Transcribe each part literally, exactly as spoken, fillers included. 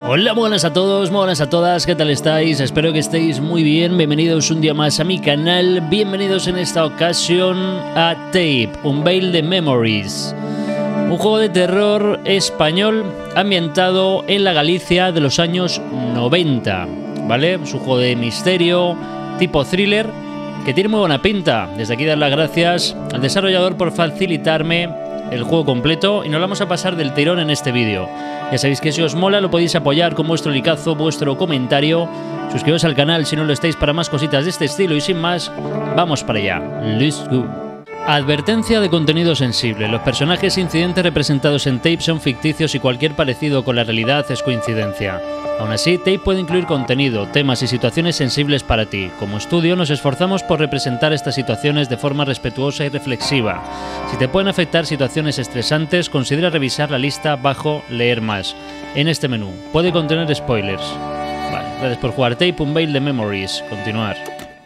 Hola, buenas a todos, buenas a todas, ¿qué tal estáis? Espero que estéis muy bien, bienvenidos un día más a mi canal, bienvenidos en esta ocasión a Tape, Unveil the Memories, un juego de terror español ambientado en la Galicia de los años noventa, ¿vale? Es un juego de misterio, tipo thriller, que tiene muy buena pinta. Desde aquí dar las gracias al desarrollador por facilitarme el juego completo y nos vamos a pasar del tirón en este vídeo. Ya sabéis que si os mola lo podéis apoyar con vuestro likeazo, vuestro comentario. Suscribiros al canal si no lo estáis para más cositas de este estilo y sin más, vamos para allá. Let's go. Advertencia de contenido sensible. Los personajes e incidentes representados en Tape son ficticios y cualquier parecido con la realidad es coincidencia. Aún así, Tape puede incluir contenido, temas y situaciones sensibles para ti. Como estudio, nos esforzamos por representar estas situaciones de forma respetuosa y reflexiva. Si te pueden afectar situaciones estresantes, considera revisar la lista bajo Leer más. En este menú, puede contener spoilers. Vale, gracias por jugar Tape, Unveil the Memories. Continuar.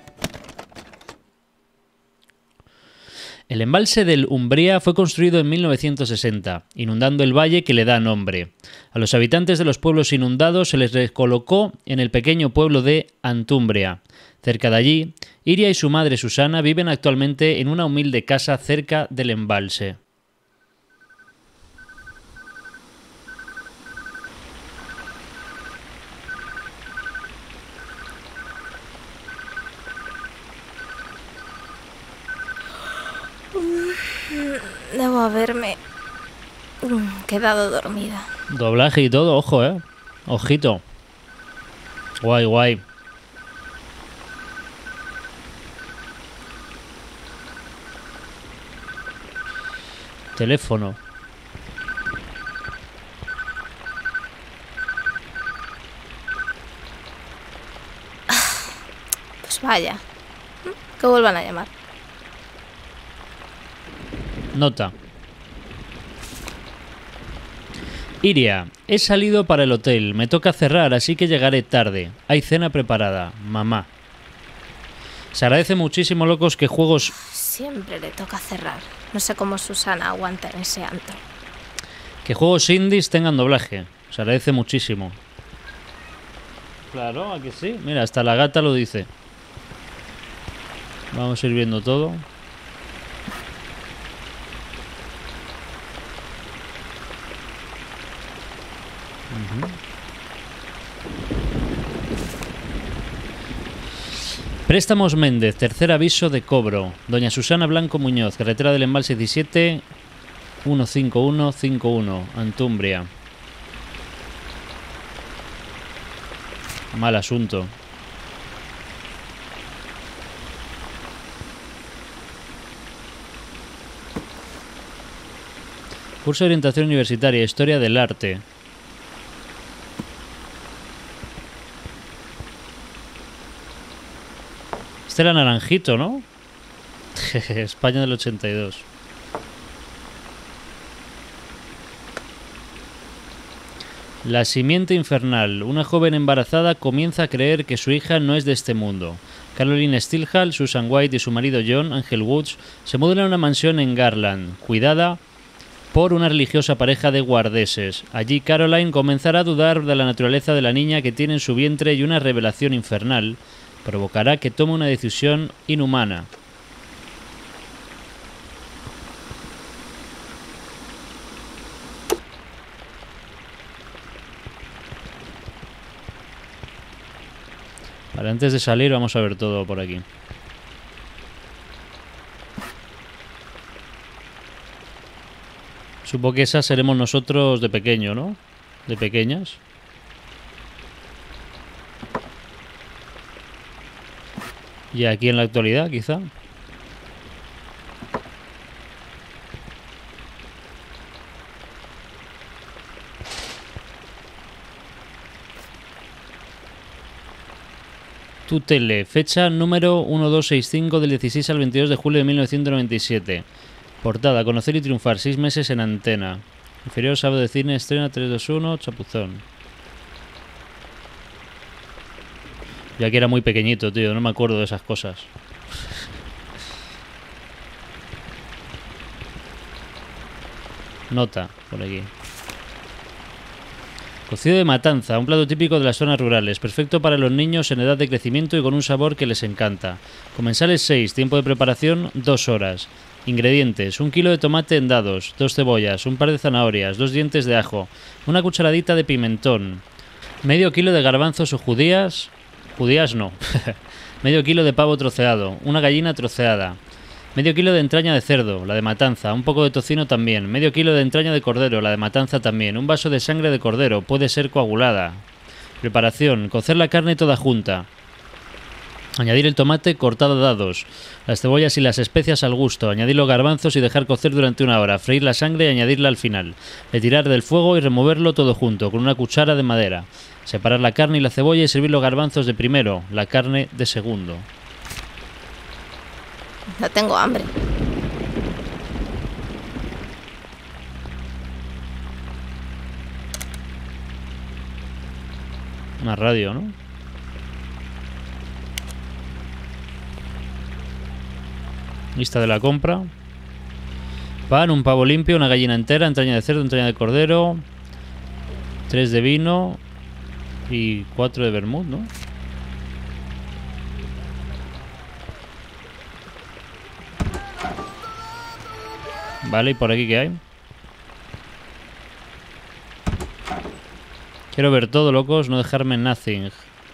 El embalse del Umbría fue construido en mil novecientos sesenta, inundando el valle que le da nombre. A los habitantes de los pueblos inundados se les recolocó en el pequeño pueblo de Antumbria. Cerca de allí, Iria y su madre Susana viven actualmente en una humilde casa cerca del embalse. Debo haberme quedado dormida. Doblaje y todo, ojo, eh. Ojito. Guay, guay. Teléfono. Pues vaya. Que vuelvan a llamar. Nota. Iria, he salido para el hotel. Me toca cerrar, así que llegaré tarde. Hay cena preparada. Mamá. Se agradece muchísimo, locos, que juegos... Siempre le toca cerrar. No sé cómo Susana aguanta en ese antro. Que juegos indies tengan doblaje. Se agradece muchísimo. Claro, aquí sí. Mira, hasta la gata lo dice. Vamos a ir viendo todo. Uh-huh. Préstamos Méndez, tercer aviso de cobro. Doña Susana Blanco Muñoz, carretera del embalse diecisiete, uno cinco uno cinco uno, Antumbria. Mal asunto. Curso de orientación universitaria, historia del arte. Este era naranjito, ¿no? España del ochenta y dos. La simiente infernal. Una joven embarazada comienza a creer que su hija no es de este mundo. Caroline Steelhall, Susan White y su marido John, Angel Woods, se mudan a una mansión en Garland, cuidada por una religiosa pareja de guardeses. Allí Caroline comenzará a dudar de la naturaleza de la niña que tiene en su vientre y una revelación infernal provocará que tome una decisión inhumana. Vale, antes de salir vamos a ver todo por aquí. Supongo que esas seremos nosotros de pequeño, ¿no? De pequeñas. Y aquí en la actualidad, quizá. Tutele, fecha número uno dos seis cinco del dieciséis al veintidós de julio de mil novecientos noventa y siete. Portada, conocer y triunfar, seis meses en antena. Inferior, sábado de cine, estrena tres dos uno, chapuzón. Yo aquí era muy pequeñito, tío, no me acuerdo de esas cosas. Nota, por aquí. Cocido de matanza, un plato típico de las zonas rurales, perfecto para los niños en edad de crecimiento y con un sabor que les encanta. Comensales seis, tiempo de preparación dos horas. Ingredientes, un kilo de tomate en dados, dos cebollas, un par de zanahorias, dos dientes de ajo, una cucharadita de pimentón, medio kilo de garbanzos o judías, judías no, medio kilo de pavo troceado, una gallina troceada, medio kilo de entraña de cerdo, la de matanza, un poco de tocino también, medio kilo de entraña de cordero, la de matanza también, un vaso de sangre de cordero, puede ser coagulada. Preparación, cocer la carne toda junta. Añadir el tomate cortado a dados, las cebollas y las especias al gusto, añadir los garbanzos y dejar cocer durante una hora, freír la sangre y añadirla al final, retirar del fuego y removerlo todo junto con una cuchara de madera, separar la carne y la cebolla y servir los garbanzos de primero, la carne de segundo. No tengo hambre. Una radio, ¿no? Lista de la compra. Pan, un pavo limpio, una gallina entera, entraña de cerdo, entraña de cordero, tres de vino y cuatro de vermut, ¿no? Vale, ¿y por aquí qué hay? Quiero ver todo, locos, no dejarme nothing.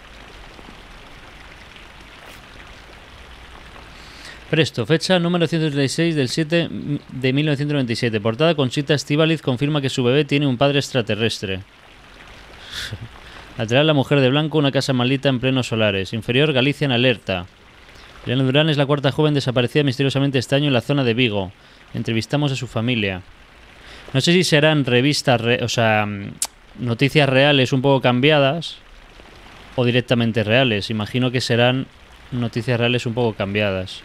Presto, fecha número ciento treinta y seis del siete de mil novecientos noventa y siete. Portada, Conchita Estíbaliz confirma que su bebé tiene un padre extraterrestre. Lateral, la mujer de blanco, una casa maldita en plenos solares. Inferior, Galicia en alerta. Elena Durán es la cuarta joven desaparecida misteriosamente este año en la zona de Vigo. Entrevistamos a su familia. No sé si serán revistas, re, o sea, noticias reales un poco cambiadas o directamente reales. Imagino que serán noticias reales un poco cambiadas.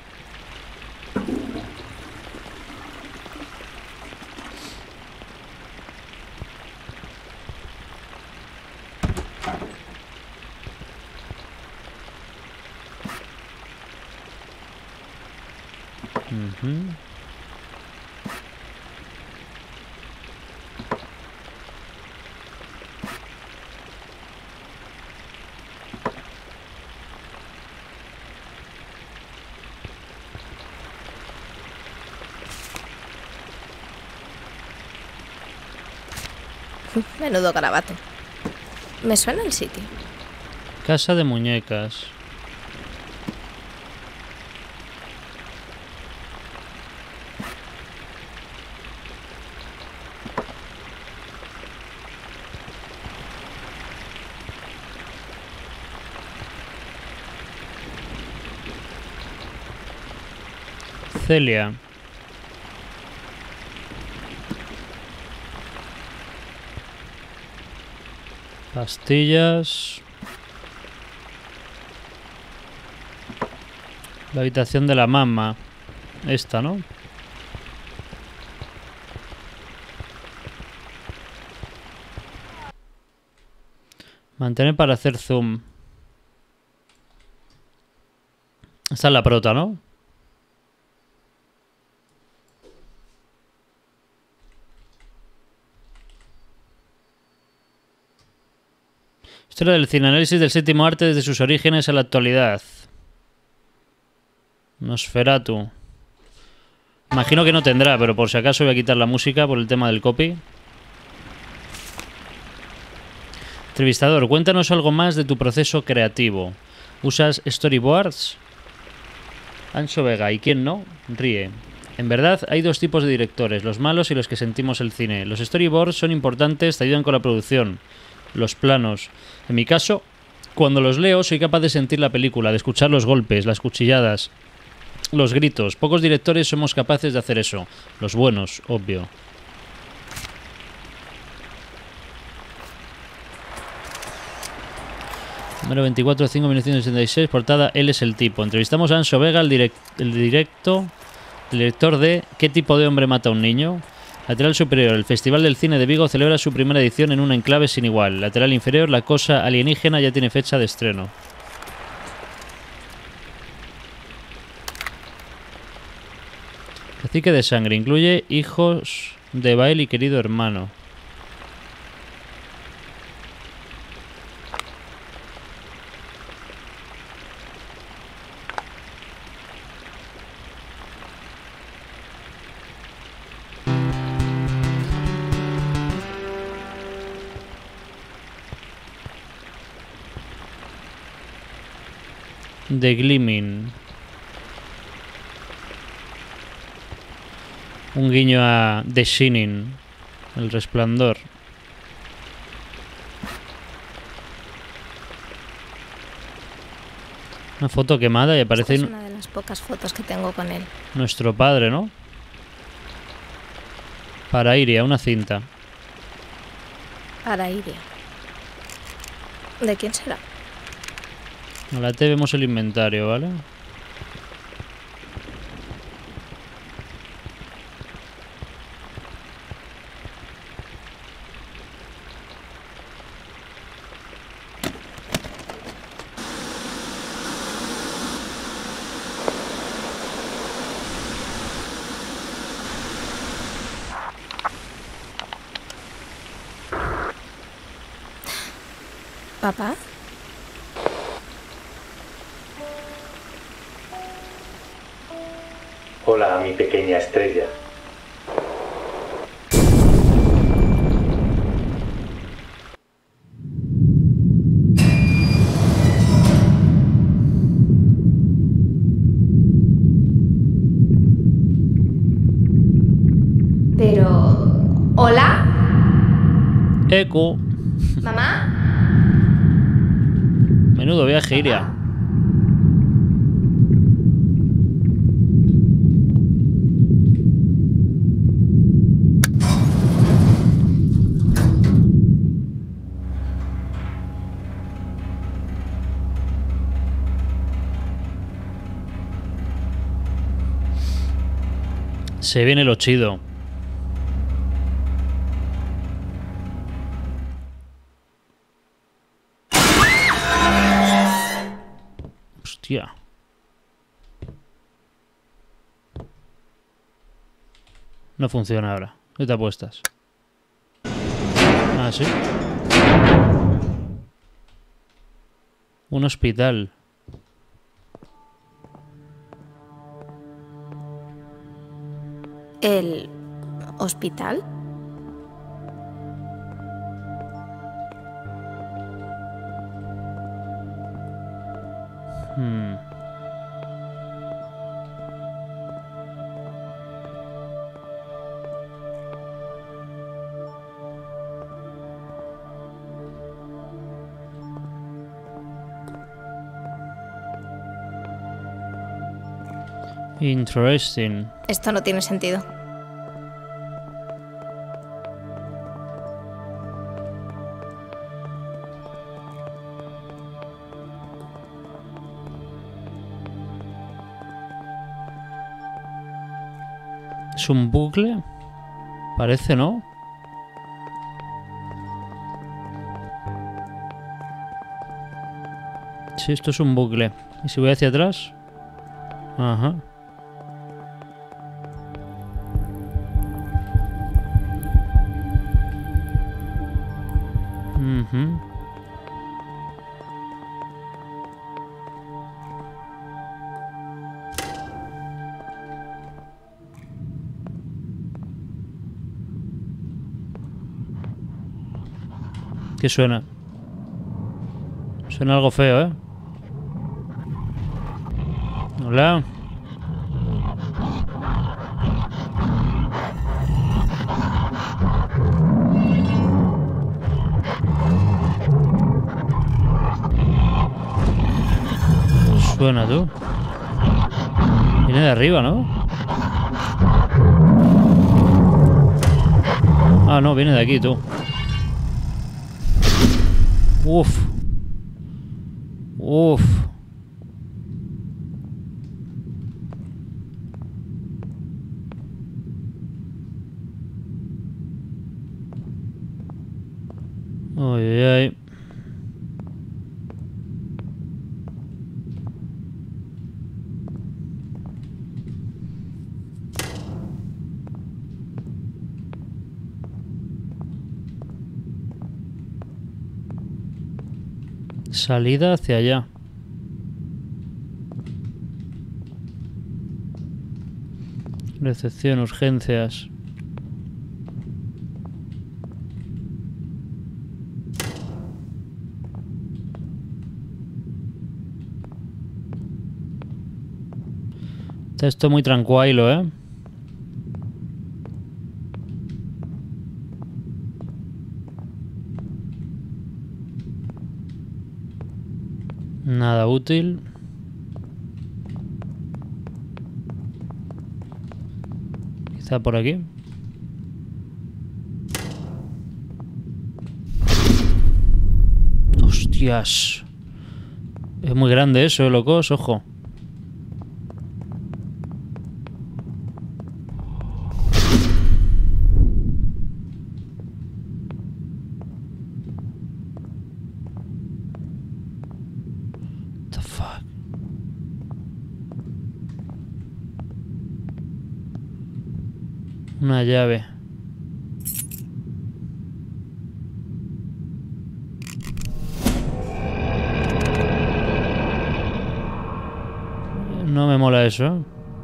Uh-huh. Menudo garabato. Me suena el sitio. Casa de muñecas. Celia. Pastillas. La habitación de la mamá. Esta, ¿no? Mantener para hacer zoom. Esta es la prota, ¿no? Historia del cineanálisis del séptimo arte desde sus orígenes a la actualidad. Nosferatu. Imagino que no tendrá, pero por si acaso voy a quitar la música por el tema del copy. Entrevistador, cuéntanos algo más de tu proceso creativo. ¿Usas storyboards? Ancho Vega, ¿y quién no? Ríe. En verdad, hay dos tipos de directores, los malos y los que sentimos el cine. Los storyboards son importantes, te ayudan con la producción. Los planos. En mi caso, cuando los leo, soy capaz de sentir la película, de escuchar los golpes, las cuchilladas, los gritos. Pocos directores somos capaces de hacer eso. Los buenos, obvio. Número veinticuatro de cinco de mil novecientos sesenta y seis, portada Él es el tipo. Entrevistamos a Anso Vega, el, direct, el directo, el director de ¿Qué tipo de hombre mata a un niño? Lateral superior, el Festival del Cine de Vigo celebra su primera edición en un enclave sin igual. Lateral inferior, La cosa alienígena ya tiene fecha de estreno. Cacique de sangre, incluye Hijos de Bael y Querido hermano. The Gleaming. Un guiño a The Shining, El Resplandor. Una foto quemada y aparece... Esta es una de las pocas fotos que tengo con él. Nuestro padre, ¿no? Para Iria, una cinta. Para Iria. ¿De quién será? A la T vemos el inventario, ¿vale? ¿Papá? Hola, mi pequeña estrella. Pero... ¿Hola? Eco. ¿Mamá? Menudo viaje, Iria. Se viene lo chido. Hostia. No funciona ahora. ¿Qué te apuestas? Ah, sí. Un hospital. ¿El hospital? Hmm. Interesting. Esto no tiene sentido. ¿Es un bucle? Parece, ¿no? Sí, esto es un bucle. ¿Y si voy hacia atrás? Ajá. Uh-huh. ¿Qué suena? Suena algo feo, ¿eh? Hola. Suena, tú. Viene de arriba, ¿no? Ah, no, viene de aquí, tú. Uf. Uf. Ay, ay, ay. Salida hacia allá. Recepción, urgencias. Está esto muy tranquilo, ¿eh? Nada útil. Quizá por aquí. Hostias. Es muy grande eso, ¿eh, locos? Ojo. What the fuck? Una llave. No me mola eso, ¿eh?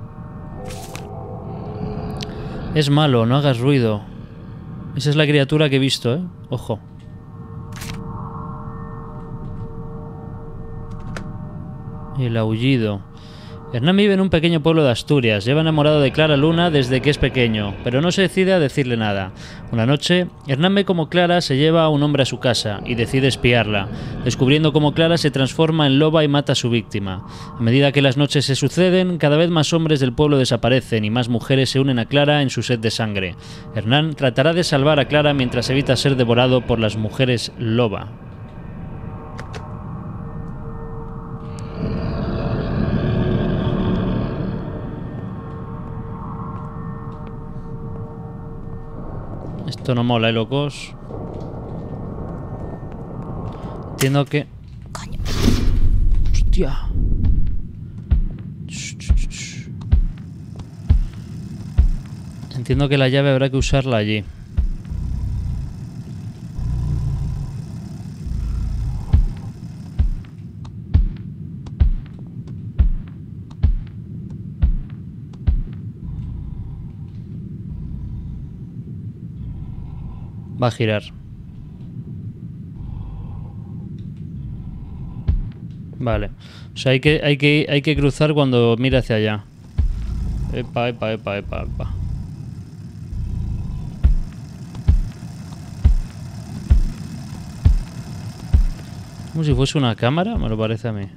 Es malo, no hagas ruido. Esa es la criatura que he visto, ¿eh? Ojo. El aullido. Hernán vive en un pequeño pueblo de Asturias. Lleva enamorado de Clara Luna desde que es pequeño, pero no se decide a decirle nada. Una noche, Hernán ve cómo Clara se lleva a un hombre a su casa y decide espiarla, descubriendo cómo Clara se transforma en loba y mata a su víctima. A medida que las noches se suceden, cada vez más hombres del pueblo desaparecen y más mujeres se unen a Clara en su sed de sangre. Hernán tratará de salvar a Clara mientras evita ser devorado por las mujeres loba. Esto no mola, ¿eh, locos? Entiendo que... Coño. Hostia. Entiendo que la llave habrá que usarla allí. Va a girar. Vale. O sea, hay que, hay que, hay que cruzar cuando mira hacia allá. Epa, epa, epa, epa, epa. Como si fuese una cámara, me lo parece a mí.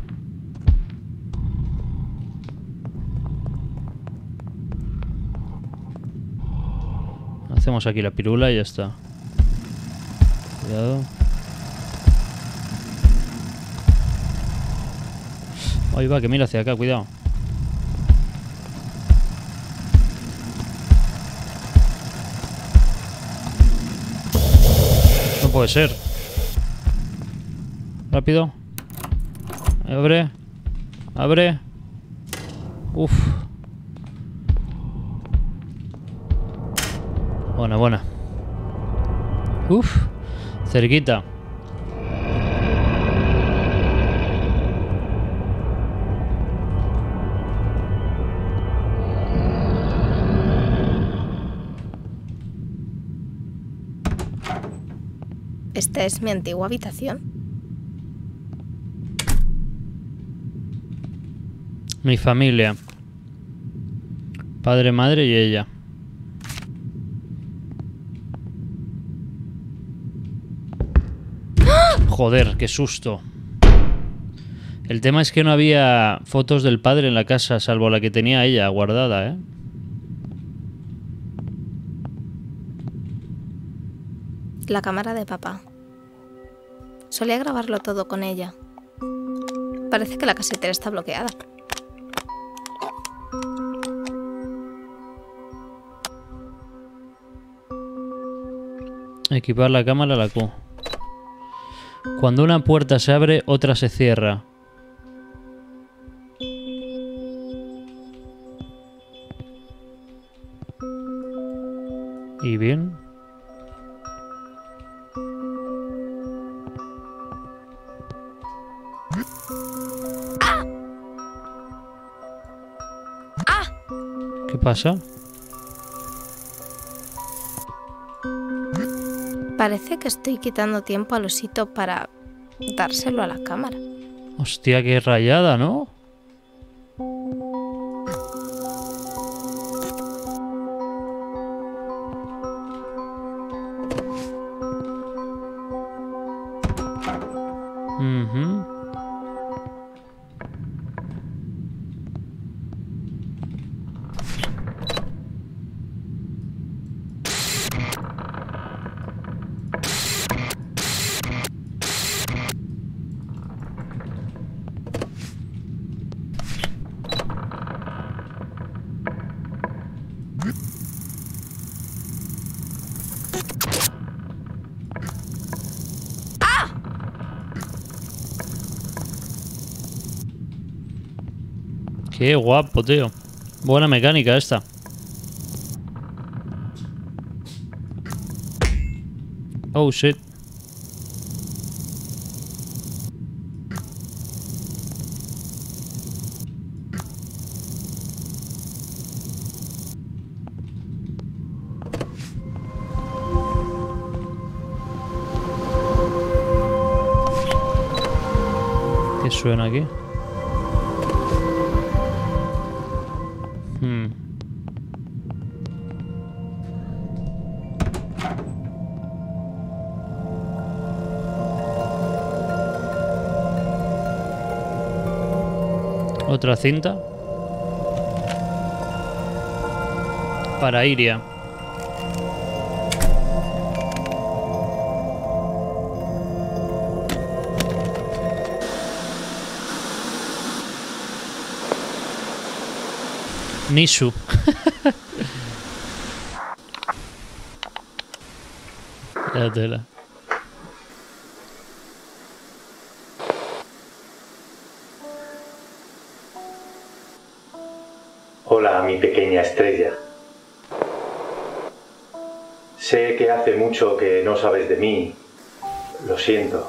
Hacemos aquí la pirula y ya está. Cuidado. Ahí va, que mira hacia acá, cuidado. No puede ser. Rápido. Abre. Abre. Uf. Buena, buena. Uf. Cerquita. Esta es mi antigua habitación. Mi familia. Padre, madre y ella. Joder, qué susto. El tema es que no había fotos del padre en la casa, salvo la que tenía ella guardada, ¿eh? La cámara de papá. Solía grabarlo todo con ella. Parece que la casetera está bloqueada. Equipar la cámara a la Q. Cuando una puerta se abre, otra se cierra. ¿Y bien? ¡Ah! ¡Ah! ¿Qué pasa? Parece que estoy quitando tiempo al osito para dárselo a la cámara. Hostia, qué rayada, ¿no? Uh-huh. Qué guapo, tío. Buena mecánica esta. Oh, shit. ¿Qué suena aquí? Hmm. Otra cinta. Para Iria. Nishu. La tela. Hola, mi pequeña estrella. Sé que hace mucho que no sabes de mí. Lo siento.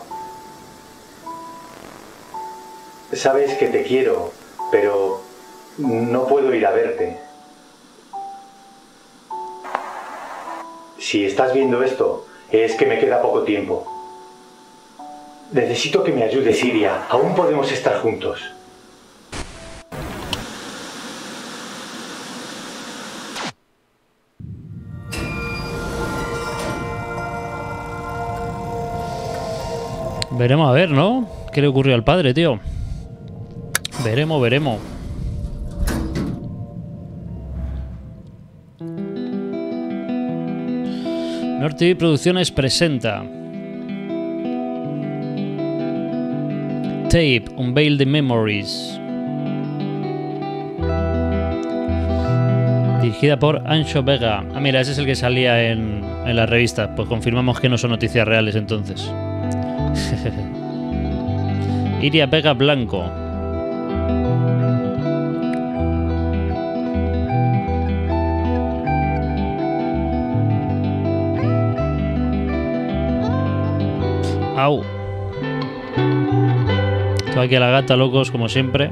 Sabes que te quiero, pero no puedo ir a verte. Si estás viendo esto, es que me queda poco tiempo. Necesito que me ayudes, Iria. Aún podemos estar juntos. Veremos a ver, ¿no? ¿Qué le ocurrió al padre, tío? Veremos, veremos. North T V Producciones presenta Tape, Unveil the Memories. Dirigida por Anxo Vega. Ah, mira, ese es el que salía en, en la revista. Pues confirmamos que no son noticias reales entonces. Iria Vega Blanco. Au. Tengo aquí a la gata, locos, como siempre.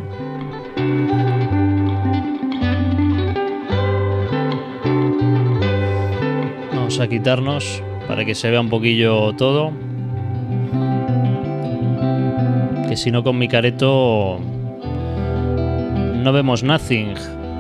Vamos a quitarnos para que se vea un poquillo todo. Que si no, con mi careto no vemos nothing.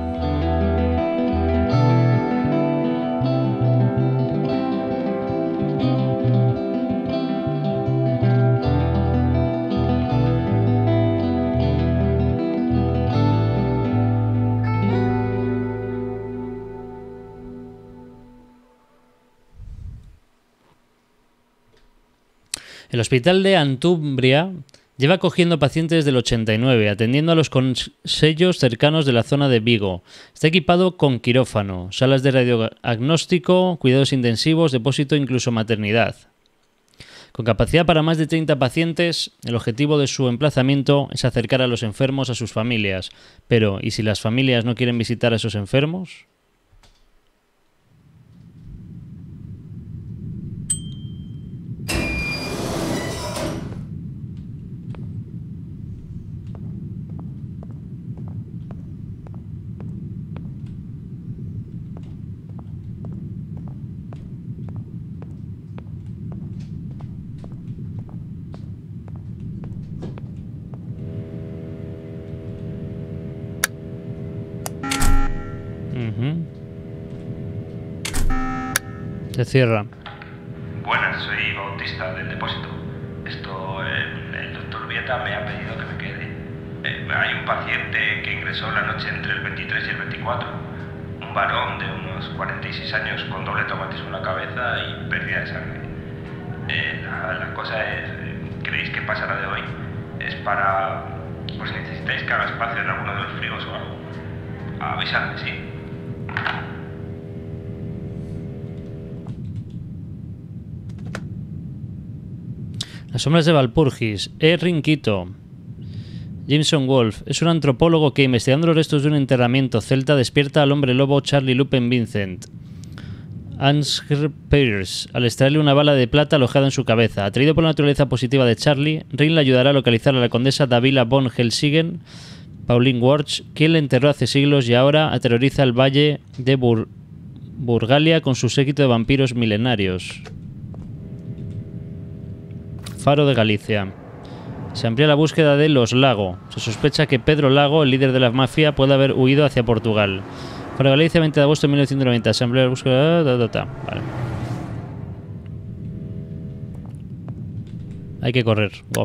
El hospital de Antumbria lleva acogiendo pacientes desde el ochenta y nueve, atendiendo a los consellos cercanos de la zona de Vigo. Está equipado con quirófano, salas de radiodiagnóstico, cuidados intensivos, depósito e incluso maternidad. Con capacidad para más de treinta pacientes, el objetivo de su emplazamiento es acercar a los enfermos a sus familias. Pero, ¿y si las familias no quieren visitar a esos enfermos? Se cierra. Buenas, soy Bautista del depósito. Esto, el, el doctor Marieta me ha pedido que me quede. Eh, hay un paciente que ingresó la noche entre el veintitrés y el veinticuatro. Un varón de unos cuarenta y seis años con doble traumatismo en la cabeza y pérdida de sangre. Eh, la, la cosa es, ¿creéis que pasará de hoy? Es para... pues necesitáis que haga espacio en alguno de los frigos o algo. Avisadme, ¿sí? Las sombras de Valpurgis. E. Rinquito. Jameson Wolfe es un antropólogo que, investigando los restos de un enterramiento celta, despierta al hombre lobo Charlie Lupen Vincent. Ansgar Pierce, al extraerle una bala de plata alojada en su cabeza. Atraído por la naturaleza positiva de Charlie, Rin le ayudará a localizar a la condesa Davila von Helsingen, Pauline Warch, quien le enterró hace siglos y ahora aterroriza el valle de Bur Burgalia con su séquito de vampiros milenarios. Faro de Galicia. Se amplía la búsqueda de Los Lago. Se sospecha que Pedro Lago, el líder de la mafia, puede haber huido hacia Portugal. Faro de Galicia, veinte de agosto de mil novecientos noventa. Se amplía la búsqueda... Da, da, da. Vale. Hay que correr. Go.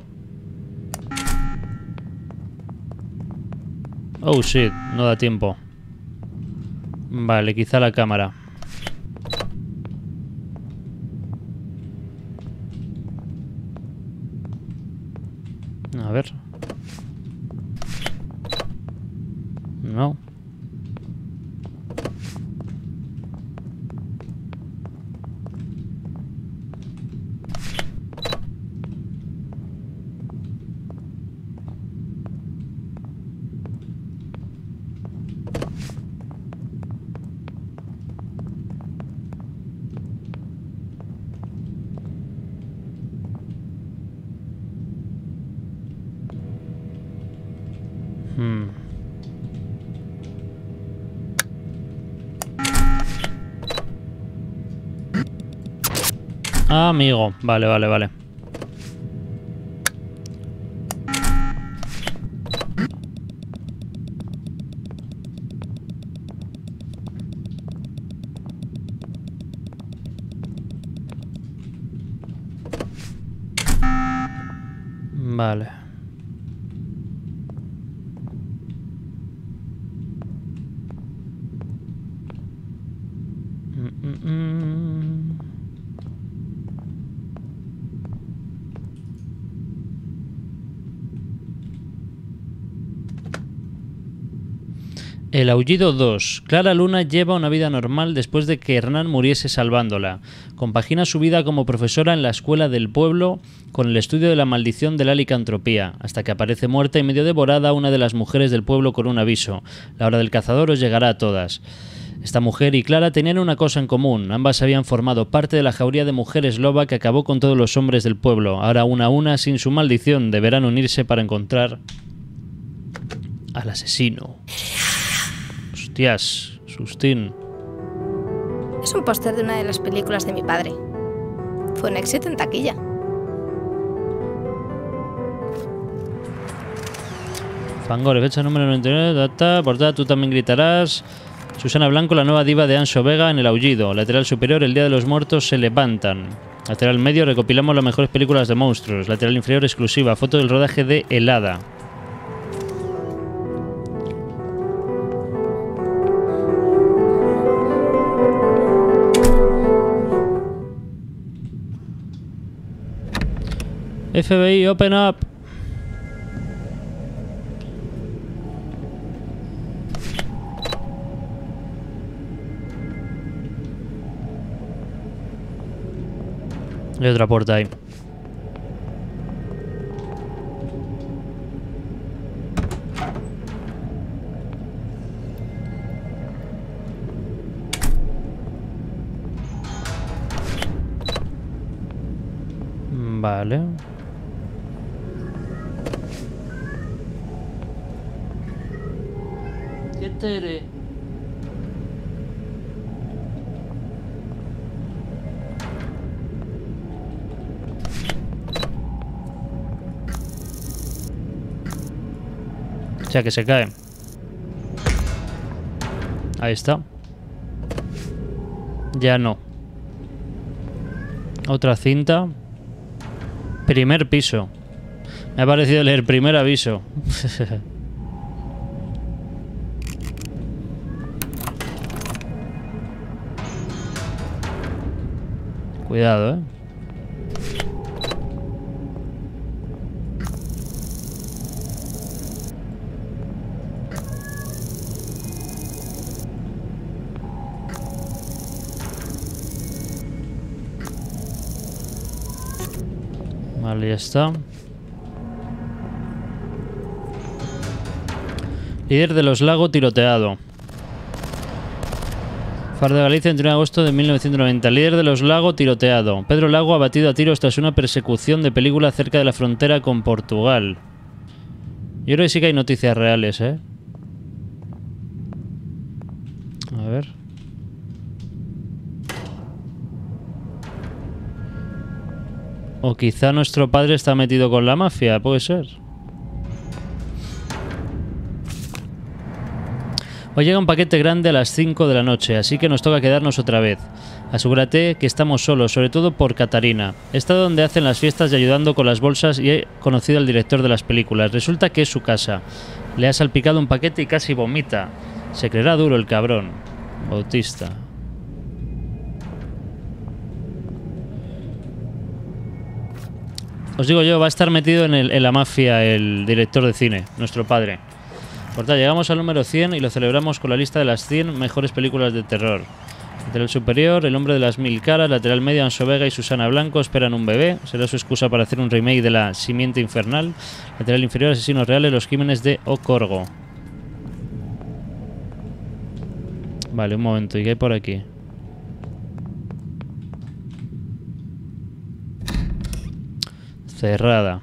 Oh, shit. No da tiempo. Vale, quizá la cámara. A ver. No. Hmm. Ah, amigo. Vale, vale, vale. Vale. El Aullido dos. Clara Luna lleva una vida normal después de que Hernán muriese salvándola. Compagina su vida como profesora en la escuela del pueblo con el estudio de la maldición de la licantropía, hasta que aparece muerta y medio devorada una de las mujeres del pueblo con un aviso. La hora del cazador os llegará a todas. Esta mujer y Clara tenían una cosa en común. Ambas habían formado parte de la jauría de mujeres loba que acabó con todos los hombres del pueblo. Ahora una a una, sin su maldición, deberán unirse para encontrar al asesino. Hostias, sustín. Es un póster de una de las películas de mi padre. Fue un éxito en taquilla. Fangore, fecha número noventa y nueve, data, portada, tú también gritarás. Susana Blanco, la nueva diva de Anso Vega en El Aullido. Lateral superior, El Día de los Muertos se levantan. Lateral medio, recopilamos las mejores películas de monstruos. Lateral inferior, exclusiva, foto del rodaje de Helada. F B I, open up. Hay otra puerta ahí. Vale. ¿Qué tere? O sea que se cae. Ahí está. Ya no. Otra cinta. Primer piso. Me ha parecido leer primer aviso. Cuidado, ¿eh? Vale, ya está. Líder de los Lago tiroteado. Faro de Galicia, veintiuno de agosto de mil novecientos noventa. Líder de los Lago tiroteado. Pedro Lago abatido a tiros tras una persecución de película cerca de la frontera con Portugal. Yo creo que sí que hay noticias reales, ¿eh? A ver. O quizá nuestro padre está metido con la mafia, puede ser. Hoy llega un paquete grande a las cinco de la noche, así que nos toca quedarnos otra vez. Asegúrate que estamos solos, sobre todo por Catarina. He estado donde hacen las fiestas y ayudando con las bolsas y he conocido al director de las películas. Resulta que es su casa. Le ha salpicado un paquete y casi vomita. Se creerá duro el cabrón. Bautista. Os digo yo, va a estar metido en, el, en la mafia el director de cine, nuestro padre. Por tal, llegamos al número cien y lo celebramos con la lista de las cien mejores películas de terror. Lateral superior, El hombre de las mil caras. Lateral medio, Anso Vega y Susana Blanco esperan un bebé. Será su excusa para hacer un remake de La simiente infernal. Lateral inferior, Asesinos reales, Los crímenes de Ocorgo. Vale, un momento, ¿y qué hay por aquí? Cerrada.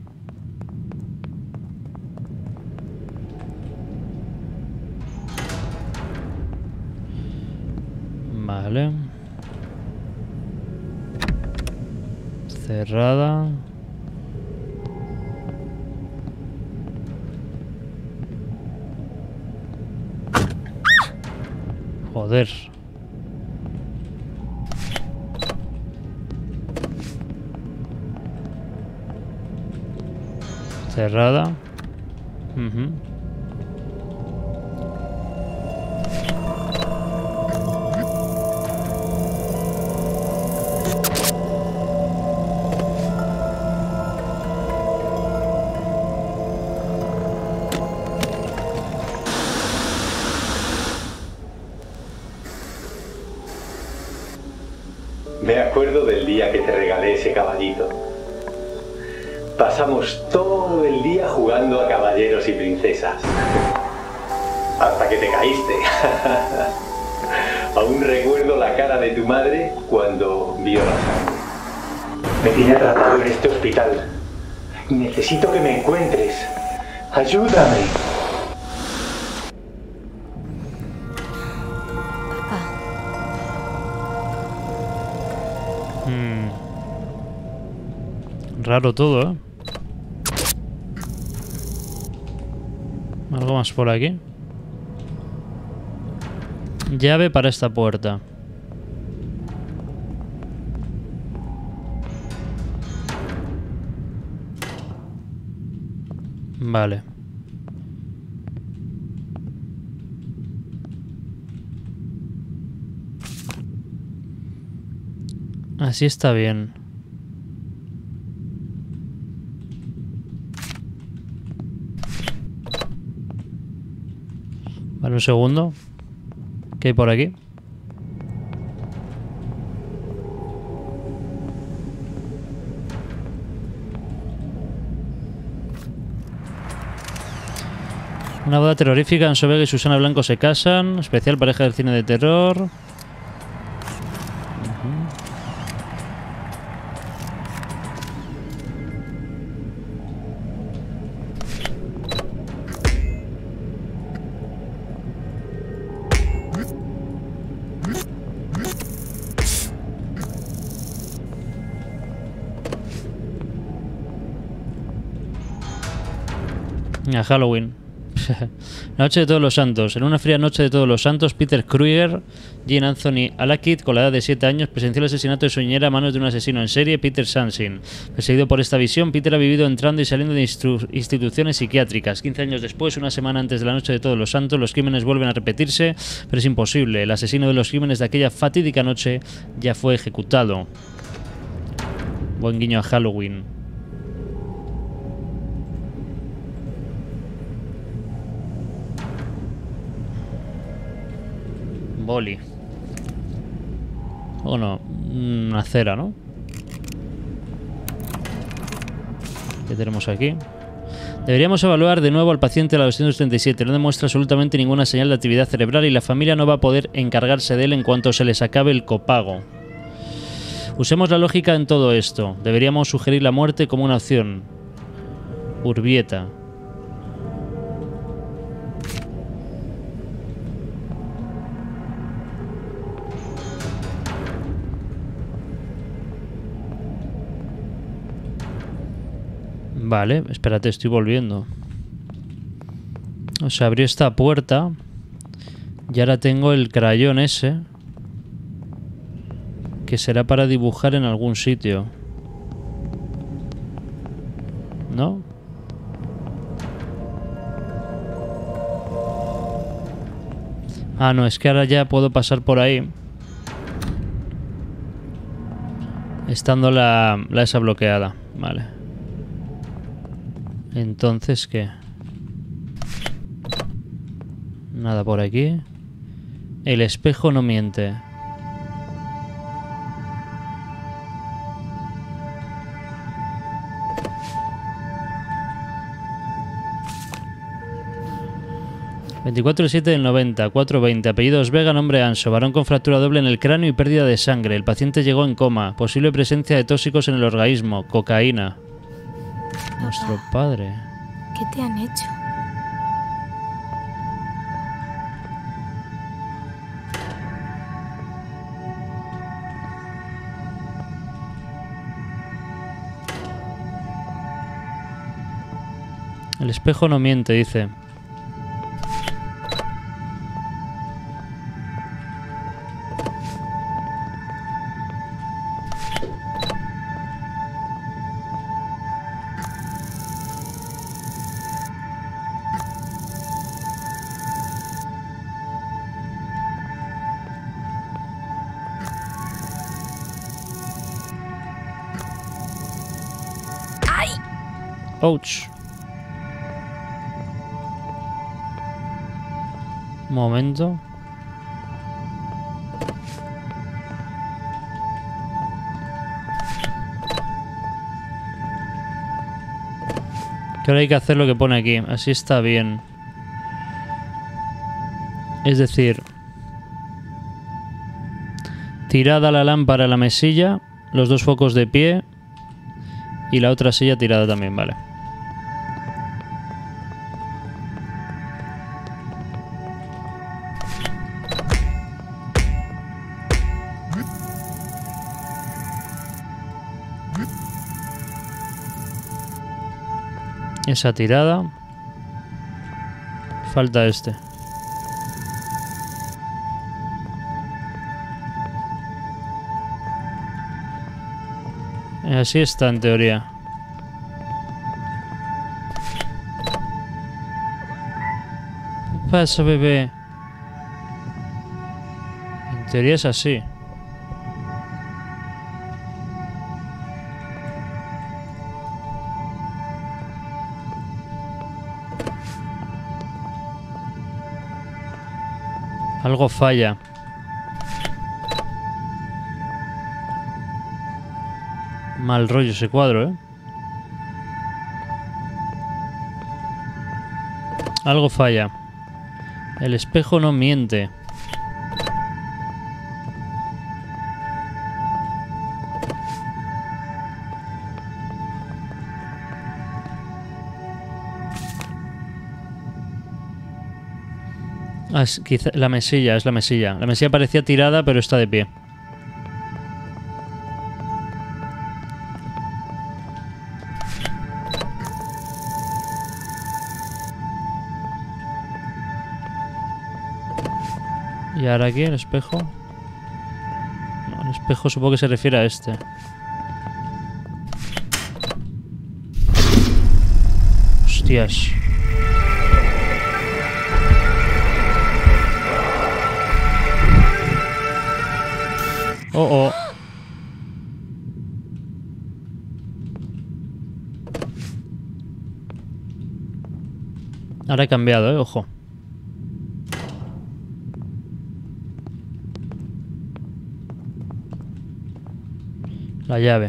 Vale. Cerrada. Joder. Cerrada. Uh-huh. Me acuerdo del día que te regalé ese caballito. Pasamos todo el día jugando a caballeros y princesas. Hasta que te caíste. Aún recuerdo la cara de tu madre cuando vio la sangre. Me tiene atrapado en este hospital. Necesito que me encuentres. Ayúdame. Hmm. Raro todo, ¿eh? Algo más por aquí. Llave para esta puerta. Vale. Así está bien. Vale, un segundo. ¿Qué hay por aquí? Una boda terrorífica. Anso Vega y Susana Blanco se casan. Especial pareja del cine de terror. Uh-huh. A Halloween. La noche de todos los santos. En una fría noche de todos los santos, Peter Krueger, Jean Anthony Alakid, con la edad de siete años, presenció el asesinato de su niñera a manos de un asesino en serie, Peter Sansin. Perseguido por esta visión, Peter ha vivido entrando y saliendo de instituciones psiquiátricas. quince años después, una semana antes de la noche de todos los santos, los crímenes vuelven a repetirse, pero es imposible. El asesino de los crímenes de aquella fatídica noche ya fue ejecutado. Buen guiño a Halloween. Boli. O no, una cera, ¿no? ¿Qué tenemos aquí? Deberíamos evaluar de nuevo al paciente a la doscientos treinta y siete. No demuestra absolutamente ninguna señal de actividad cerebral y la familia no va a poder encargarse de él en cuanto se les acabe el copago. Usemos la lógica en todo esto. Deberíamos sugerir la muerte como una opción. Urbieta. Vale, espérate, estoy volviendo. O sea, abrió esta puerta. Y ahora tengo el crayón ese. Que será para dibujar en algún sitio. ¿No? Ah, no, es que ahora ya puedo pasar por ahí. Estando la, la esa bloqueada. Vale. Entonces, ¿qué? Nada por aquí. El espejo no miente. veinticuatro de siete del noventa, cuatro veinte. Apellidos Vega, nombre Anso. Varón con fractura doble en el cráneo y pérdida de sangre. El paciente llegó en coma. Posible presencia de tóxicos en el organismo. Cocaína. Nuestro padre. ¿Qué te han hecho? El espejo no miente, dice. Ouch. Un momento. Que ahora hay que hacer lo que pone aquí. Así está bien. Es decir, tirada la lámpara a la mesilla, los dos focos de pie y la otra silla tirada también, vale. Esa tirada. Falta este. Así está en teoría. ¿Qué pasa, bebé? En teoría es así. Algo falla. Mal rollo ese cuadro, ¿eh? Algo falla. El espejo no miente. Ah, es, quizá, la mesilla, es la mesilla. La mesilla parecía tirada, pero está de pie. ¿Y ahora aquí el espejo? No, el espejo supongo que se refiere a este. Hostias. Oh, oh. Ahora he cambiado, eh, ojo. La llave.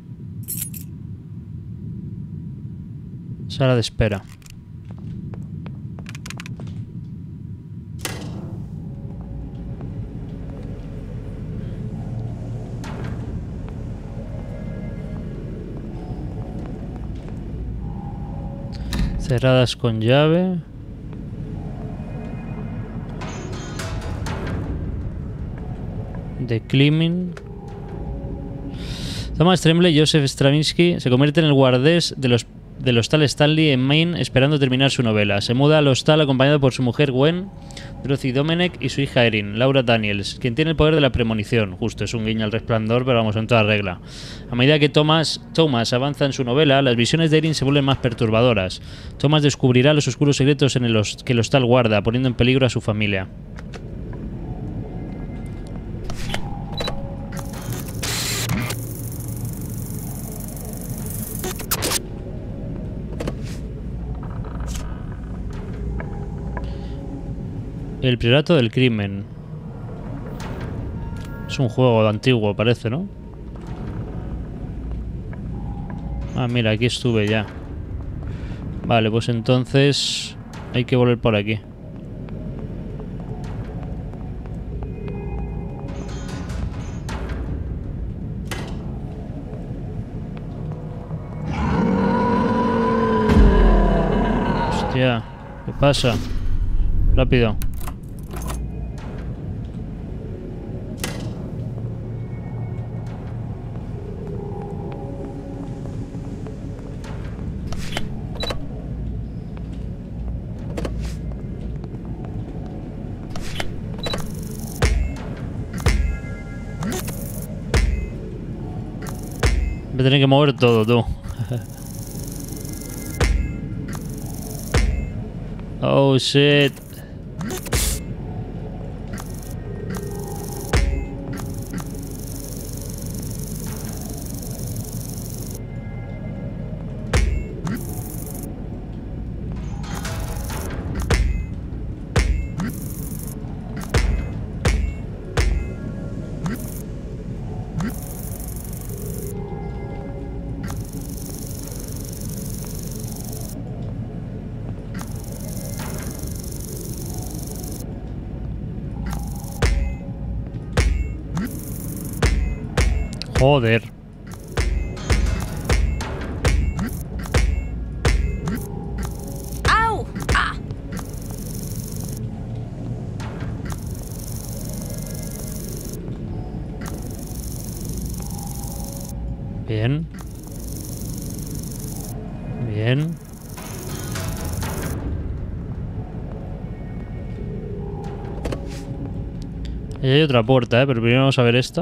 Sala de espera. Cerradas con llave. The Climbing. Thomas Tremblay y Joseph Stravinsky se convierten en el guardés de los del Hostal Stanley en Maine esperando terminar su novela. Se muda al hostal acompañado por su mujer Gwen, Dorothy Domenech y su hija Erin, Laura Daniels, quien tiene el poder de la premonición. Justo, es un guiño al Resplandor, pero vamos, en toda regla. A medida que Thomas, Thomas avanza en su novela, las visiones de Erin se vuelven más perturbadoras. Thomas descubrirá los oscuros secretos en el que el hostal guarda, poniendo en peligro a su familia. El Priorato del Crimen. Es un juego antiguo, parece, ¿no? Ah, mira, aquí estuve ya. Vale, pues entonces hay que volver por aquí. Hostia, ¿qué pasa? Rápido. Me tiene que mover todo, tú. Oh, shit. Joder. ¡Au! ¡Ah! Bien. Bien. Ahí hay otra puerta, ¿eh? Pero primero vamos a ver esta.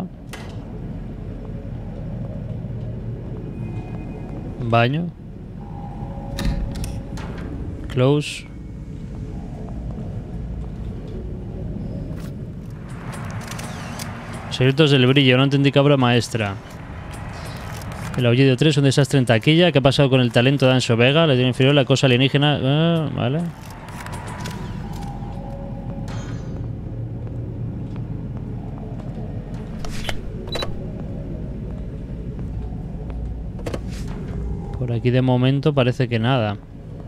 Baño. Close. Secretos del brillo, no entendí qué obra maestra. El Aullido tres, un desastre en taquilla. ¿Qué ha pasado con el talento de Anso Vega? La tiene inferior, la cosa alienígena. Ah, vale. Por aquí de momento parece que nada.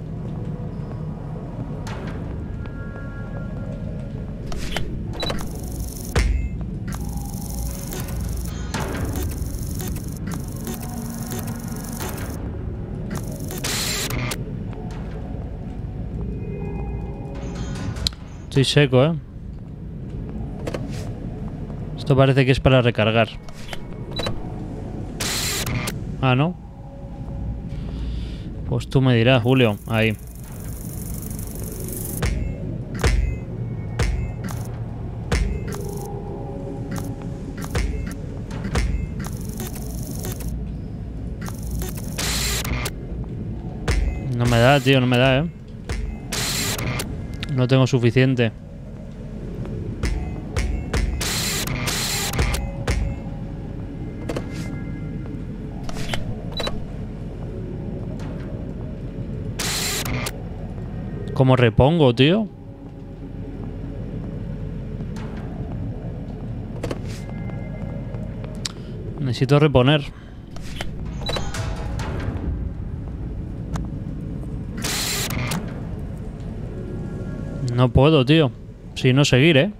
Estoy seco, ¿eh? Esto parece que es para recargar. Ah, ¿no? Pues tú me dirás, Julio. Ahí. No me da, tío, no me da, ¿eh? No tengo suficiente. ¿Cómo repongo, tío? Necesito reponer. No puedo, tío. Si no, seguir, ¿eh?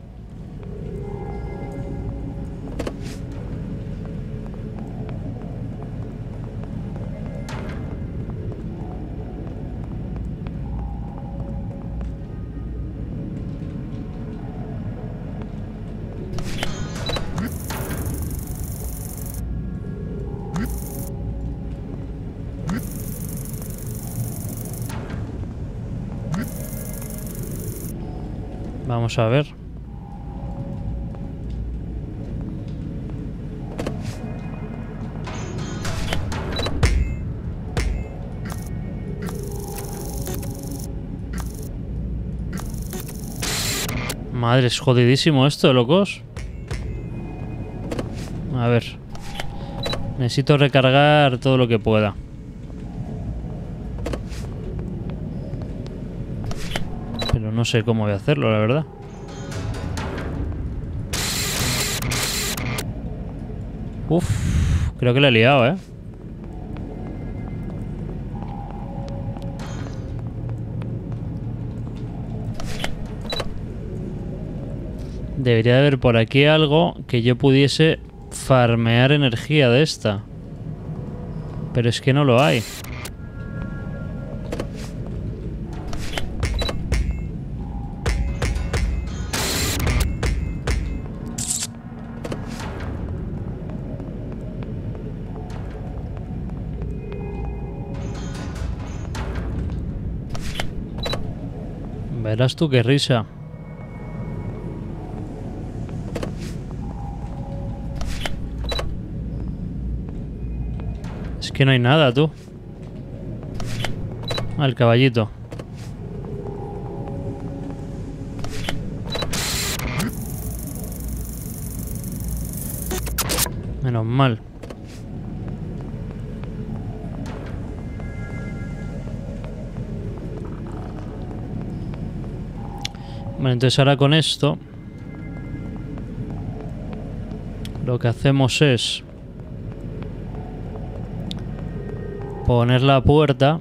Vamos a ver. Madre, es jodidísimo esto, locos. A ver. Necesito recargar todo lo que pueda. Pero no sé cómo voy a hacerlo, la verdad. Uf, creo que la he liado, ¿eh? Debería de haber por aquí algo que yo pudiese farmear energía de esta. Pero es que no lo hay. Verás tú qué risa. Es que no hay nada, tú. Ah, el caballito. Menos mal. Bueno, entonces ahora con esto lo que hacemos es poner la puerta.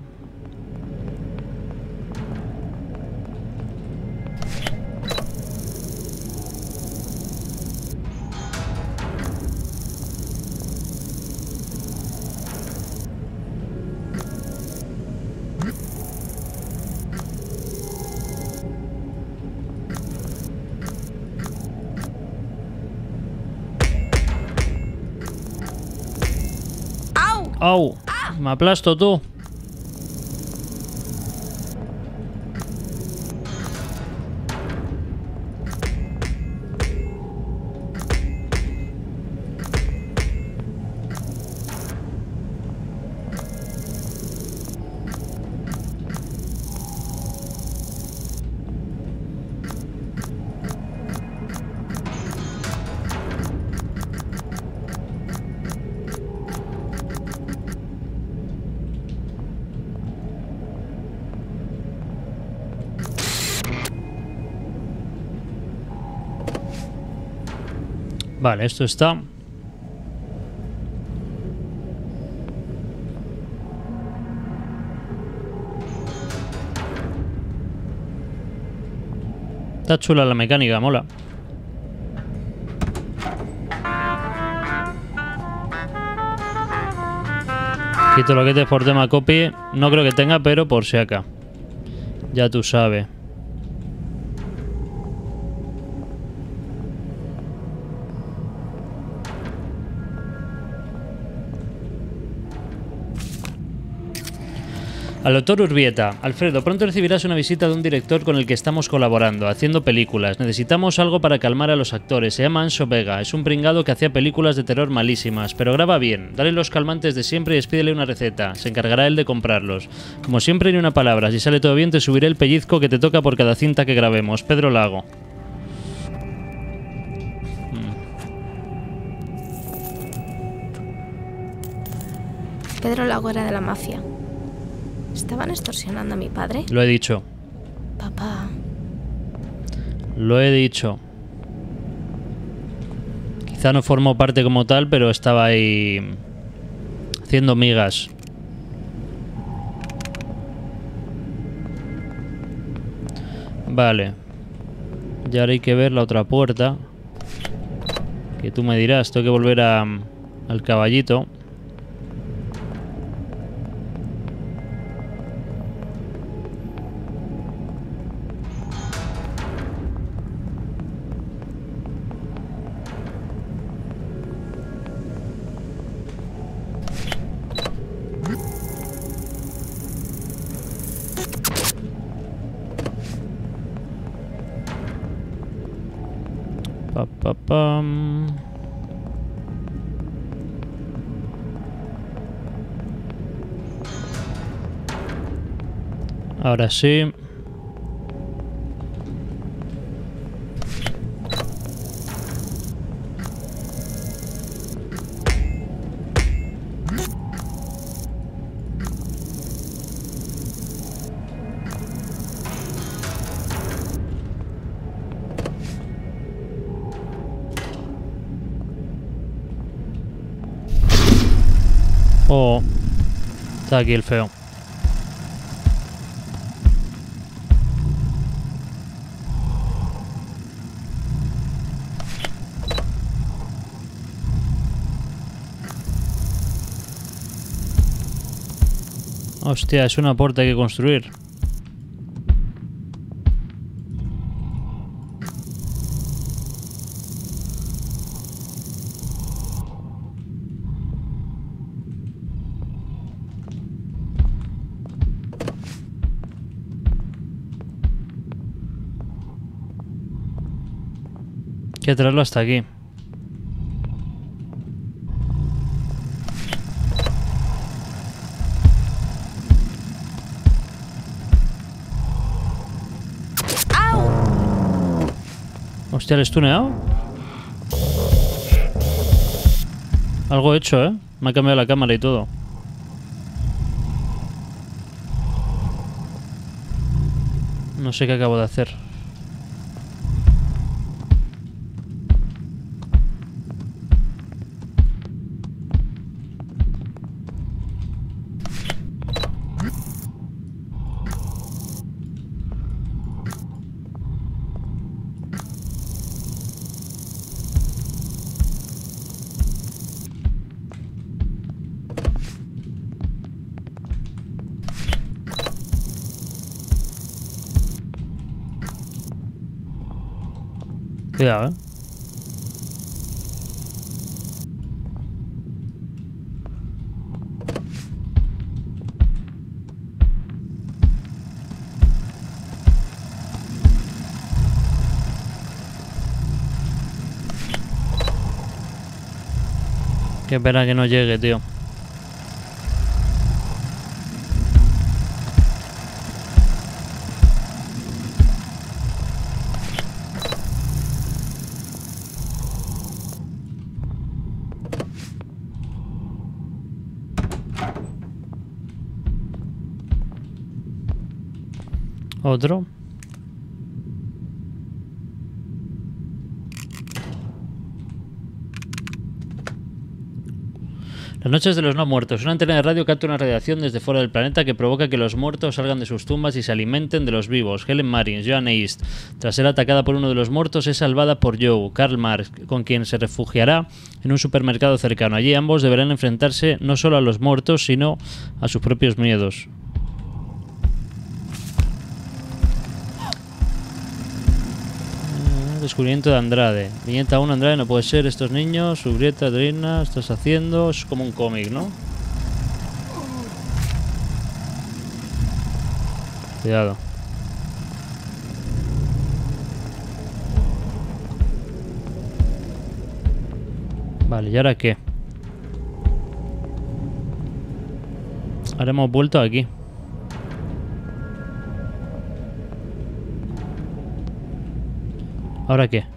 ¡Au! Me aplasto, tú. Vale, esto está. Está chula la mecánica, mola. Quito lo que te por tema copy. No creo que tenga, pero por si acá. Ya tú sabes. Al doctor Urbieta. Alfredo, pronto recibirás una visita de un director con el que estamos colaborando, haciendo películas. Necesitamos algo para calmar a los actores. Se llama Anso Vega. Es un pringado que hacía películas de terror malísimas, pero graba bien. Dale los calmantes de siempre y despídele una receta. Se encargará él de comprarlos. Como siempre, ni una palabra. Si sale todo bien, te subiré el pellizco que te toca por cada cinta que grabemos. Pedro Lago. Pedro Lago era de la mafia. ¿Estaban extorsionando a mi padre? Lo he dicho. Papá. Lo he dicho. Quizá no formó parte como tal, pero estaba ahí haciendo migas. Vale. Y ahora hay que ver la otra puerta. Que tú me dirás, tengo que volver a, al caballito. Pa, pa, pam. Ahora sí. Oh, está aquí el feo. Hostia, es una puerta que hay que construir. Hay que traerlo hasta aquí. Hostia, ¿le he stuneado? Algo he hecho, ¿eh? Me ha cambiado la cámara y todo. No sé qué acabo de hacer. Cuidado, ¿eh? Qué pena que no llegue, tío. Otro. Las noches de los no muertos. Una antena de radio capta una radiación desde fuera del planeta que provoca que los muertos salgan de sus tumbas y se alimenten de los vivos. Helen Marins, Joan East, tras ser atacada por uno de los muertos, es salvada por Joe, Karl Marx, con quien se refugiará en un supermercado cercano. Allí ambos deberán enfrentarse no solo a los muertos, sino a sus propios miedos. Descubrimiento de Andrade. Viñeta uno, Andrade, no puede ser. Estos niños, Urbieta, Trina, estás haciendo... Es como un cómic, ¿no? Cuidado. Vale, ¿y ahora qué? Ahora hemos vuelto aquí. ¿Ahora qué?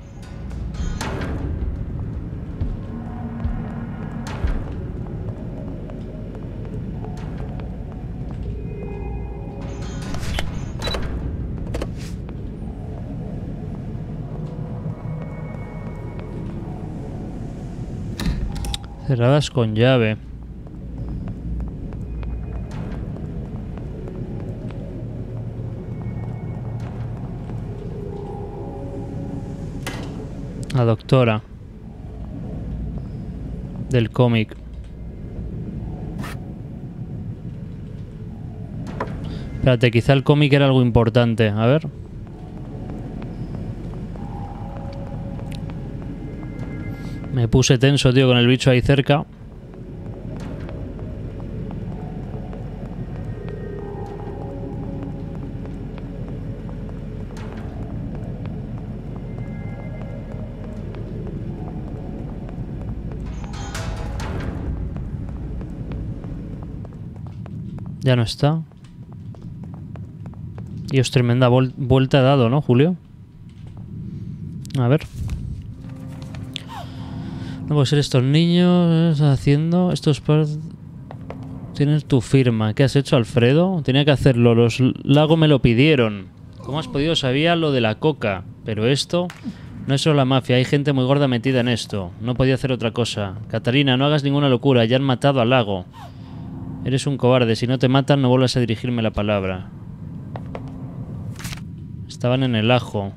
Cerradas con llave. La doctora del cómic. Espérate, quizá el cómic era algo importante. A ver. Me puse tenso, tío, con el bicho ahí cerca. Ya no está. Dios, tremenda vuelta he dado, ¿no, Julio? A ver. No puede ser estos niños haciendo... Estos padres... Tienen tu firma. ¿Qué has hecho, Alfredo? Tenía que hacerlo. Los Lago me lo pidieron. ¿Cómo has podido? Sabía lo de la coca. Pero esto... No es solo la mafia. Hay gente muy gorda metida en esto. No podía hacer otra cosa. Catarina, no hagas ninguna locura. Ya han matado a Lago. Eres un cobarde. Si no te matan, no vuelvas a dirigirme la palabra. Estaban en el ajo.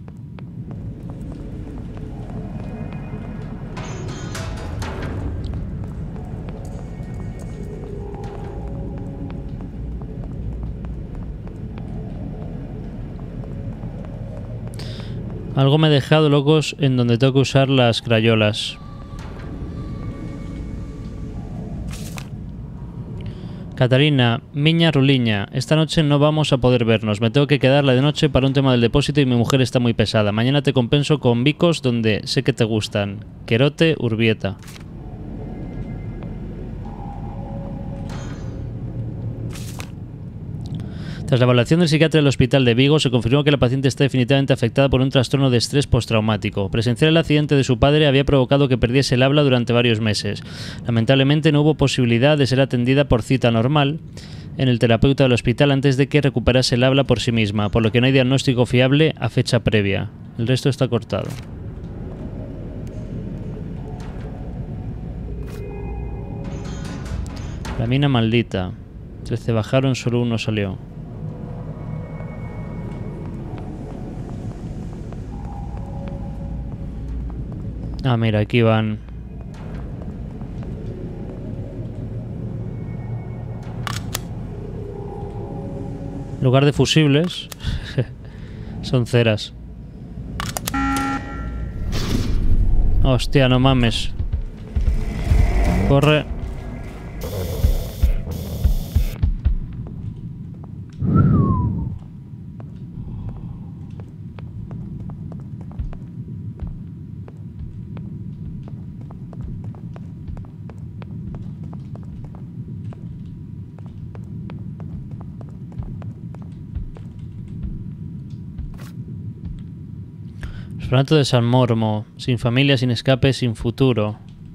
Algo me ha dejado locos en donde tengo que usar las crayolas. Catarina, miña ruliña, esta noche no vamos a poder vernos. Me tengo que quedar la de noche para un tema del depósito y mi mujer está muy pesada. Mañana te compenso con bicos donde sé que te gustan. Querote, Urbieta. Tras la evaluación del psiquiatra del hospital de Vigo, se confirmó que la paciente está definitivamente afectada por un trastorno de estrés postraumático. Presenciar el accidente de su padre había provocado que perdiese el habla durante varios meses. Lamentablemente no hubo posibilidad de ser atendida por cita normal en el terapeuta del hospital antes de que recuperase el habla por sí misma, por lo que no hay diagnóstico fiable a fecha previa. El resto está cortado. La mina maldita. trece bajaron, solo uno salió. Ah, mira, aquí van. En lugar de fusibles, son ceras. Hostia, no mames. Corre. Orfanato de San Mormo, sin familia, sin escape, sin futuro.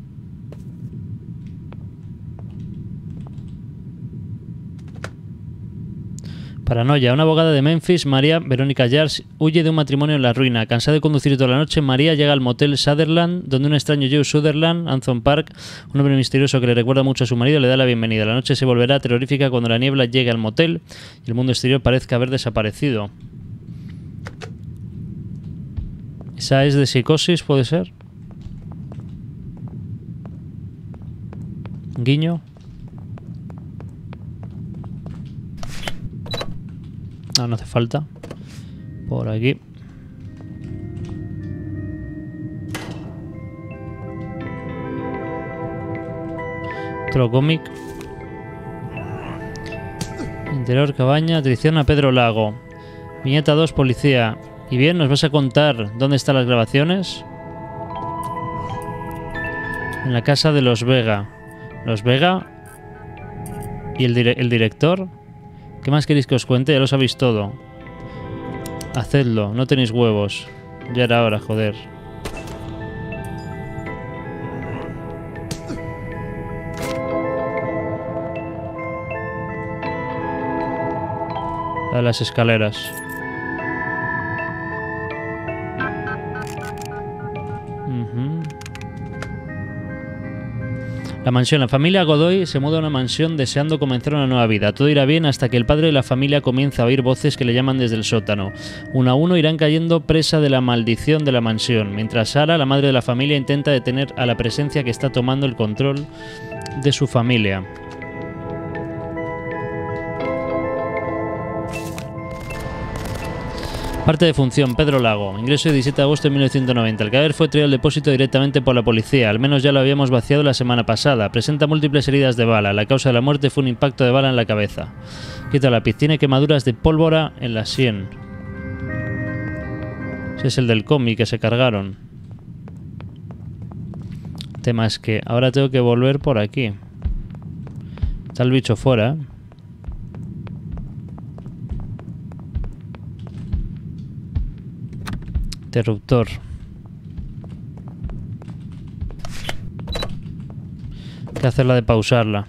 Paranoia. Una abogada de Memphis, María Verónica Yars, huye de un matrimonio en la ruina. Cansada de conducir toda la noche, María llega al motel Sutherland, donde un extraño Joe Sutherland, Anthony Park, un hombre misterioso que le recuerda mucho a su marido, le da la bienvenida. La noche se volverá terrorífica cuando la niebla llegue al motel y el mundo exterior parezca haber desaparecido. ¿Esa es de psicosis, puede ser? Guiño. No, no hace falta. Por aquí. Otro cómic. Interior cabaña, traición a Pedro Lago. Viñeta dos, policía. Y bien, ¿nos vas a contar dónde están las grabaciones? En la casa de los Vega. ¿Los Vega? ¿Y el, dire el director? ¿Qué más queréis que os cuente? Ya lo sabéis todo. Hacedlo, no tenéis huevos. Ya era hora, joder. A las escaleras. Uh-huh. La mansión. La familia Godoy se muda a una mansión deseando comenzar una nueva vida. Todo irá bien hasta que el padre de la familia comienza a oír voces que le llaman desde el sótano. Uno a uno irán cayendo presa de la maldición de la mansión, mientras Sara, la madre de la familia, intenta detener a la presencia que está tomando el control de su familia. Parte de función, Pedro Lago. Ingreso el diecisiete de agosto de mil novecientos noventa. El cadáver fue traído al depósito directamente por la policía. Al menos ya lo habíamos vaciado la semana pasada. Presenta múltiples heridas de bala. La causa de la muerte fue un impacto de bala en la cabeza. Quita la lápiz. Tiene quemaduras de pólvora en la sien. Ese es el del cómic que se cargaron. El tema es que ahora tengo que volver por aquí. Está el bicho fuera, ¿eh? Interruptor. Hay que hacerla de pausarla.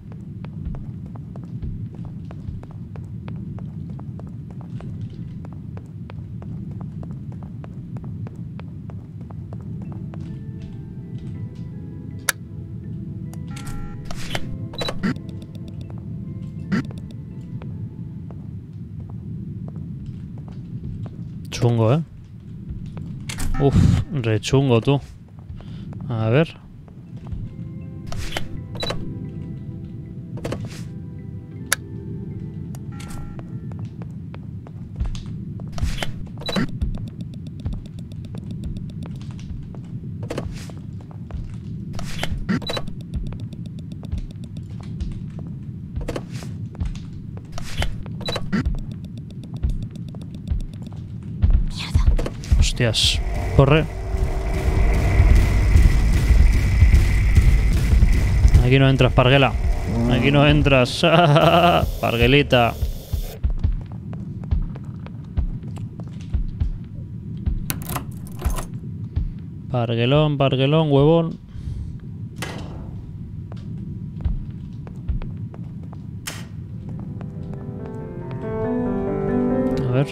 Chungo, ¿eh? Uf, re chungo tú. A ver. Hostias. Corre. Aquí no entras, Parguela. Aquí no entras. Parguelita. Parguelón, parguelón, huevón. A ver.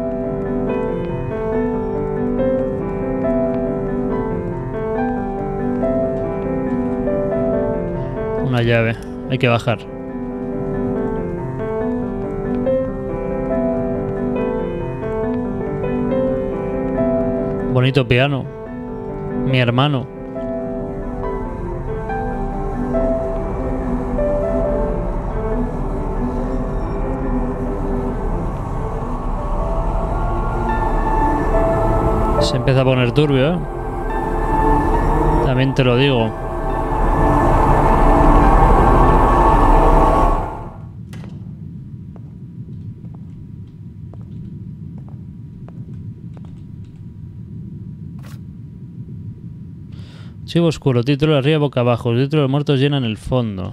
Una llave. Hay que bajar. Bonito piano. Mi hermano. Se empieza a poner turbio, ¿eh? También te lo digo. Archivo oscuro, título arriba, boca abajo. El título de los muertos llenan el fondo.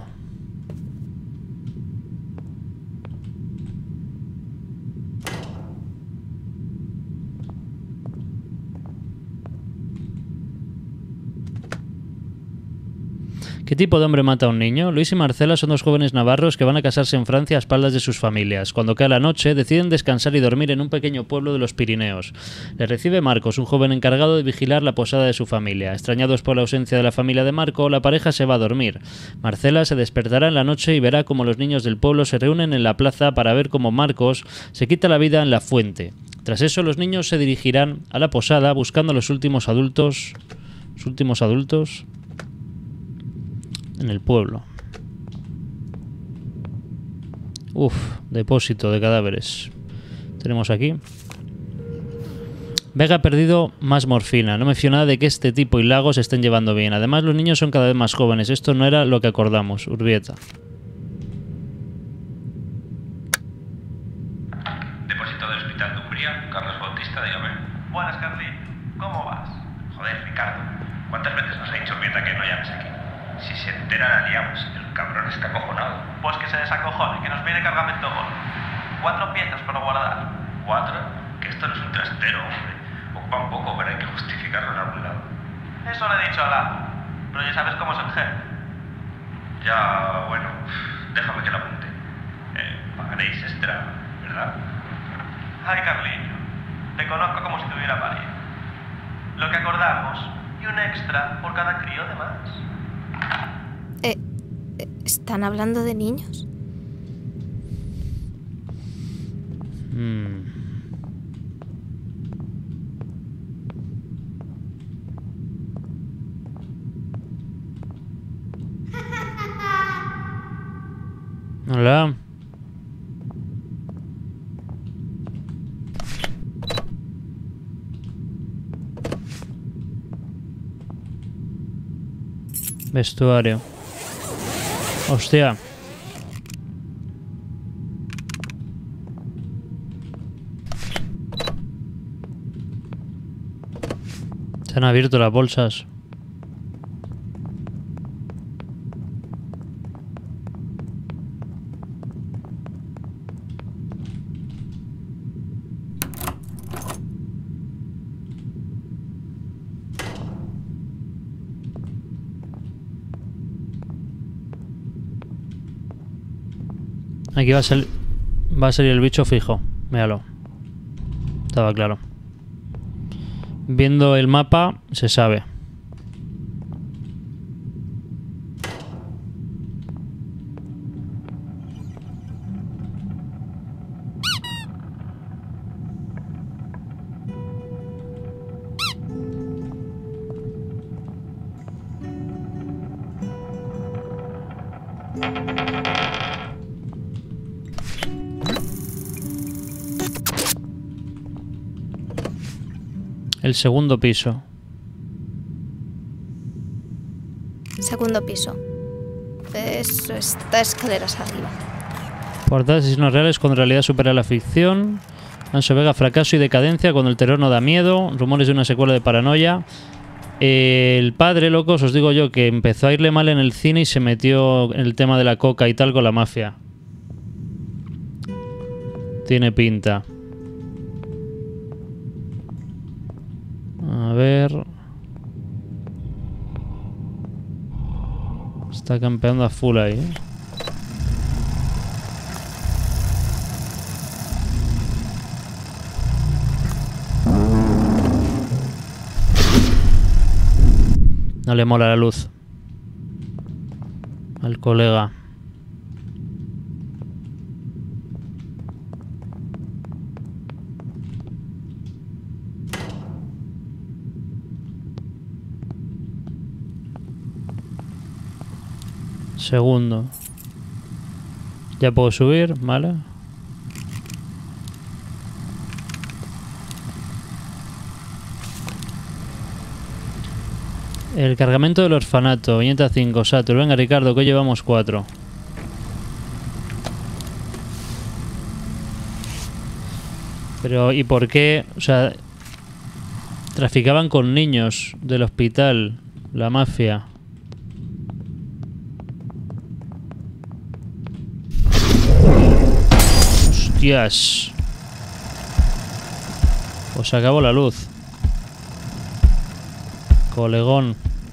¿Qué tipo de hombre mata a un niño? Luis y Marcela son dos jóvenes navarros que van a casarse en Francia a espaldas de sus familias. Cuando cae la noche, deciden descansar y dormir en un pequeño pueblo de los Pirineos. Les recibe Marcos, un joven encargado de vigilar la posada de su familia. Extrañados por la ausencia de la familia de Marco, la pareja se va a dormir. Marcela se despertará en la noche y verá cómo los niños del pueblo se reúnen en la plaza para ver cómo Marcos se quita la vida en la fuente. Tras eso, los niños se dirigirán a la posada buscando a los últimos adultos... ¿Los últimos adultos? En el pueblo. Uf, depósito de cadáveres. Tenemos aquí. Vega ha perdido más morfina. No me fío nada de que este tipo y Lago se estén llevando bien. Además, los niños son cada vez más jóvenes. Esto no era lo que acordamos. Urbieta. médico del Hospital de Umbría, Carlos Bautista, dígame. Buenas, Carly. ¿Cómo vas? Joder, Ricardo, ¿cuántas veces nos ha dicho Pieta que no llames aquí? Si se entera la liamos, el cabrón está acojonado. Pues que se desacojone, que nos viene cargamento gol. Cuatro piezas para guardar. ¿Cuatro? Que esto no es un trastero, hombre. Ocupa un poco, pero hay que justificarlo en algún lado. Eso le he dicho al amo. Pero ya sabes cómo es el jefe. Ya, bueno, déjame que lo apunte. Eh, pagaréis extra, ¿verdad? Ay, Carliño, te conozco como si tuviera parido. Lo que acordamos y un extra por cada crío de más. Eh, ¿Están hablando de niños? Hmm. Hola. Vestuario. Hostia. Se han abierto las bolsas. Aquí va a salir, va a salir el bicho fijo. Míralo. Estaba claro. Viendo el mapa, se sabe. El segundo piso. Segundo piso. Eso está escaleras arriba. Portadas de asesinos reales cuando en realidad supera la ficción. Anso Vega, fracaso y decadencia cuando el terror no da miedo. Rumores de una secuela de Paranoia. El padre, locos, os digo yo, que empezó a irle mal en el cine y se metió en el tema de la coca y tal con la mafia. Tiene pinta. A ver... Está campeando a full ahí, ¿eh? No le mola la luz al colega. Segundo. Ya puedo subir, ¿vale? El cargamento del orfanato, viñeta cinco, Saturn. Venga, Ricardo, que hoy llevamos cuatro. Pero, ¿y por qué? O sea, traficaban con niños del hospital, la mafia. Hostias. Pues se acabó la luz. Colegón.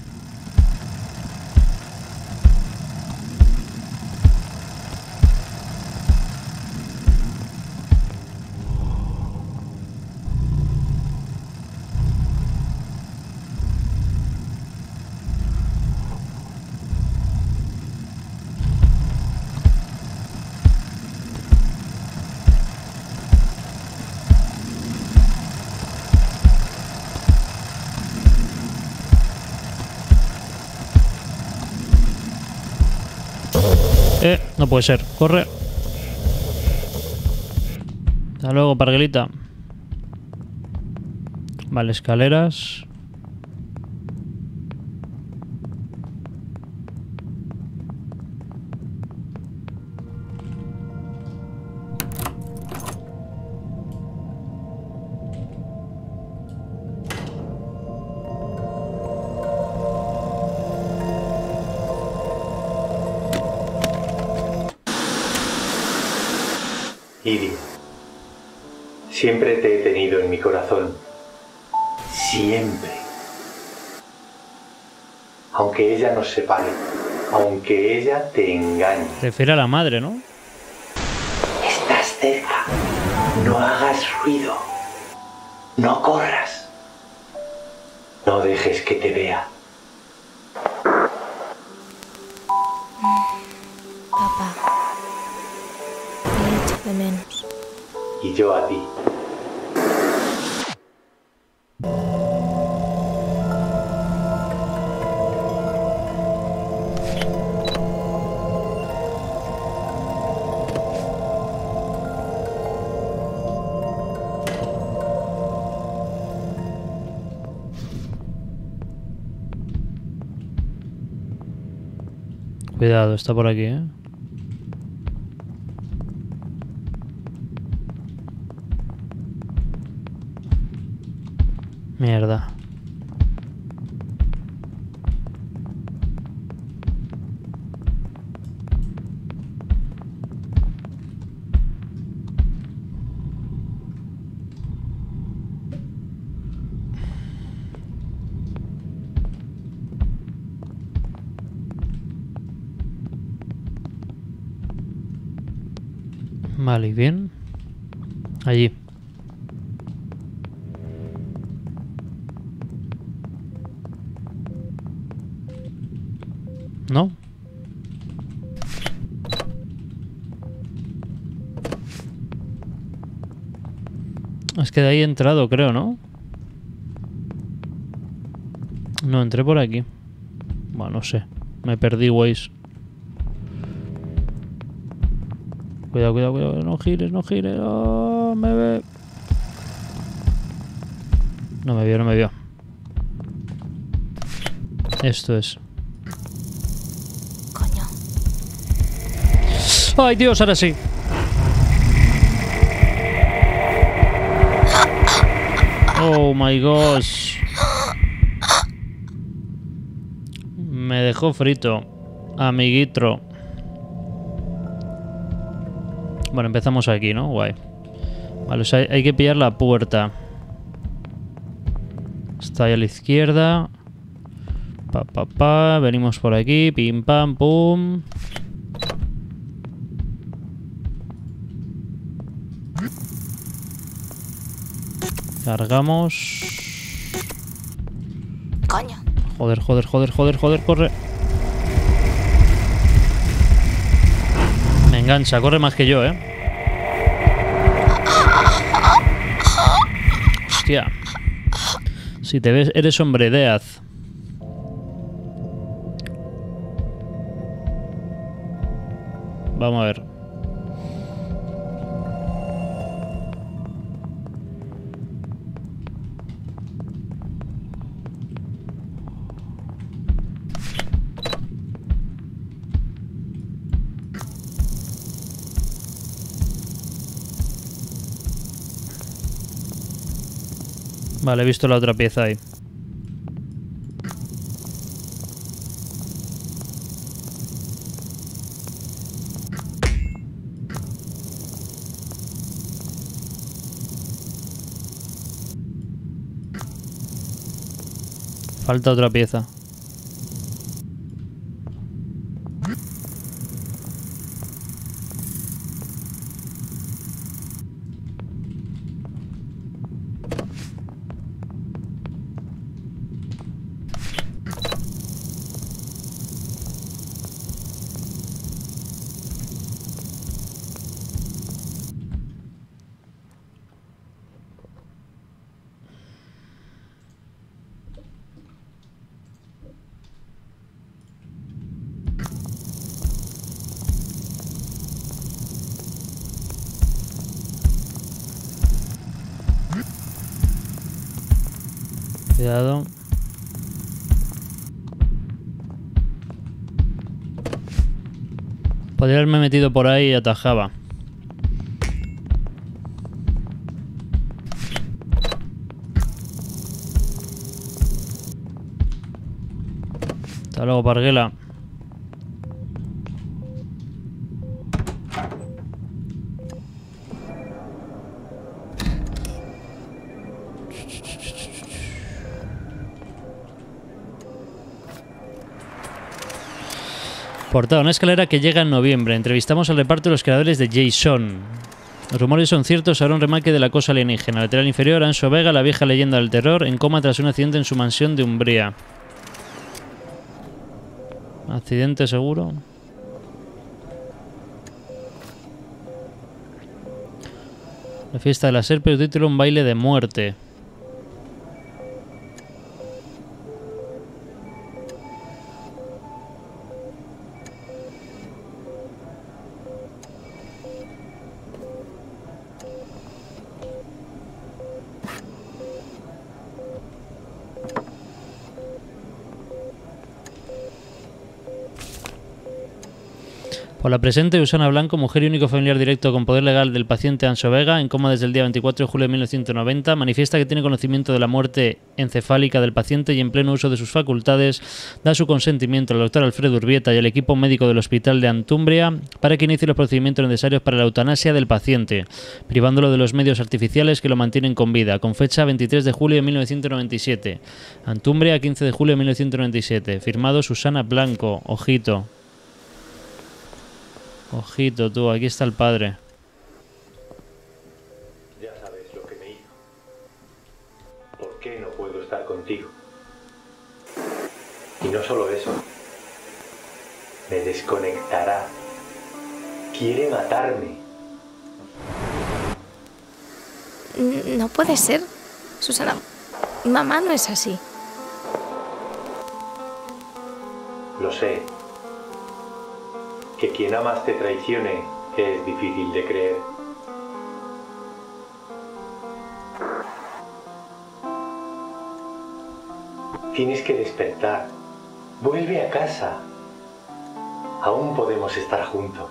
Eh, no puede ser. Corre. Hasta luego, parguelita. Vale, escaleras. Edie, siempre te he tenido en mi corazón. Siempre. Aunque ella nos separe, aunque ella te engañe. Se refiere a la madre, ¿no? Estás cerca. No hagas ruido. No corras. No dejes que te vea. Papá, te echo de menos. Y yo a ti. Cuidado, está por aquí, ¿eh? Mierda. Vale, bien. Allí. ¿No? Es que de ahí he entrado, creo, ¿no? No, entré por aquí. Bueno, no sé. Me perdí, Waze. Cuidado, cuidado, cuidado. No gires, no gires. Oh, me ve. No me vio, no me vio. Esto es. Coño. ¡Ay, Dios! Ahora sí. Oh my gosh. Me dejó frito. Amiguitro. Bueno, empezamos aquí, ¿no? Guay. Vale, o sea, hay que pillar la puerta. Está ahí a la izquierda. Pa, pa, pa. Venimos por aquí. Pim, pam, pum. Cargamos. Coño. Joder, joder, joder, joder, joder, corre. Me engancha, corre más que yo, ¿eh? Hostia. Si te ves, eres hombre de haz. Vamos a ver. Vale, he visto la otra pieza ahí. Falta otra pieza. Cuidado. Podría haberme metido por ahí y atajaba. Hasta luego, Parguela. Portada, una escalera que llega en noviembre. Entrevistamos al reparto de los creadores de Jason. Los rumores son ciertos, habrá un remake de La cosa alienígena. Lateral inferior, Anso Vega, la vieja leyenda del terror, en coma tras un accidente en su mansión de Umbría. ¿Accidente seguro? La fiesta de la serpe, título Un baile de muerte. Por la presente, Usana Blanco, mujer y único familiar directo con poder legal del paciente Anso Vega, en coma desde el día veinticuatro de julio de mil novecientos noventa, manifiesta que tiene conocimiento de la muerte encefálica del paciente y en pleno uso de sus facultades da su consentimiento al doctor Alfredo Urbieta y al equipo médico del hospital de Antumbria para que inicie los procedimientos necesarios para la eutanasia del paciente, privándolo de los medios artificiales que lo mantienen con vida, con fecha veintitrés de julio de mil novecientos noventa y siete. Antumbria, quince de julio de mil novecientos noventa y siete. Firmado Susana Blanco. Ojito. Ojito tú, aquí está el padre. Ya sabes lo que me hizo. ¿Por qué no puedo estar contigo? Y no solo eso. Me desconectará. Quiere matarme. No puede ser. Susana, mamá no es así. Lo sé. Que quien amas te traicione es difícil de creer. Tienes que despertar. Vuelve a casa. Aún podemos estar juntos.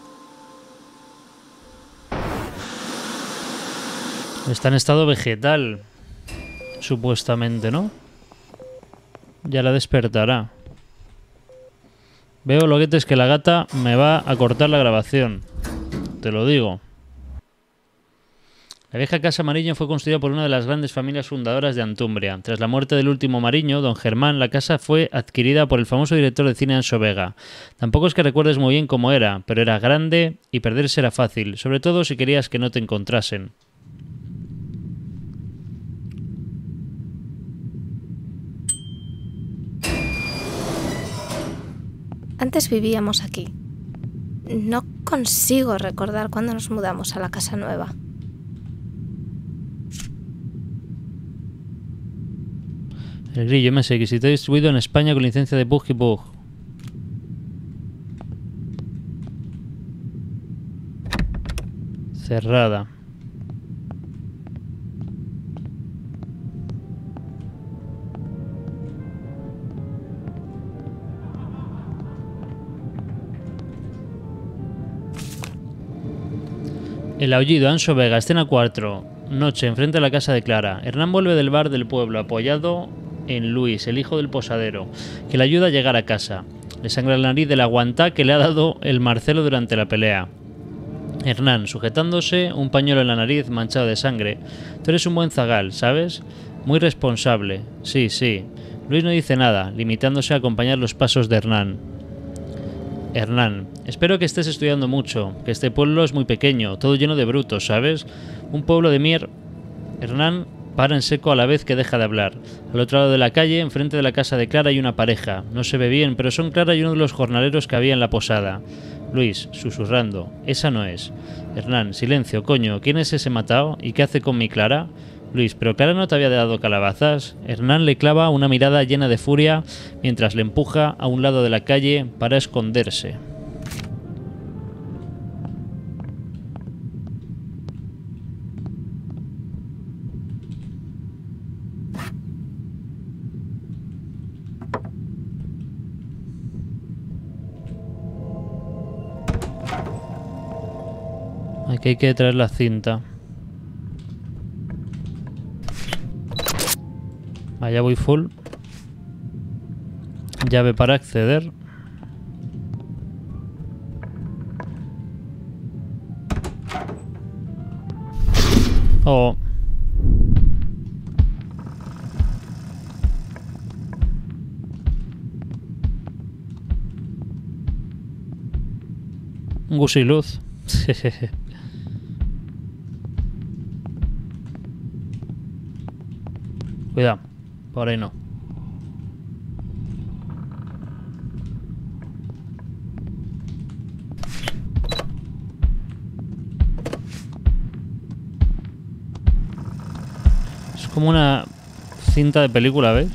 Está en estado vegetal, supuestamente, ¿no? Ya la despertará. Veo, loguetes, que la gata me va a cortar la grabación. Te lo digo. La vieja casa Mariño fue construida por una de las grandes familias fundadoras de Antumbria. Tras la muerte del último Mariño, don Germán, la casa fue adquirida por el famoso director de cine Anso Vega. Tampoco es que recuerdes muy bien cómo era, pero era grande y perderse era fácil, sobre todo si querías que no te encontrasen. Antes vivíamos aquí. No consigo recordar cuándo nos mudamos a la casa nueva. El Grillo M S X está distribuido en España con licencia de Bug y Bug. Cerrada. El aullido, Anso Vega, escena cuatro. Noche, enfrente de la casa de Clara. Hernán vuelve del bar del pueblo, apoyado en Luis, el hijo del posadero, que le ayuda a llegar a casa. Le sangra la nariz de la guantá que le ha dado el Marcelo durante la pelea. Hernán, sujetándose un pañuelo en la nariz manchado de sangre. Tú eres un buen zagal, ¿sabes? Muy responsable. Sí, sí. Luis no dice nada, limitándose a acompañar los pasos de Hernán. Hernán, espero que estés estudiando mucho, que este pueblo es muy pequeño, todo lleno de brutos, ¿sabes? Un pueblo de mier... Hernán para en seco a la vez que deja de hablar. Al otro lado de la calle, enfrente de la casa de Clara, hay una pareja. No se ve bien, pero son Clara y uno de los jornaleros que había en la posada. Luis, susurrando, esa no es. Hernán, silencio, coño, ¿quién es ese matao? ¿Y qué hace con mi Clara? Luis, ¿pero Clara no te había dado calabazas? Hernán le clava una mirada llena de furia mientras le empuja a un lado de la calle para esconderse. Aquí hay que traer la cinta. Allá voy full. Llave para acceder. Oh. Un gusiluz. Cuidado, por ahí no. Es como una cinta de película, ¿ves?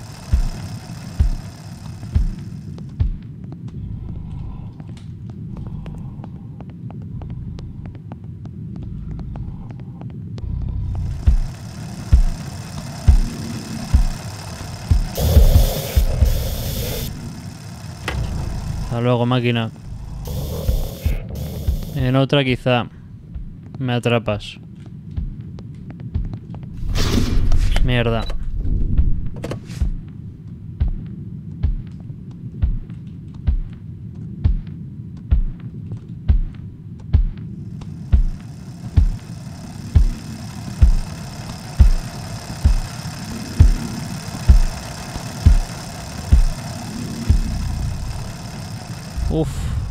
Hasta luego, máquina. En otra quizá me atrapas. Mierda. Uf.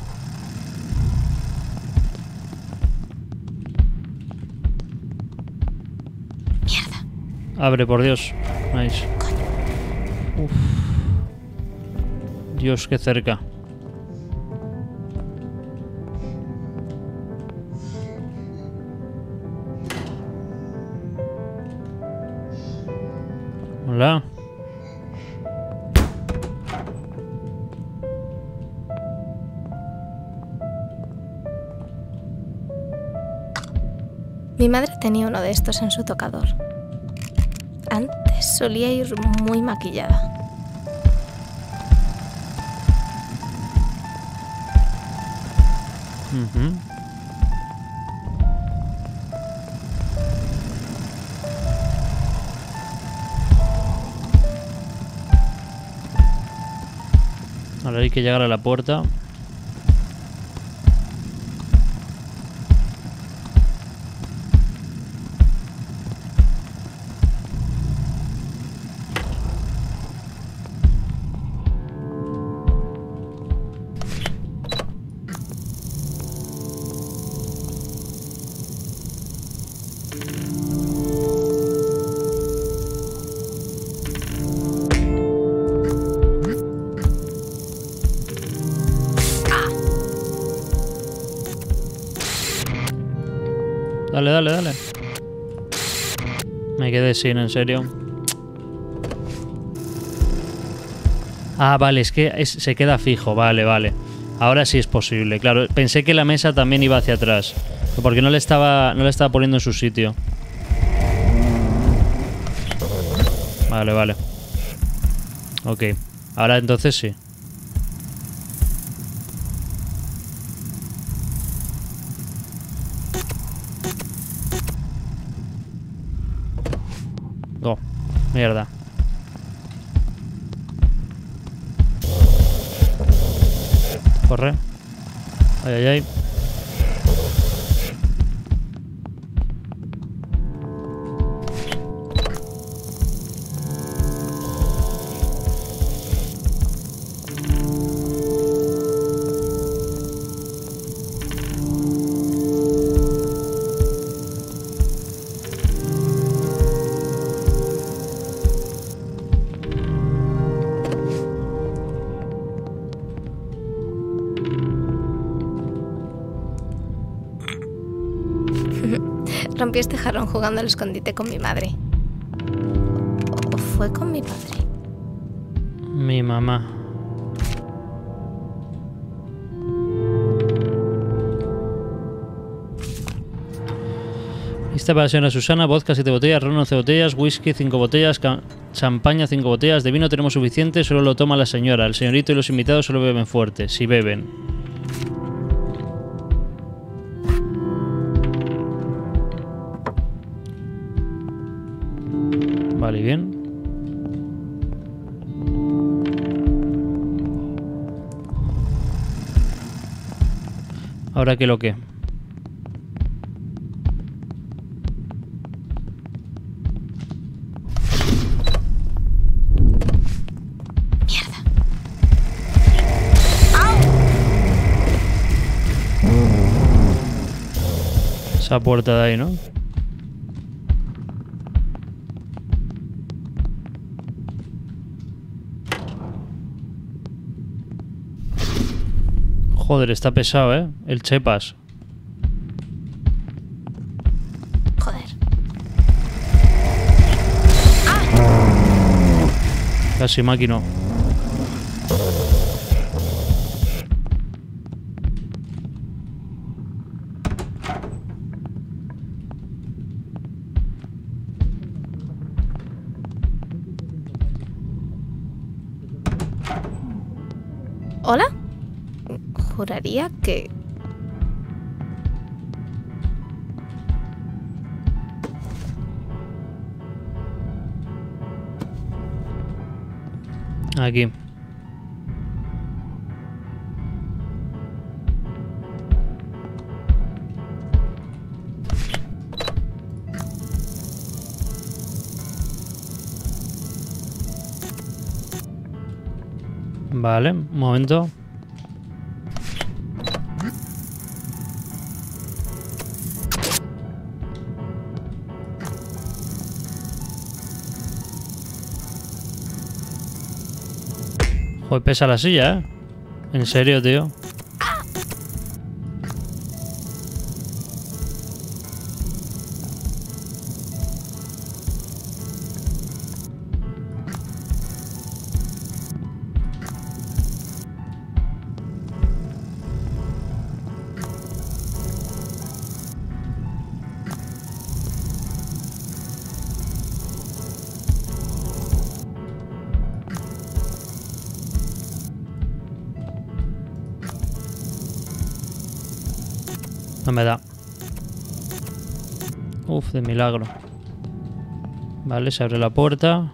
Mierda. Abre, por Dios. Nice. Uf. Dios, qué cerca. Hola. Mi madre tenía uno de estos en su tocador. Antes solía ir muy maquillada. Uh-huh. Ahora hay que llegar a la puerta. Dale, dale, dale. Me quedé sin, en serio. Ah, vale, es que es, se queda fijo. Vale, vale. Ahora sí es posible, claro. Pensé que la mesa también iba hacia atrás. Porque no le estaba, no le estaba poniendo en su sitio. Vale, vale. Ok. Ahora entonces sí. Oh, mierda. Corre. Ay, ay, ay. Rompí este jarrón jugando al escondite con mi madre. ¿O fue con mi padre? Mi mamá. Lista para la señora Susana, vodka siete botellas, ron once botellas, whisky cinco botellas, champaña cinco botellas, de vino tenemos suficiente, solo lo toma la señora. El señorito y los invitados solo beben fuerte, si beben. Vale, bien. Ahora qué lo que. ¡Mierda! ¡Au! esta puerta de ahí, ¿no? Joder, está pesado, ¿eh? El chepas. Joder. Casi máquina. ¿Hola? Juraría que... Aquí. Vale, un momento. Joder, pesa la silla, ¿eh? En serio, tío. No me da. Uf, de milagro. Vale, se abre la puerta.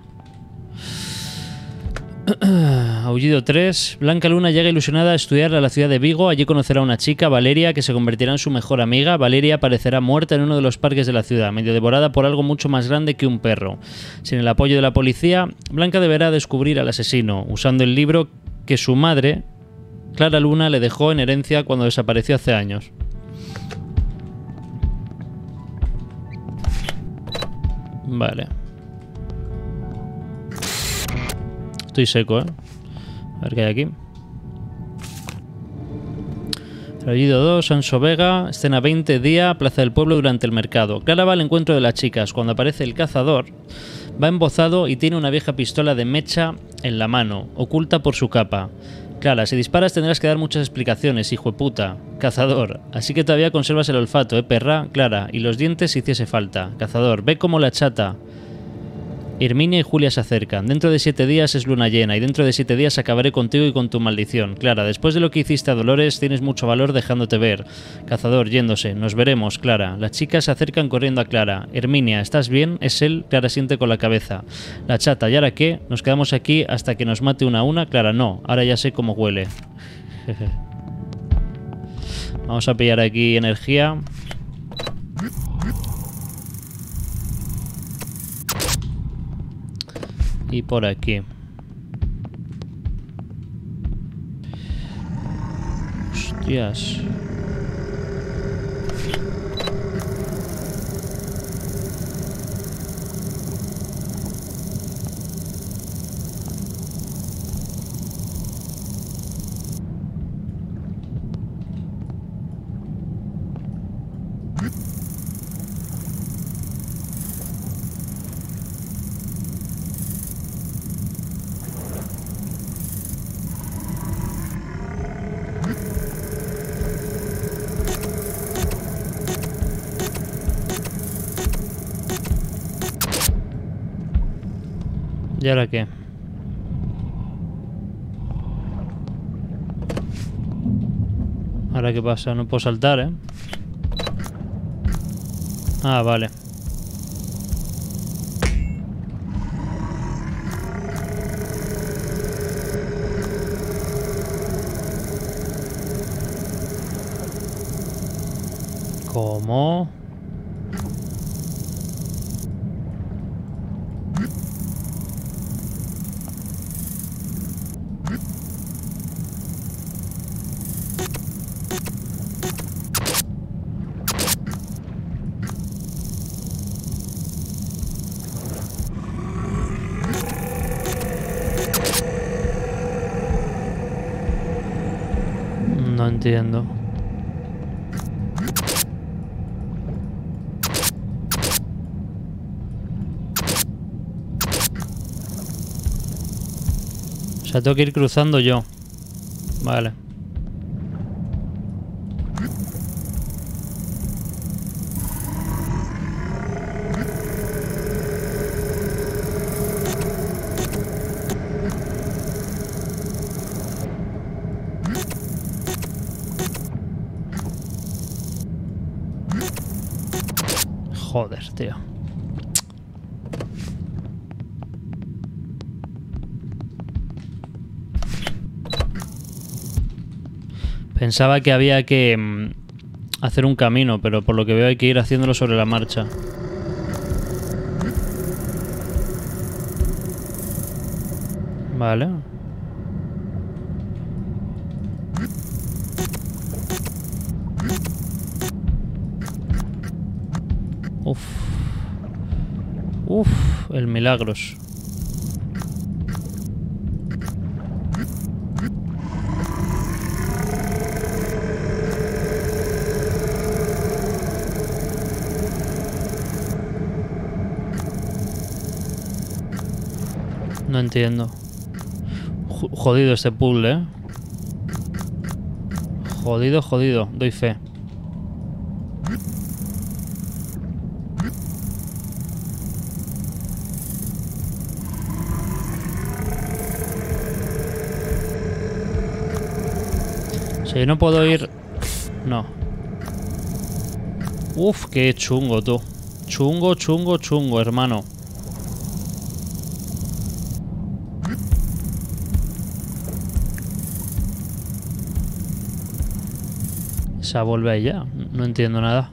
Aullido tres. Blanca Luna llega ilusionada a estudiar a la ciudad de Vigo. Allí conocerá a una chica, Valeria, que se convertirá en su mejor amiga. Valeria aparecerá muerta en uno de los parques de la ciudad, medio devorada por algo mucho más grande que un perro. Sin el apoyo de la policía, Blanca deberá descubrir al asesino, usando el libro que su madre, Clara Luna, le dejó en herencia cuando desapareció hace años. Vale. Estoy seco, ¿eh? A ver qué hay aquí. Aullido dos, Sanso Vega, escena veinte, día, Plaza del Pueblo durante el mercado. Clara va al encuentro de las chicas. Cuando aparece el cazador, va embozado y tiene una vieja pistola de mecha en la mano, oculta por su capa. Clara, si disparas tendrás que dar muchas explicaciones, hijo de puta. Cazador, así que todavía conservas el olfato, ¿eh, perra? Clara, y los dientes si hiciese falta. Cazador, ve como la chata. Herminia y Julia se acercan. Dentro de siete días es luna llena y dentro de siete días acabaré contigo y con tu maldición. Clara, después de lo que hiciste a Dolores tienes mucho valor dejándote ver. Cazador, yéndose. Nos veremos, Clara. Las chicas se acercan corriendo a Clara. Herminia, ¿estás bien? Es él. Clara siente con la cabeza. La chata, ¿y ahora qué? ¿Nos quedamos aquí hasta que nos mate una a una? Clara, no. Ahora ya sé cómo huele. Vamos a pillar aquí energía. Y por aquí. Hostias. ¿Y ahora qué? ¿Ahora qué pasa? No puedo saltar, ¿eh? Ah, vale. ¿Cómo? No entiendo. O sea, tengo que ir cruzando yo. Vale. Joder, tío. Pensaba que había que mmm, hacer un camino, pero por lo que veo hay que ir haciéndolo sobre la marcha. Vale. Uf. Uf, el Milagros. No entiendo. Jodido este puzzle, ¿eh? Jodido, jodido. Doy fe. O sea, yo no puedo ir... No. Uf, qué chungo, tú. Chungo, chungo, chungo, hermano. Se vuelve ahí ya. No entiendo nada.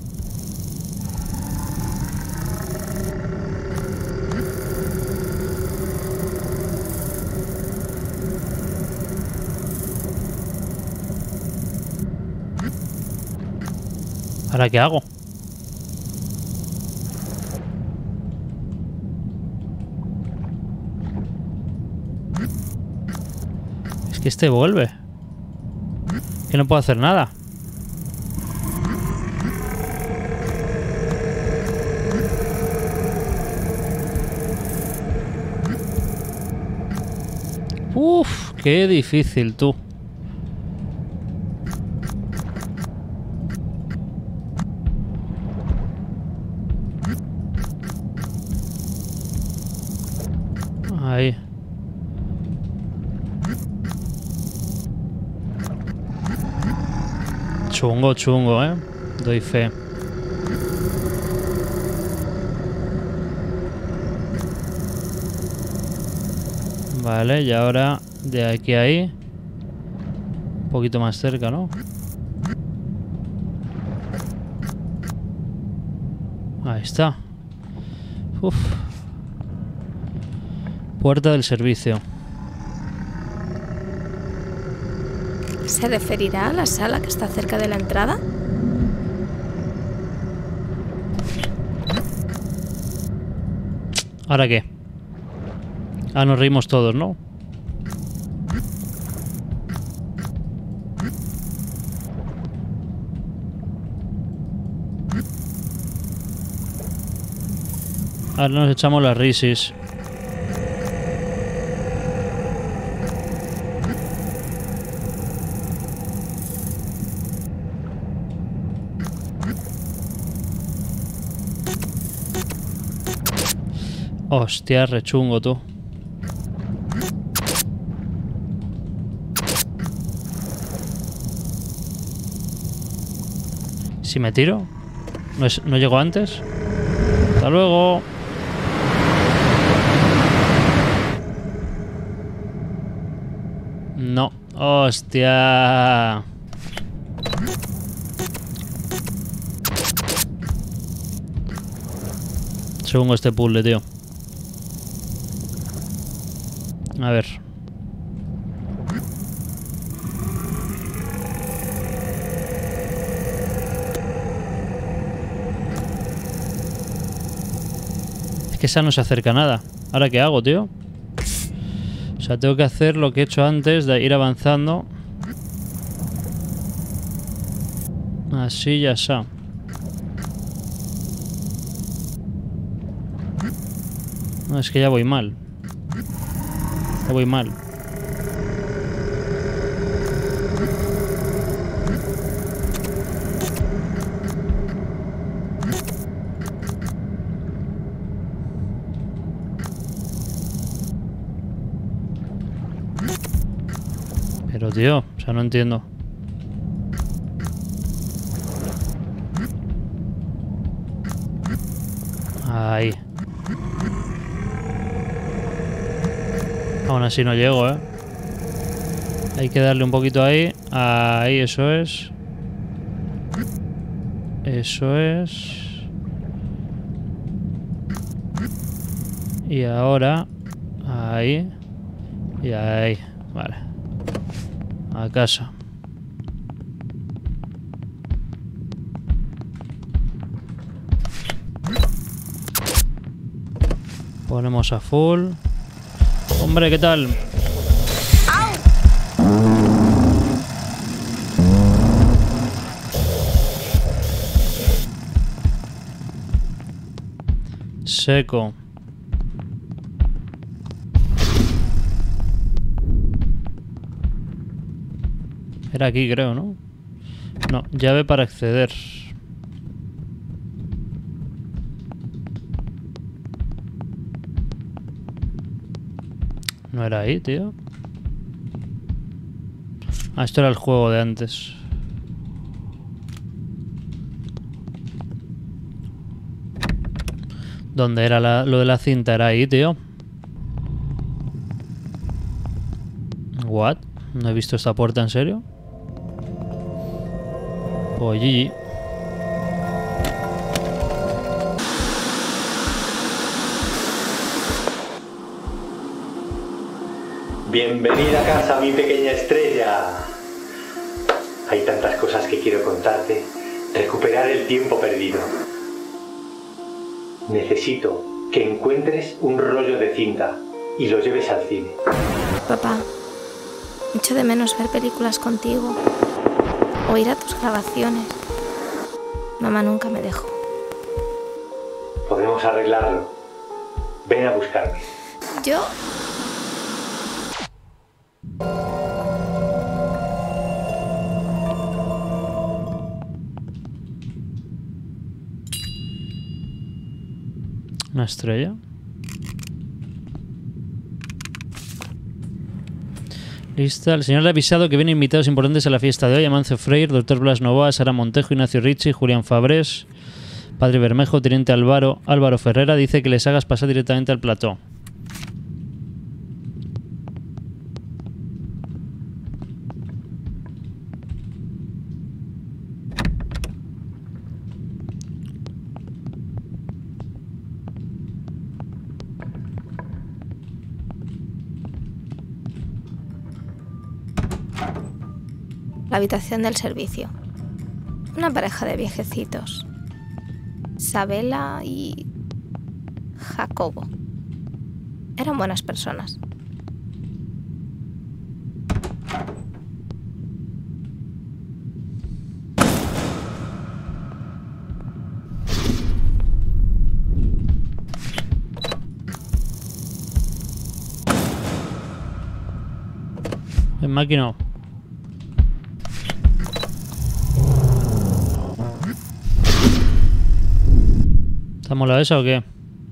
¿Ahora qué hago? Es que este vuelve. Que no puedo hacer nada. Uf, qué difícil, tú. Ahí. Chungo, chungo, eh. Doy fe. Vale, y ahora de aquí a ahí. Un poquito más cerca, ¿no? Ahí está. Uf. Puerta del servicio. ¿Se referirá a la sala que está cerca de la entrada? ¿Ahora qué? Ah, nos reímos todos, ¿no? Ahora nos echamos las risis. Hostia, rechungo, tú. Si me tiro, ¿no, es, ¿no llego antes? Hasta luego. No. Hostia. Chungo este puzzle, tío. A ver. Es que esa no se acerca a nada. ¿Ahora qué hago, tío? O sea, tengo que hacer lo que he hecho antes de ir avanzando. Así ya está. No, es que ya voy mal. Ya voy mal. Pero tío, o sea, no entiendo. Ahí. Aún así no llego, ¿eh? Hay que darle un poquito ahí. Ahí, eso es. Eso es. Y ahora... Ahí. Y ahí. Vale. A casa. Ponemos a full. Hombre, ¿qué tal? Seco. Era aquí, creo, ¿no? No, llave para acceder. No era ahí, tío. Ah, esto era el juego de antes. ¿Dónde era la, lo de la cinta? Era ahí, tío. What? ¿No he visto esta puerta en serio? Pues G G. Bienvenida a casa, mi pequeña estrella. Hay tantas cosas que quiero contarte. Recuperar el tiempo perdido. Necesito que encuentres un rollo de cinta y lo lleves al cine. Papá, echo de menos ver películas contigo o ir a tus grabaciones. Mamá nunca me dejó. Podemos arreglarlo. Ven a buscarme. Yo... Una estrella. Lista. El señor le ha avisado que vienen invitados importantes a la fiesta de hoy. Amancio Freire, doctor Blas Novoa, Sara Montejo, Ignacio Ricci, Julián Fabrés, Padre Bermejo, Teniente Álvaro, Álvaro Ferrera. Dice que les hagas pasar directamente al plató. La habitación del servicio. Una pareja de viejecitos. Sabela y... Jacobo. Eran buenas personas. En máquina. ¿Está molado esa o qué?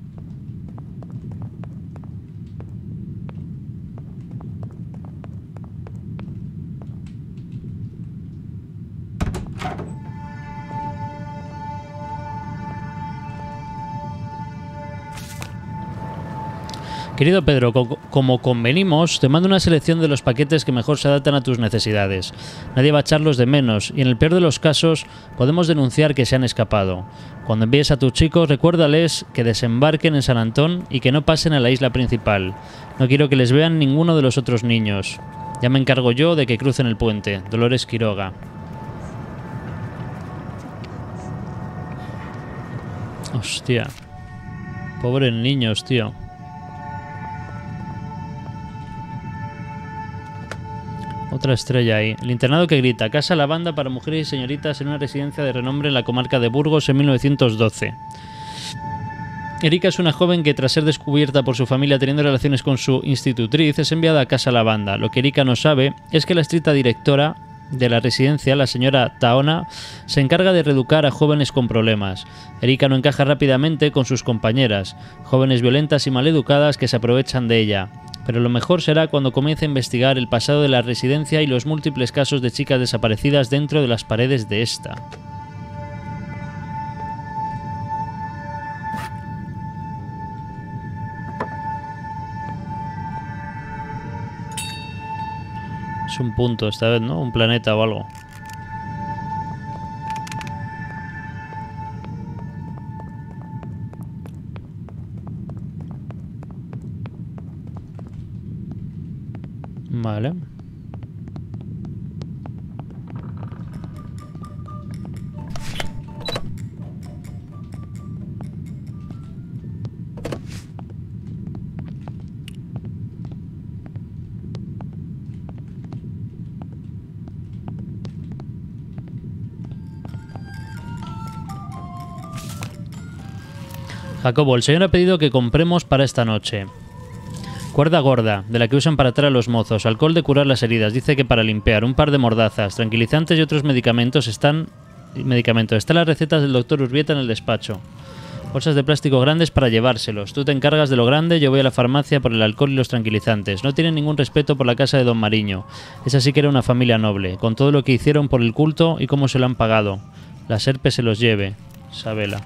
Querido Pedro, co como convenimos, te mando una selección de los paquetes que mejor se adaptan a tus necesidades. Nadie va a echarlos de menos y en el peor de los casos podemos denunciar que se han escapado. Cuando envíes a tus chicos, recuérdales que desembarquen en San Antón y que no pasen a la isla principal. No quiero que les vean ninguno de los otros niños. Ya me encargo yo de que crucen el puente. Dolores Quiroga. Hostia. Pobres niños, tío. Otra estrella ahí. El internado que grita. Casa Lavanda para mujeres y señoritas en una residencia de renombre en la comarca de Burgos en mil novecientos doce. Erika es una joven que, tras ser descubierta por su familia teniendo relaciones con su institutriz, es enviada a Casa Lavanda. Lo que Erika no sabe es que la estricta directora de la residencia, la señora Taona, se encarga de reeducar a jóvenes con problemas. Erika no encaja rápidamente con sus compañeras, jóvenes violentas y maleducadas que se aprovechan de ella. Pero lo mejor será cuando comience a investigar el pasado de la residencia y los múltiples casos de chicas desaparecidas dentro de las paredes de esta. Es un punto esta vez, ¿no? Un planeta o algo. Vale. Jacobo, el señor ha pedido que compremos para esta noche. Cuerda gorda, de la que usan para atar a los mozos, alcohol de curar las heridas, dice que para limpiar, un par de mordazas, tranquilizantes y otros medicamentos están... Medicamentos. Están las recetas del doctor Urbieta en el despacho. Bolsas de plástico grandes para llevárselos. Tú te encargas de lo grande, yo voy a la farmacia por el alcohol y los tranquilizantes. No tienen ningún respeto por la casa de don Mariño. Esa sí que era una familia noble, con todo lo que hicieron por el culto y cómo se lo han pagado. La serpe se los lleve. Sabela.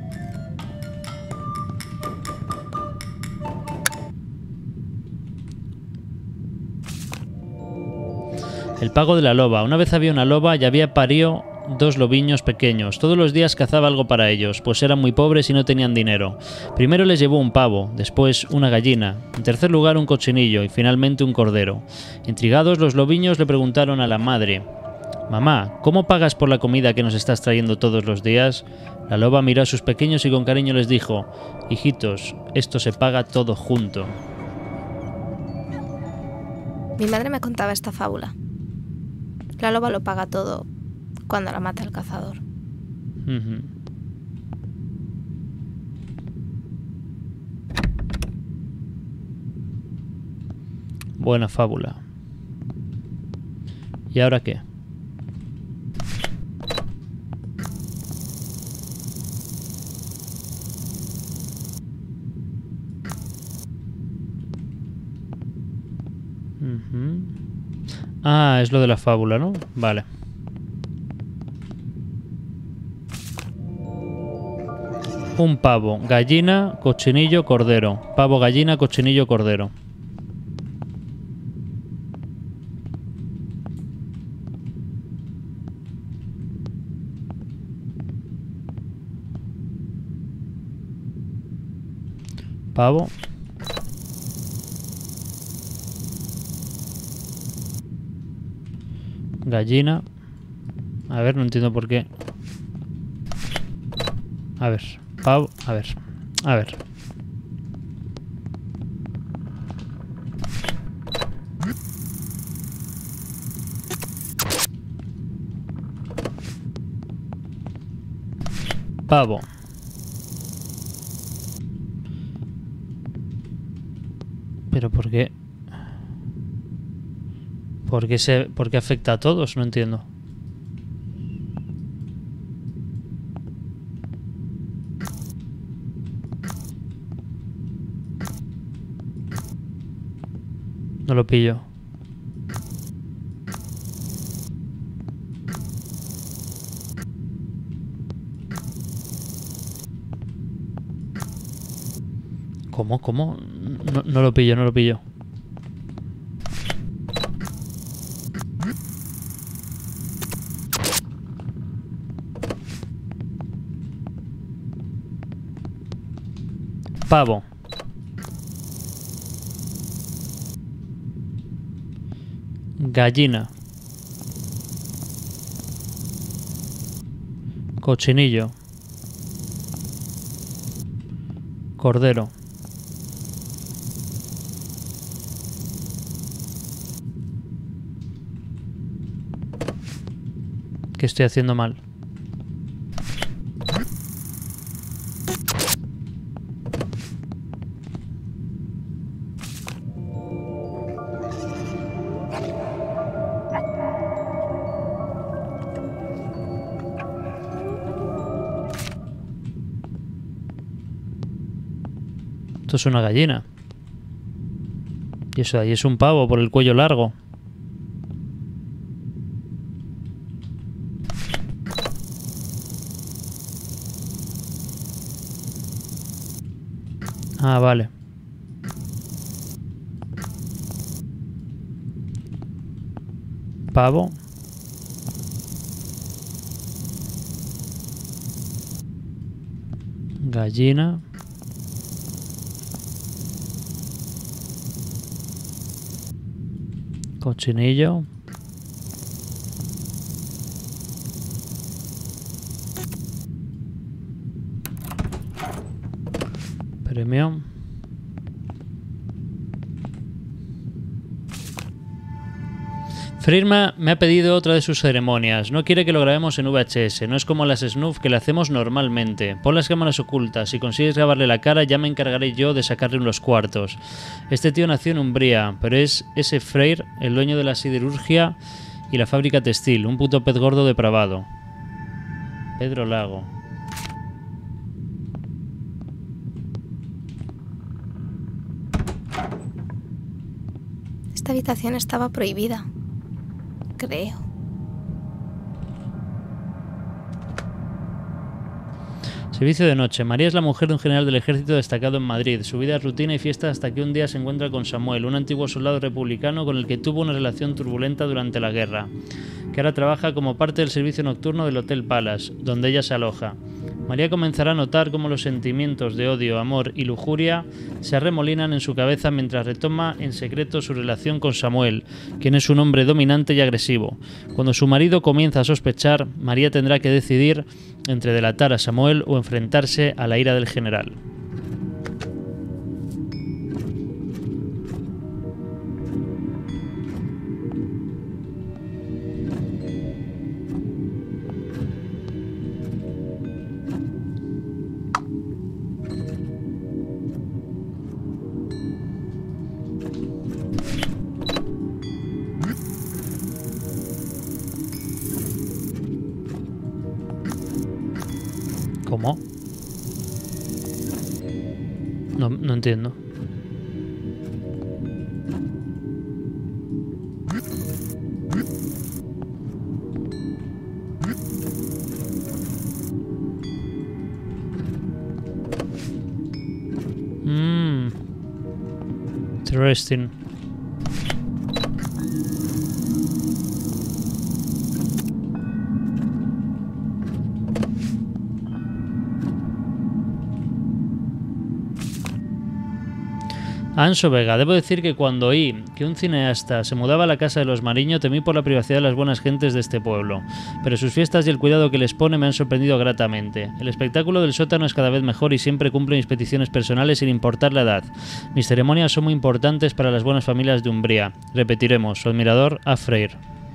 El pago de la loba. Una vez había una loba y había parido dos lobiños pequeños. Todos los días cazaba algo para ellos, pues eran muy pobres y no tenían dinero. Primero les llevó un pavo, después una gallina, en tercer lugar un cochinillo y finalmente un cordero. Intrigados, los lobiños le preguntaron a la madre: «Mamá, ¿cómo pagas por la comida que nos estás trayendo todos los días?» La loba miró a sus pequeños y con cariño les dijo: «Hijitos, esto se paga todo junto». Mi madre me contaba esta fábula. La loba lo paga todo cuando la mata el cazador. Uh-huh. Buena fábula. ¿Y ahora qué? Uh-huh. Ah, es lo de la fábula, ¿no? Vale. Un pavo, gallina, cochinillo, cordero. Pavo, gallina, cochinillo, cordero. Pavo. Gallina. A ver, no entiendo por qué. A ver. Pavo. A ver. A ver. Pavo. ¿Pero por qué? ¿Por qué, se, ¿Por qué afecta a todos? No entiendo. No lo pillo. ¿Cómo? ¿Cómo? No, no lo pillo, no lo pillo. Pavo. Gallina. Cochinillo. Cordero. ¿Qué estoy haciendo mal? Esto es una gallina. Y eso de ahí es un pavo por el cuello largo. Ah, vale. Pavo. Gallina. Cochinillo. Premio. Freirma me ha pedido otra de sus ceremonias. No quiere que lo grabemos en V H S. No es como las snuff que le hacemos normalmente. Pon las cámaras ocultas. Si consigues grabarle la cara, ya me encargaré yo de sacarle unos cuartos. Este tío nació en Umbría, pero es ese Freyr, el dueño de la siderurgia y la fábrica textil. Un puto pez gordo depravado. Pedro Lago. Esta habitación estaba prohibida. Creo. Servicio de noche. María es la mujer de un general del ejército destacado en Madrid. Su vida es rutina y fiesta hasta que un día se encuentra con Samuel, un antiguo soldado republicano con el que tuvo una relación turbulenta durante la guerra, que ahora trabaja como parte del servicio nocturno del Hotel Palace, donde ella se aloja. María comenzará a notar cómo los sentimientos de odio, amor y lujuria se arremolinan en su cabeza mientras retoma en secreto su relación con Samuel, quien es un hombre dominante y agresivo. Cuando su marido comienza a sospechar, María tendrá que decidir entre delatar a Samuel o enfrentarse a la ira del general. ¿Cómo? No, no entiendo. Mmm. Interesting. Anso Vega, debo decir que cuando oí que un cineasta se mudaba a la casa de los Mariño temí por la privacidad de las buenas gentes de este pueblo, pero sus fiestas y el cuidado que les pone me han sorprendido gratamente. El espectáculo del sótano es cada vez mejor y siempre cumple mis peticiones personales sin importar la edad. Mis ceremonias son muy importantes para las buenas familias de Umbría. Repetiremos, su admirador A. Freyr.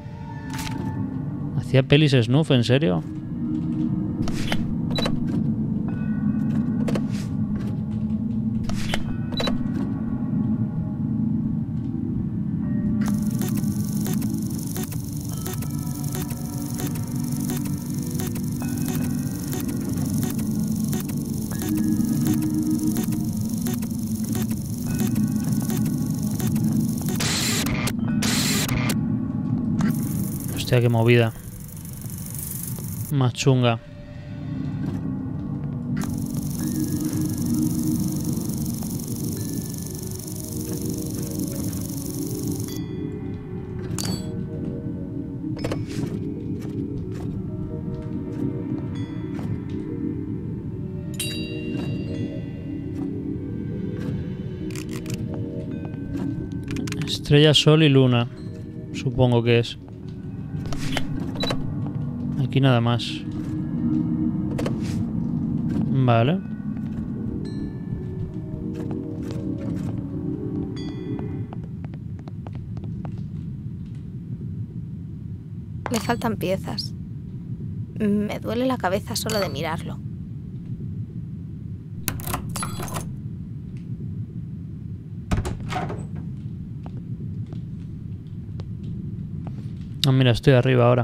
¿Hacía pelis snuff, en serio? Hostia, qué movida. Más chunga. Estrella, sol y luna. Supongo que es. Aquí nada más. Vale. Le faltan piezas. Me duele la cabeza solo de mirarlo. Ah, mira, estoy arriba ahora.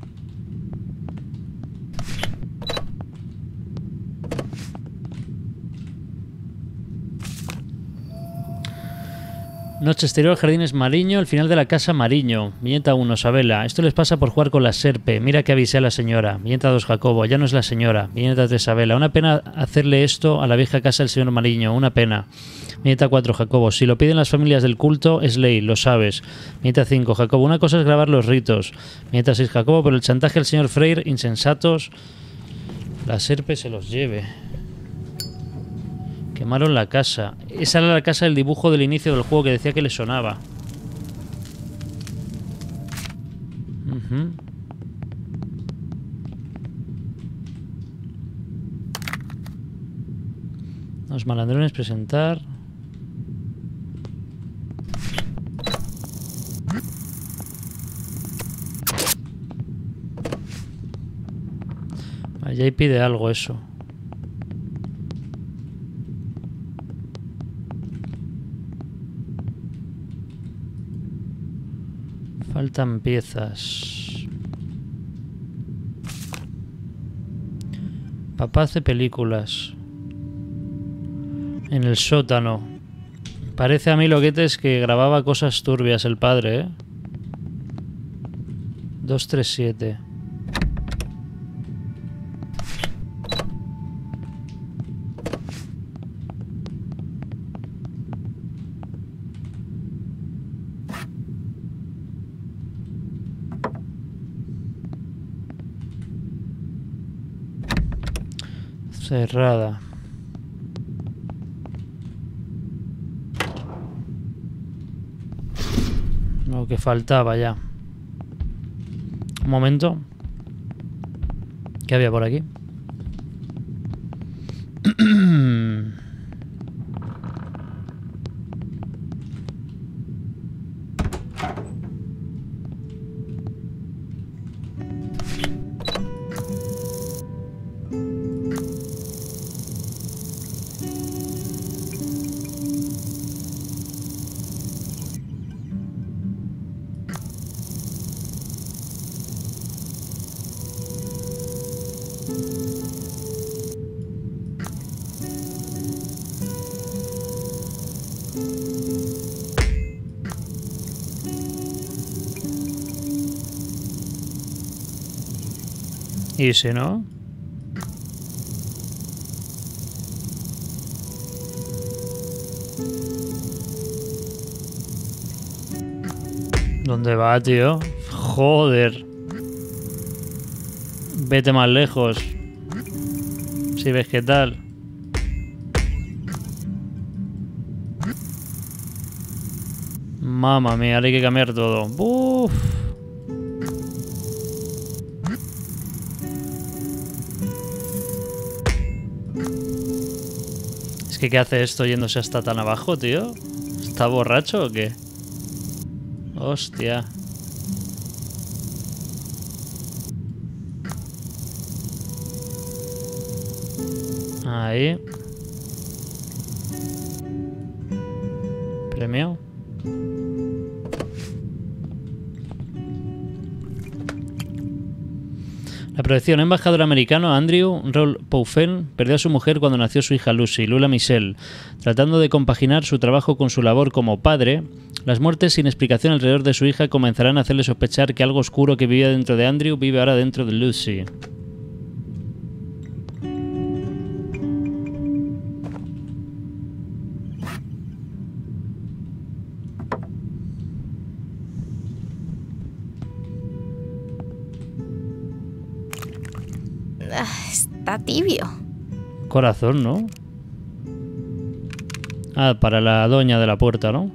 Noche exterior, jardines Mariño, el final de la casa Mariño. Viñeta uno, Sabela. Esto les pasa por jugar con la serpe. Mira que avisé a la señora. Viñeta dos, Jacobo. Ya no es la señora. Viñeta tres, Sabela. Una pena hacerle esto a la vieja casa del señor Mariño. Una pena. Viñeta cuatro, Jacobo. Si lo piden las familias del culto, es ley, lo sabes. Viñeta cinco, Jacobo. Una cosa es grabar los ritos. Viñeta seis, Jacobo. Por el chantaje al señor Freyr, insensatos. La serpe se los lleve. Quemaron la casa. Esa era la casa del dibujo del inicio del juego que decía que le sonaba. Uh-huh. Los malandrones, presentar. Allá y pide algo eso. Faltan piezas. Papá hace películas. En el sótano. Parece a mí, loquetes, que grababa cosas turbias el padre, ¿eh? dos tres siete. Cerrada. Lo que faltaba ya. Un momento. ¿Qué había por aquí? ¿Y si no? ¿Dónde va, tío? Joder. Vete más lejos. Si ves qué tal. Mamma mía, ahora hay que cambiar todo. Uf. Es que ¿qué hace esto yéndose hasta tan abajo, tío? ¿Está borracho o qué? Hostia. Ahí. Premio. La producción. Embajador americano Andrew Roll Poufen perdió a su mujer cuando nació su hija Lucy, Lula Michelle. Tratando de compaginar su trabajo con su labor como padre, las muertes sin explicación alrededor de su hija comenzarán a hacerle sospechar que algo oscuro que vivía dentro de Andrew vive ahora dentro de Lucy. Está tibio. Corazón, ¿no? Ah, para la doña de la puerta, ¿no?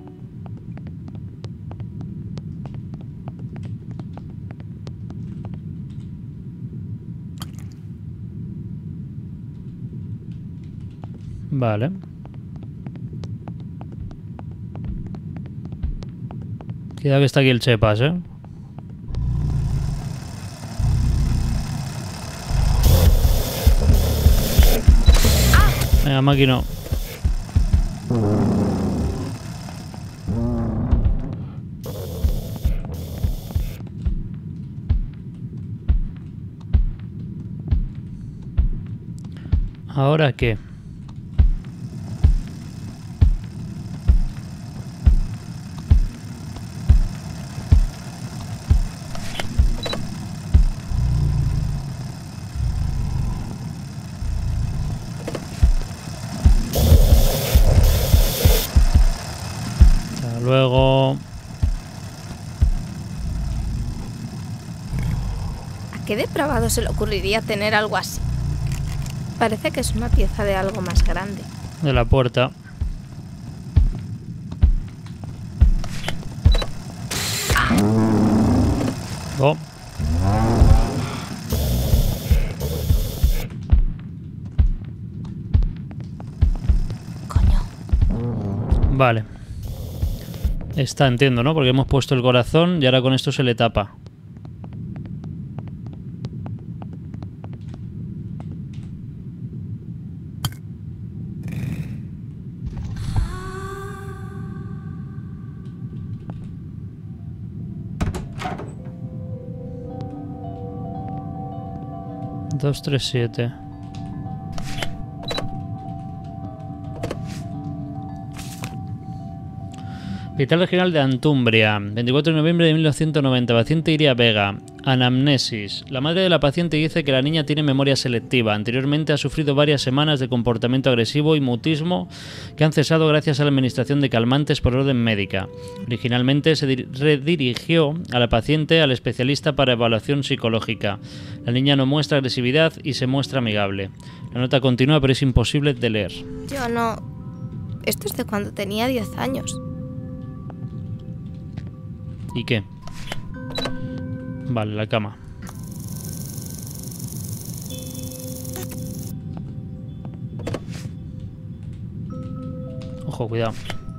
Vale. Cuidado que está aquí el Chepas, ¿eh? Venga, máquina. ¿Ahora qué? Hasta luego. ¿A qué depravado se le ocurriría tener algo así? Parece que es una pieza de algo más grande. De la puerta. Oh. Coño. Vale. Está, entiendo, ¿no? Porque hemos puesto el corazón y ahora con esto se le tapa. dos tres siete. Hospital Regional de Antumbria, veinticuatro de noviembre de mil novecientos noventa. Paciente Iria Vega. Anamnesis. La madre de la paciente dice que la niña tiene memoria selectiva. Anteriormente ha sufrido varias semanas de comportamiento agresivo y mutismo que han cesado gracias a la administración de calmantes por orden médica. Originalmente se redirigió a la paciente al especialista para evaluación psicológica. La niña no muestra agresividad y se muestra amigable. La nota continúa, pero es imposible de leer. Yo no... Esto es de cuando tenía diez años. ¿Y qué? Vale, la cama. Ojo, cuidado.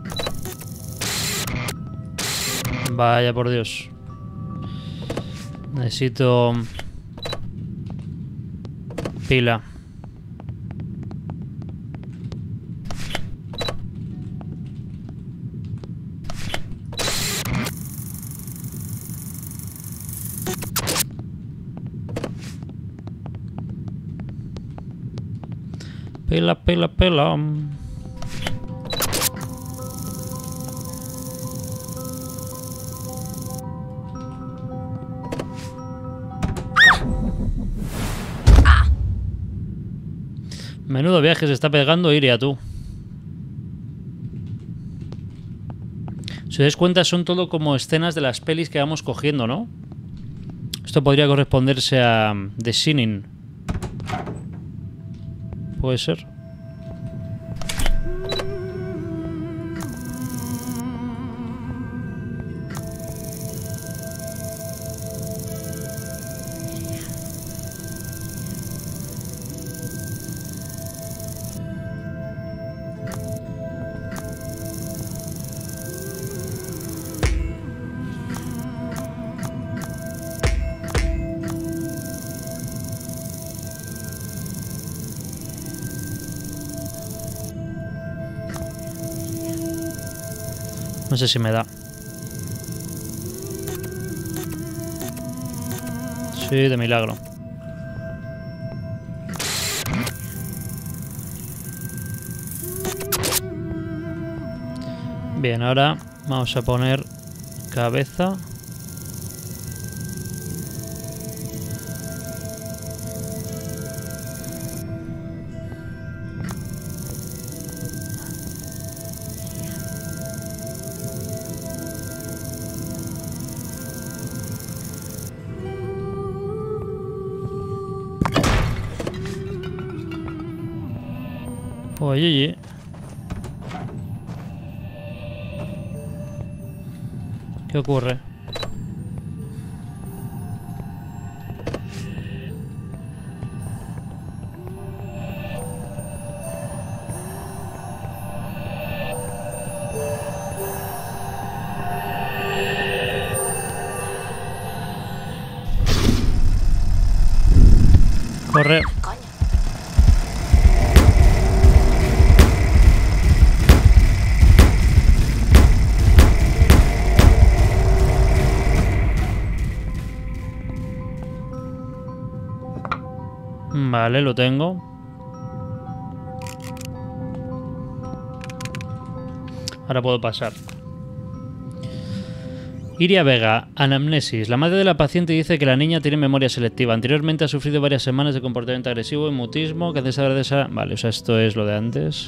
Vaya por Dios. Necesito... pila. Pela, pela, pela. Menudo viaje se está pegando Iria, tú. Si os dais cuenta, son todo como escenas de las pelis que vamos cogiendo, ¿no? Esto podría corresponderse a The Shining. Puede ser. No sé si me da. Sí, de milagro. Bien, ahora vamos a poner cabeza. Oye, oye. ¿Qué ocurre? Corre. Vale, lo tengo. Ahora puedo pasar. Iria Vega, anamnesis. La madre de la paciente dice que la niña tiene memoria selectiva. Anteriormente ha sufrido varias semanas de comportamiento agresivo y mutismo. Que antes de esa... Vale, o sea, esto es lo de antes.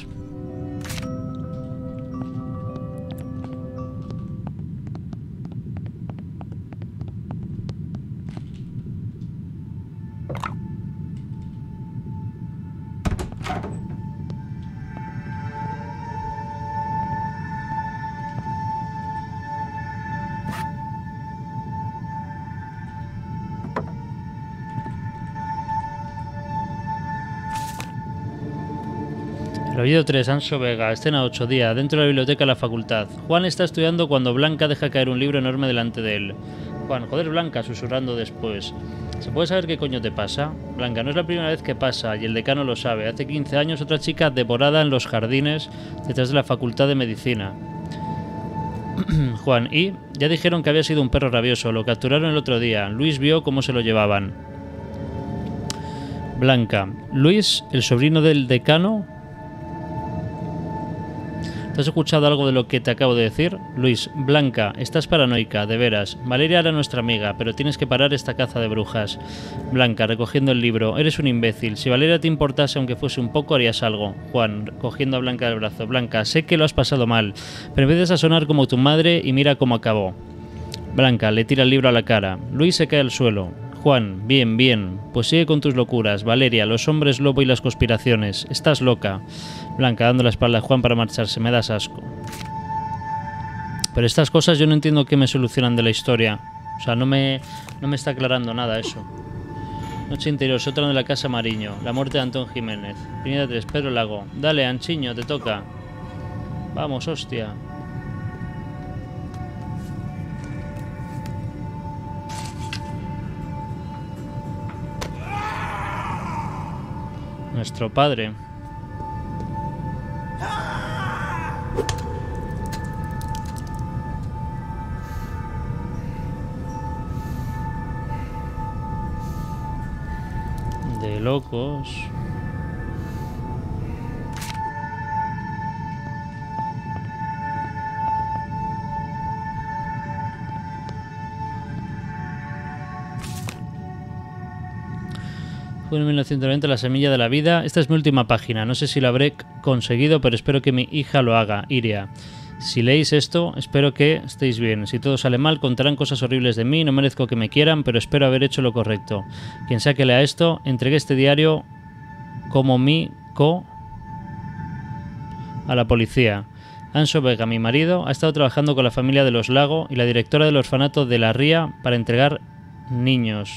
El oído tres, Anso Vega, escena ocho, día, dentro de la biblioteca de la facultad. Juan está estudiando cuando Blanca deja caer un libro enorme delante de él. Juan, joder Blanca, susurrando después. ¿Se puede saber qué coño te pasa? Blanca, no es la primera vez que pasa, y el decano lo sabe. Hace quince años otra chica devorada en los jardines detrás de la facultad de medicina. Juan, y ya dijeron que había sido un perro rabioso, lo capturaron el otro día. Luis vio cómo se lo llevaban. Blanca, Luis, el sobrino del decano... ¿Te has escuchado algo de lo que te acabo de decir? Luis, Blanca, estás paranoica, de veras. Valeria era nuestra amiga, pero tienes que parar esta caza de brujas. Blanca, recogiendo el libro, eres un imbécil. Si Valeria te importase aunque fuese un poco, harías algo. Juan, cogiendo a Blanca del brazo. Blanca, sé que lo has pasado mal, pero empiezas a sonar como tu madre y mira cómo acabó. Blanca, le tira el libro a la cara. Luis se cae al suelo. Juan, bien, bien. Pues sigue con tus locuras. Valeria, los hombres lobo y las conspiraciones. Estás loca. Blanca, dando la espalda a Juan para marcharse. Me das asco. Pero estas cosas yo no entiendo qué me solucionan de la historia. O sea, no me, no me está aclarando nada eso. Noche interior, sótano de la casa Mariño. La muerte de Antón Jiménez. Pineda tres, Pedro Lago. Dale, Anchiño, te toca. Vamos, hostia. Nuestro padre. De locos. Fue en mil novecientos noventa, La semilla de la vida. Esta es mi última página. No sé si lo habré conseguido, pero espero que mi hija lo haga. Iria. Si leéis esto, espero que estéis bien. Si todo sale mal, contarán cosas horribles de mí. No merezco que me quieran, pero espero haber hecho lo correcto. Quien sea que lea esto, entregué este diario como mi co a la policía. Anso Vega, mi marido, ha estado trabajando con la familia de los Lago y la directora del orfanato de la Ría para entregar niños.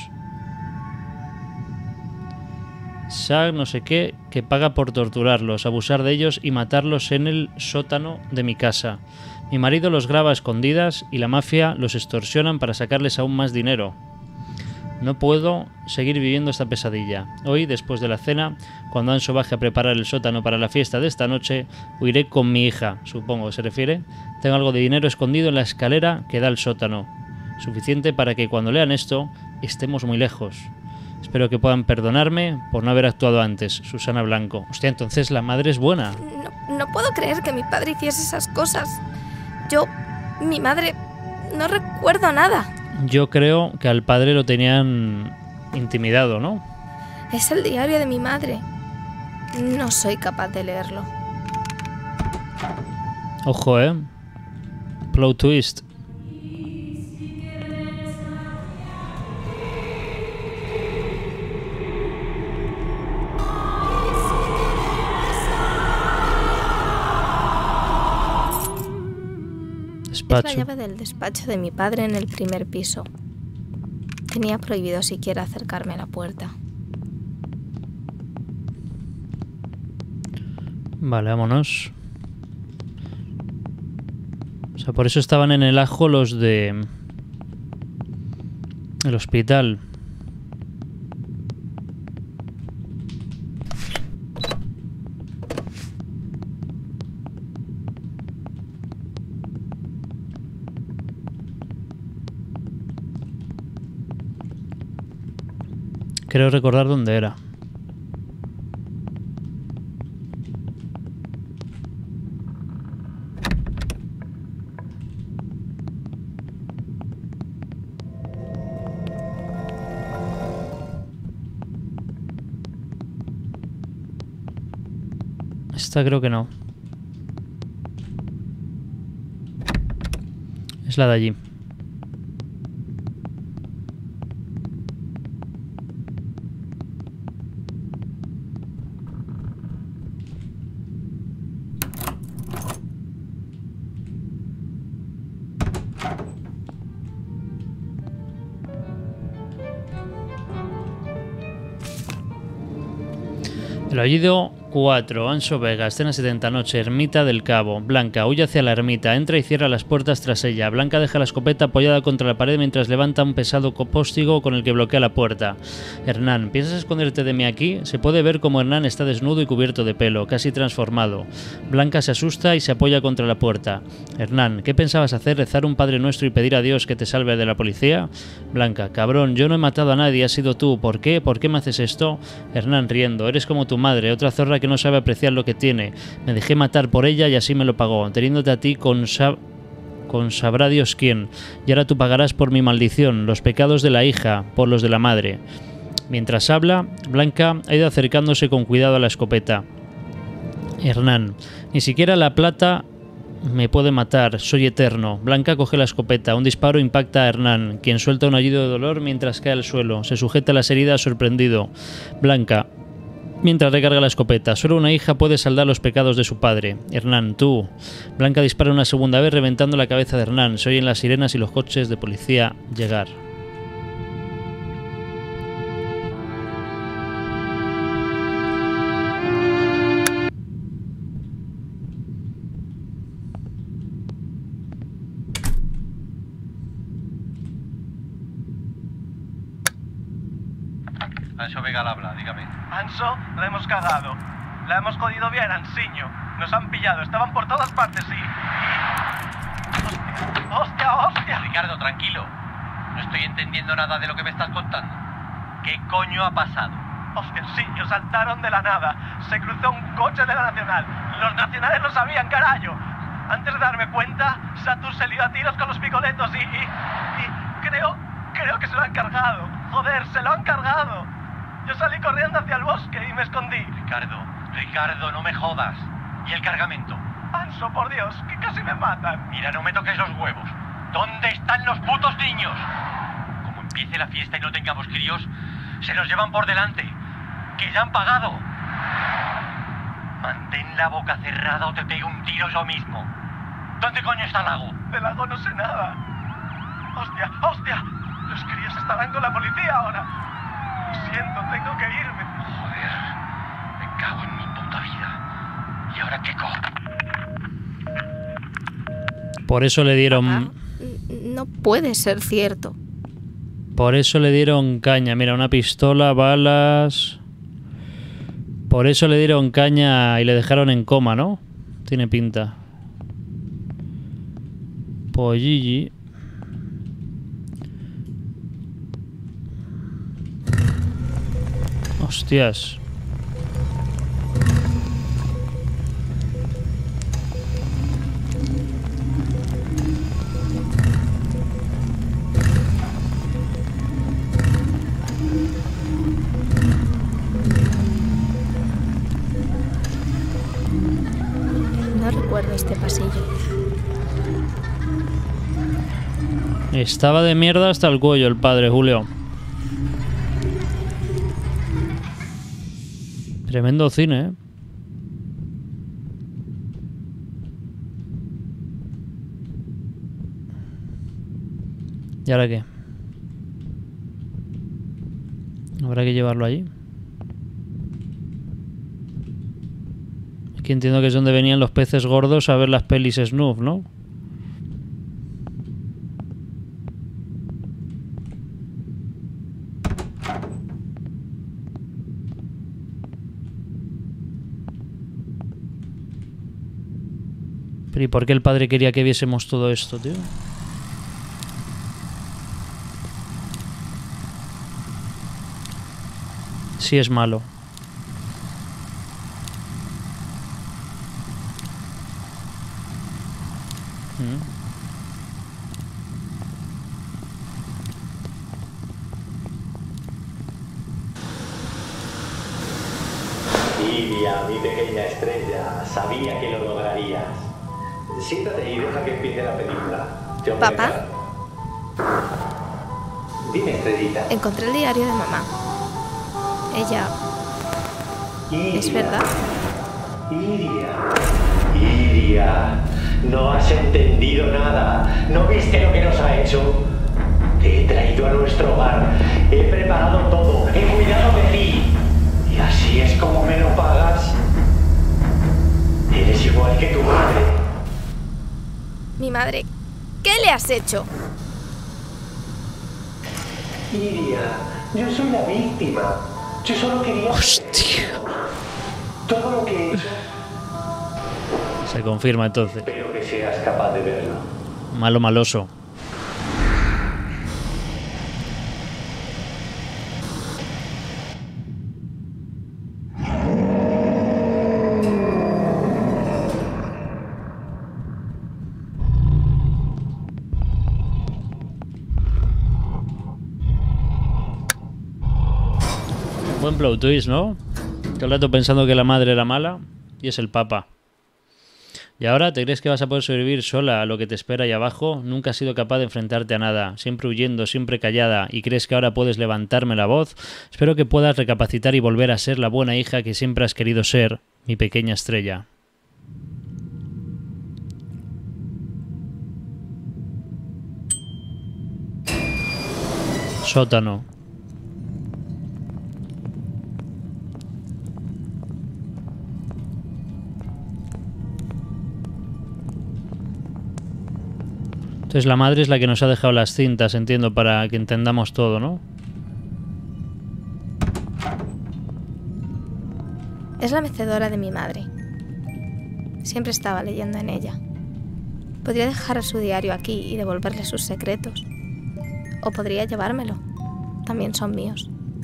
Sag no sé qué, que paga por torturarlos, abusar de ellos y matarlos en el sótano de mi casa. Mi marido los graba a escondidas y la mafia los extorsionan para sacarles aún más dinero. No puedo seguir viviendo esta pesadilla. Hoy, después de la cena, cuando Anso baje a preparar el sótano para la fiesta de esta noche, huiré con mi hija, supongo que se refiere. Tengo algo de dinero escondido en la escalera que da al sótano. Suficiente para que cuando lean esto, estemos muy lejos. Espero que puedan perdonarme por no haber actuado antes. Susana Blanco. Hostia, entonces la madre es buena. No, no puedo creer que mi padre hiciese esas cosas. Yo, mi madre, no recuerdo nada. Yo creo que al padre lo tenían intimidado, ¿no? Es el diario de mi madre. No soy capaz de leerlo. Ojo, ¿eh? Plot twist. Es la llave del despacho de mi padre en el primer piso. Tenía prohibido siquiera acercarme a la puerta. Vale, vámonos. O sea, por eso estaban en el ajo los de... el hospital. Creo recordar dónde era. Esta creo que no. Es la de allí. El oído cuatro. Anso Vega, escena setenta, noche, ermita del Cabo. Blanca huye hacia la ermita, entra y cierra las puertas tras ella. Blanca deja la escopeta apoyada contra la pared mientras levanta un pesado póstigo con el que bloquea la puerta. Hernán, ¿piensas esconderte de mí aquí? Se puede ver como Hernán está desnudo y cubierto de pelo, casi transformado. Blanca se asusta y se apoya contra la puerta. Hernán, ¿qué pensabas hacer? ¿Rezar un Padre Nuestro y pedir a Dios que te salve de la policía? Blanca, cabrón, yo no he matado a nadie, has sido tú. ¿Por qué? ¿Por qué me haces esto? Hernán riendo, eres como tu madre, otra zorra que no sabe apreciar lo que tiene. Me dejé matar por ella y así me lo pagó, teniéndote a ti con, sab con sabrá Dios quién. Y ahora tú pagarás por mi maldición, los pecados de la hija, por los de la madre. Mientras habla, Blanca ha ido acercándose con cuidado a la escopeta. Hernán, ni siquiera la plata me puede matar, soy eterno. Blanca coge la escopeta, un disparo impacta a Hernán, quien suelta un aullido de dolor mientras cae al suelo. Se sujeta a las heridas sorprendido. Blanca, mientras recarga la escopeta, solo una hija puede saldar los pecados de su padre. Hernán, tú. Blanca dispara una segunda vez reventando la cabeza de Hernán. Se oyen las sirenas y los coches de policía llegar. Anso Vega al habla, dígame. Anso, la hemos cagado. La hemos jodido bien, Ansiño. Nos han pillado, estaban por todas partes y... ¡Hostia, hostia, hostia! Ricardo, tranquilo. No estoy entendiendo nada de lo que me estás contando. ¿Qué coño ha pasado? Hostia, Ansiño, saltaron de la nada. Se cruzó un coche de la Nacional. Los nacionales lo sabían, carajo. Antes de darme cuenta, Satur se lió a tiros con los picoletos y... y, y creo... creo que se lo han cargado. Joder, se lo han cargado. Yo salí corriendo hacia el bosque y me escondí. Ricardo, Ricardo, no me jodas. ¿Y el cargamento? Anso, por Dios, que casi me matan. Mira, no me toques los huevos. ¿Dónde están los putos niños? Como empiece la fiesta y no tengamos críos, se los llevan por delante. ¡Que ya han pagado! Mantén la boca cerrada o te pego un tiro yo mismo. ¿Dónde coño está el lago? Del lago no sé nada. ¡Hostia, hostia! Los críos estarán con la policía ahora. Lo siento, tengo que irme. Joder, me cago en mi puta vida. ¿Y ahora qué cojo? Por eso le dieron... Papá, no puede ser cierto. Por eso le dieron caña. Mira, una pistola, balas... Por eso le dieron caña y le dejaron en coma, ¿no? Tiene pinta. Pues G G. Hostias. No recuerdo este pasillo. Estaba de mierda hasta el cuello el padre, Julio. Tremendo cine, ¿eh? ¿Y ahora qué? ¿Habrá que llevarlo allí? Aquí entiendo que es donde venían los peces gordos a ver las pelis Snuff, ¿no? ¿Y por qué el padre quería que viésemos todo esto, tío? Sí es malo. Mm. Lidia, mi pequeña estrella. Sabía que lo lograrías. Siéntate y deja que empiece la película. ¿Te ¿Papá? obliga? Dime, estrellita. Encontré el diario de mamá. Ella... Iria. ¿Es verdad? Iria. Iria. No has entendido nada. ¿No viste lo que nos ha hecho? Te he traído a nuestro hogar. He preparado todo. He cuidado de ti. ¿Y así es como me lo pagas? Eres igual que tu madre. Mi madre. ¿Qué le has hecho? Iria, yo soy la víctima. Yo solo quería... Hostia. Todo lo que he hecho. Se confirma entonces. Espero que seas capaz de verlo. Malo maloso. Buen plot twist, ¿no? Todo el rato pensando que la madre era mala y es el papa. ¿Y ahora te crees que vas a poder sobrevivir sola a lo que te espera ahí abajo? Nunca has sido capaz de enfrentarte a nada, siempre huyendo, siempre callada, y crees que ahora puedes levantarme la voz. Espero que puedas recapacitar y volver a ser la buena hija que siempre has querido ser, mi pequeña estrella. Sótano. Entonces la madre es la que nos ha dejado las cintas, entiendo, para que entendamos todo, ¿no? Es la mecedora de mi madre. Siempre estaba leyendo en ella. Podría dejar su diario aquí y devolverle sus secretos. O podría llevármelo. También son míos.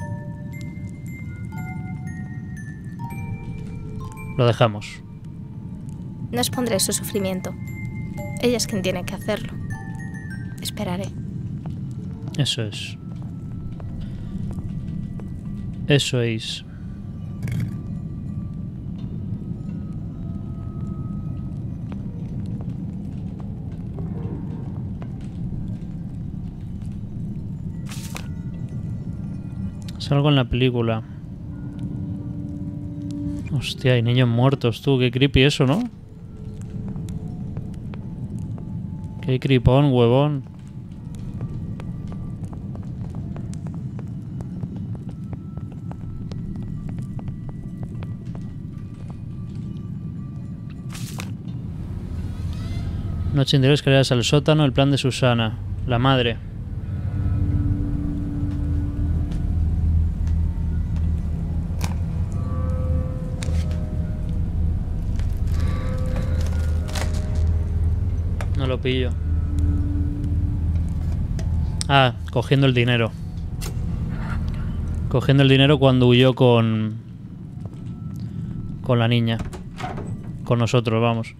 Lo dejamos. No expondré su sufrimiento. Ella es quien tiene que hacerlo. Esperaré. Eso es. Eso es. Salgo en la película. Hostia, hay niños muertos, tú. Qué creepy eso, ¿no? Qué creepón, huevón. Noche interior, escaleras al sótano, el plan de Susana. La madre. No lo pillo. Ah, cogiendo el dinero. Cogiendo el dinero cuando huyó con... Con la niña. Con nosotros, vamos.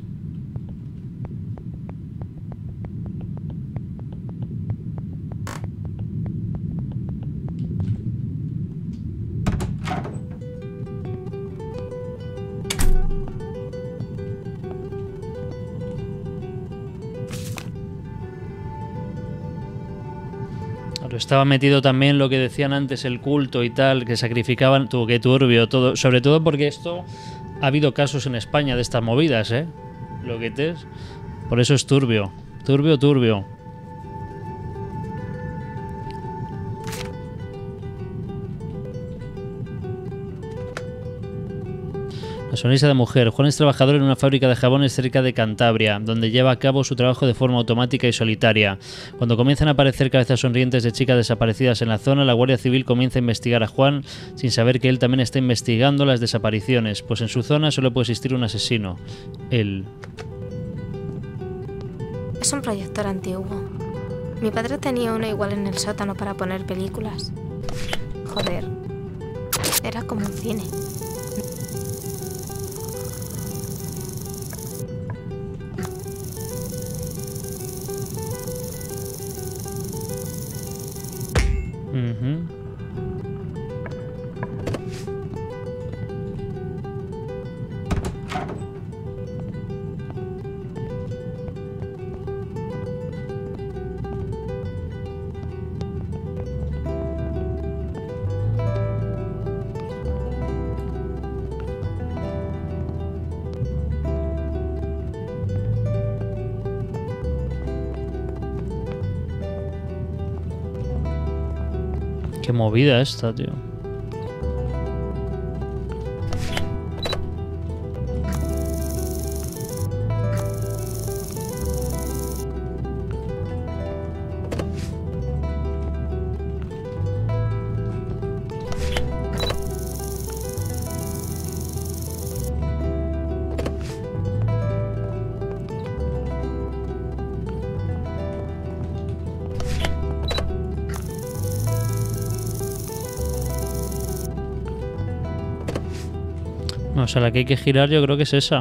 Estaba metido también lo que decían antes, el culto y tal, que sacrificaban, tuvo que turbio todo, sobre todo porque esto ha habido casos en España de estas movidas, ¿eh? Lo que te es, por eso es turbio, turbio, turbio. La sonrisa de mujer. Juan es trabajador en una fábrica de jabones cerca de Cantabria, donde lleva a cabo su trabajo de forma automática y solitaria. Cuando comienzan a aparecer cabezas sonrientes de chicas desaparecidas en la zona, la Guardia Civil comienza a investigar a Juan, sin saber que él también está investigando las desapariciones, pues en su zona solo puede existir un asesino. Él. Es un proyector antiguo. Mi padre tenía uno igual en el sótano para poner películas. Joder. Era como un cine. Uh-huh. Qué movida esta, tío. No, o sea, la que hay que girar yo creo que es esa.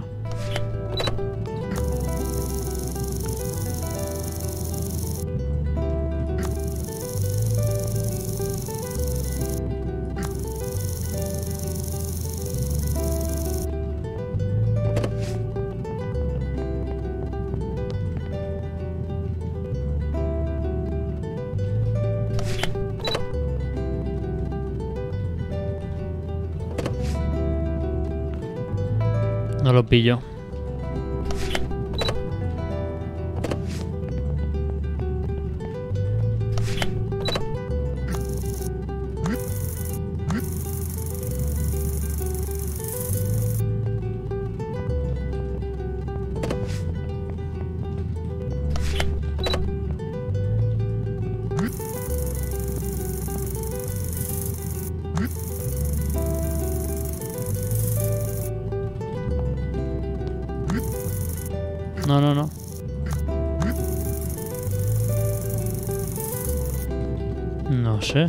No lo pillo. No, no, no. No sé.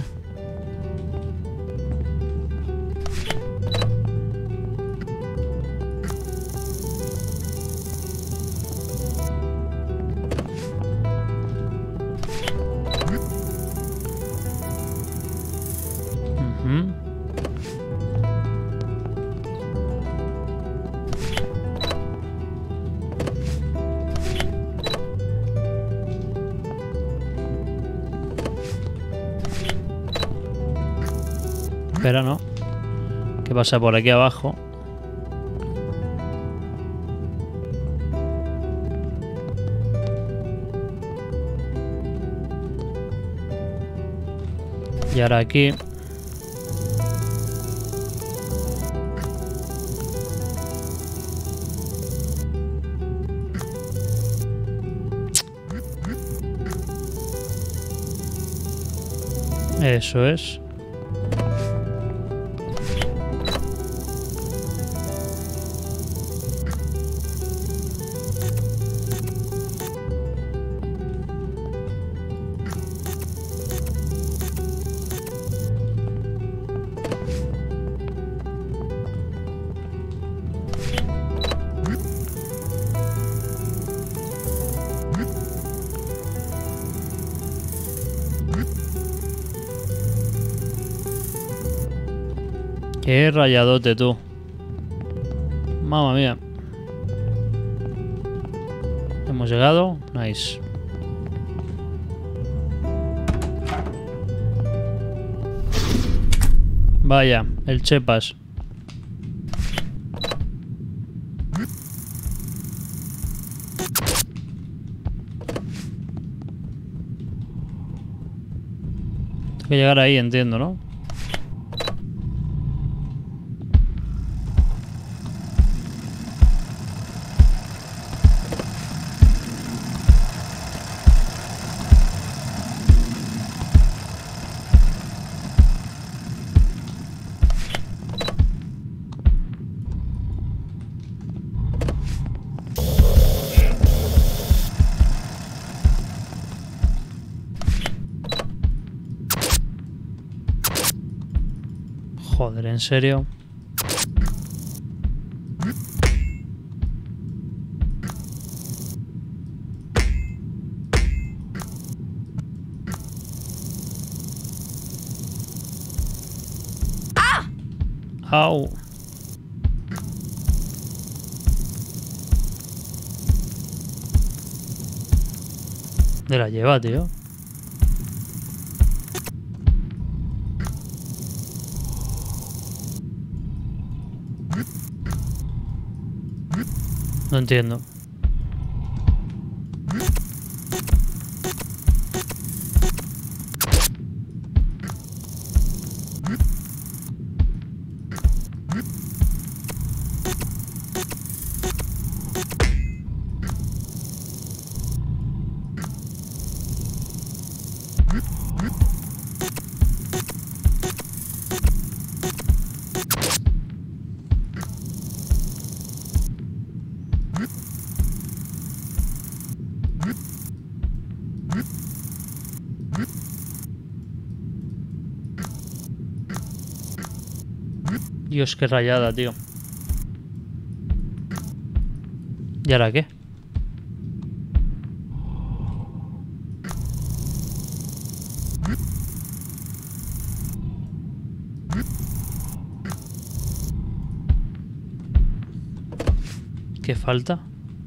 Ujú. Espera, ¿no? ¿Qué pasa por aquí abajo? Y ahora aquí. Eso es. Qué rayadote, tú. Mamma mía. Hemos llegado. Nice. Vaya, el Chepas. Tengo que llegar ahí, entiendo, ¿no? Joder, ¿en serio? ¡Ah! ¡Au! ¿Dónde la lleva, tío? No entiendo. Dios, qué rayada, tío. ¿Y ahora qué? ¿Qué falta?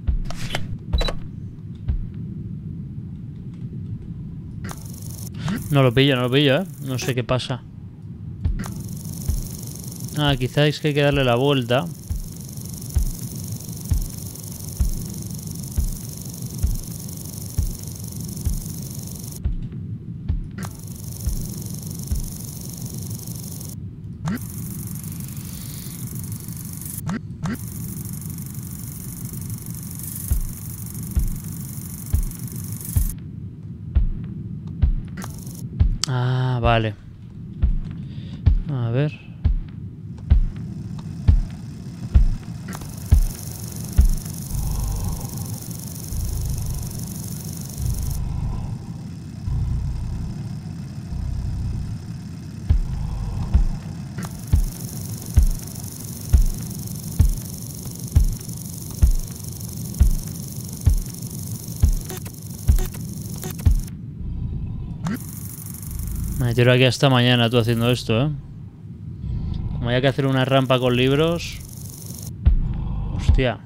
No lo pillo, no lo pillo, ¿eh? No sé qué pasa. Ah, quizás es que hay que darle la vuelta. Ah, vale. A ver. Me tiro aquí hasta mañana tú haciendo esto, ¿eh? Como haya que hacer una rampa con libros... Hostia.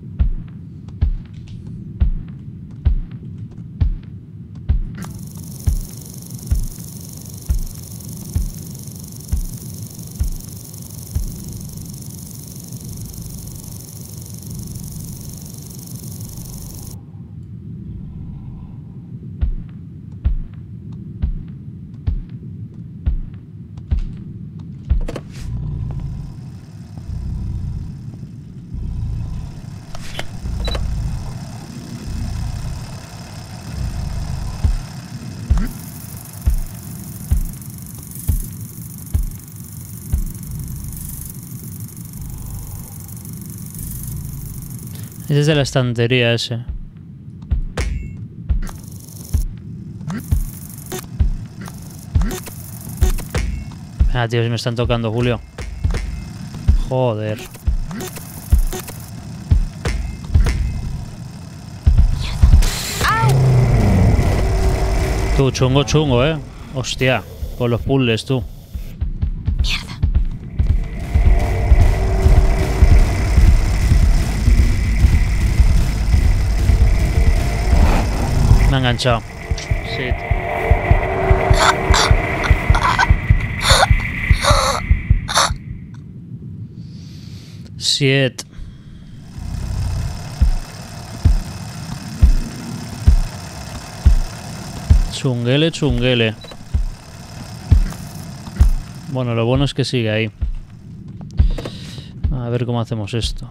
Ese es de la estantería, ese. Ah, tío, si me están tocando, Julio. Joder. Tú, chungo, chungo, eh. Hostia, con los puzzles, tú. Mierda. Me ha enganchado. Sí. Siete. Chunguele, chunguele. Bueno, lo bueno es que sigue ahí. A ver cómo hacemos esto.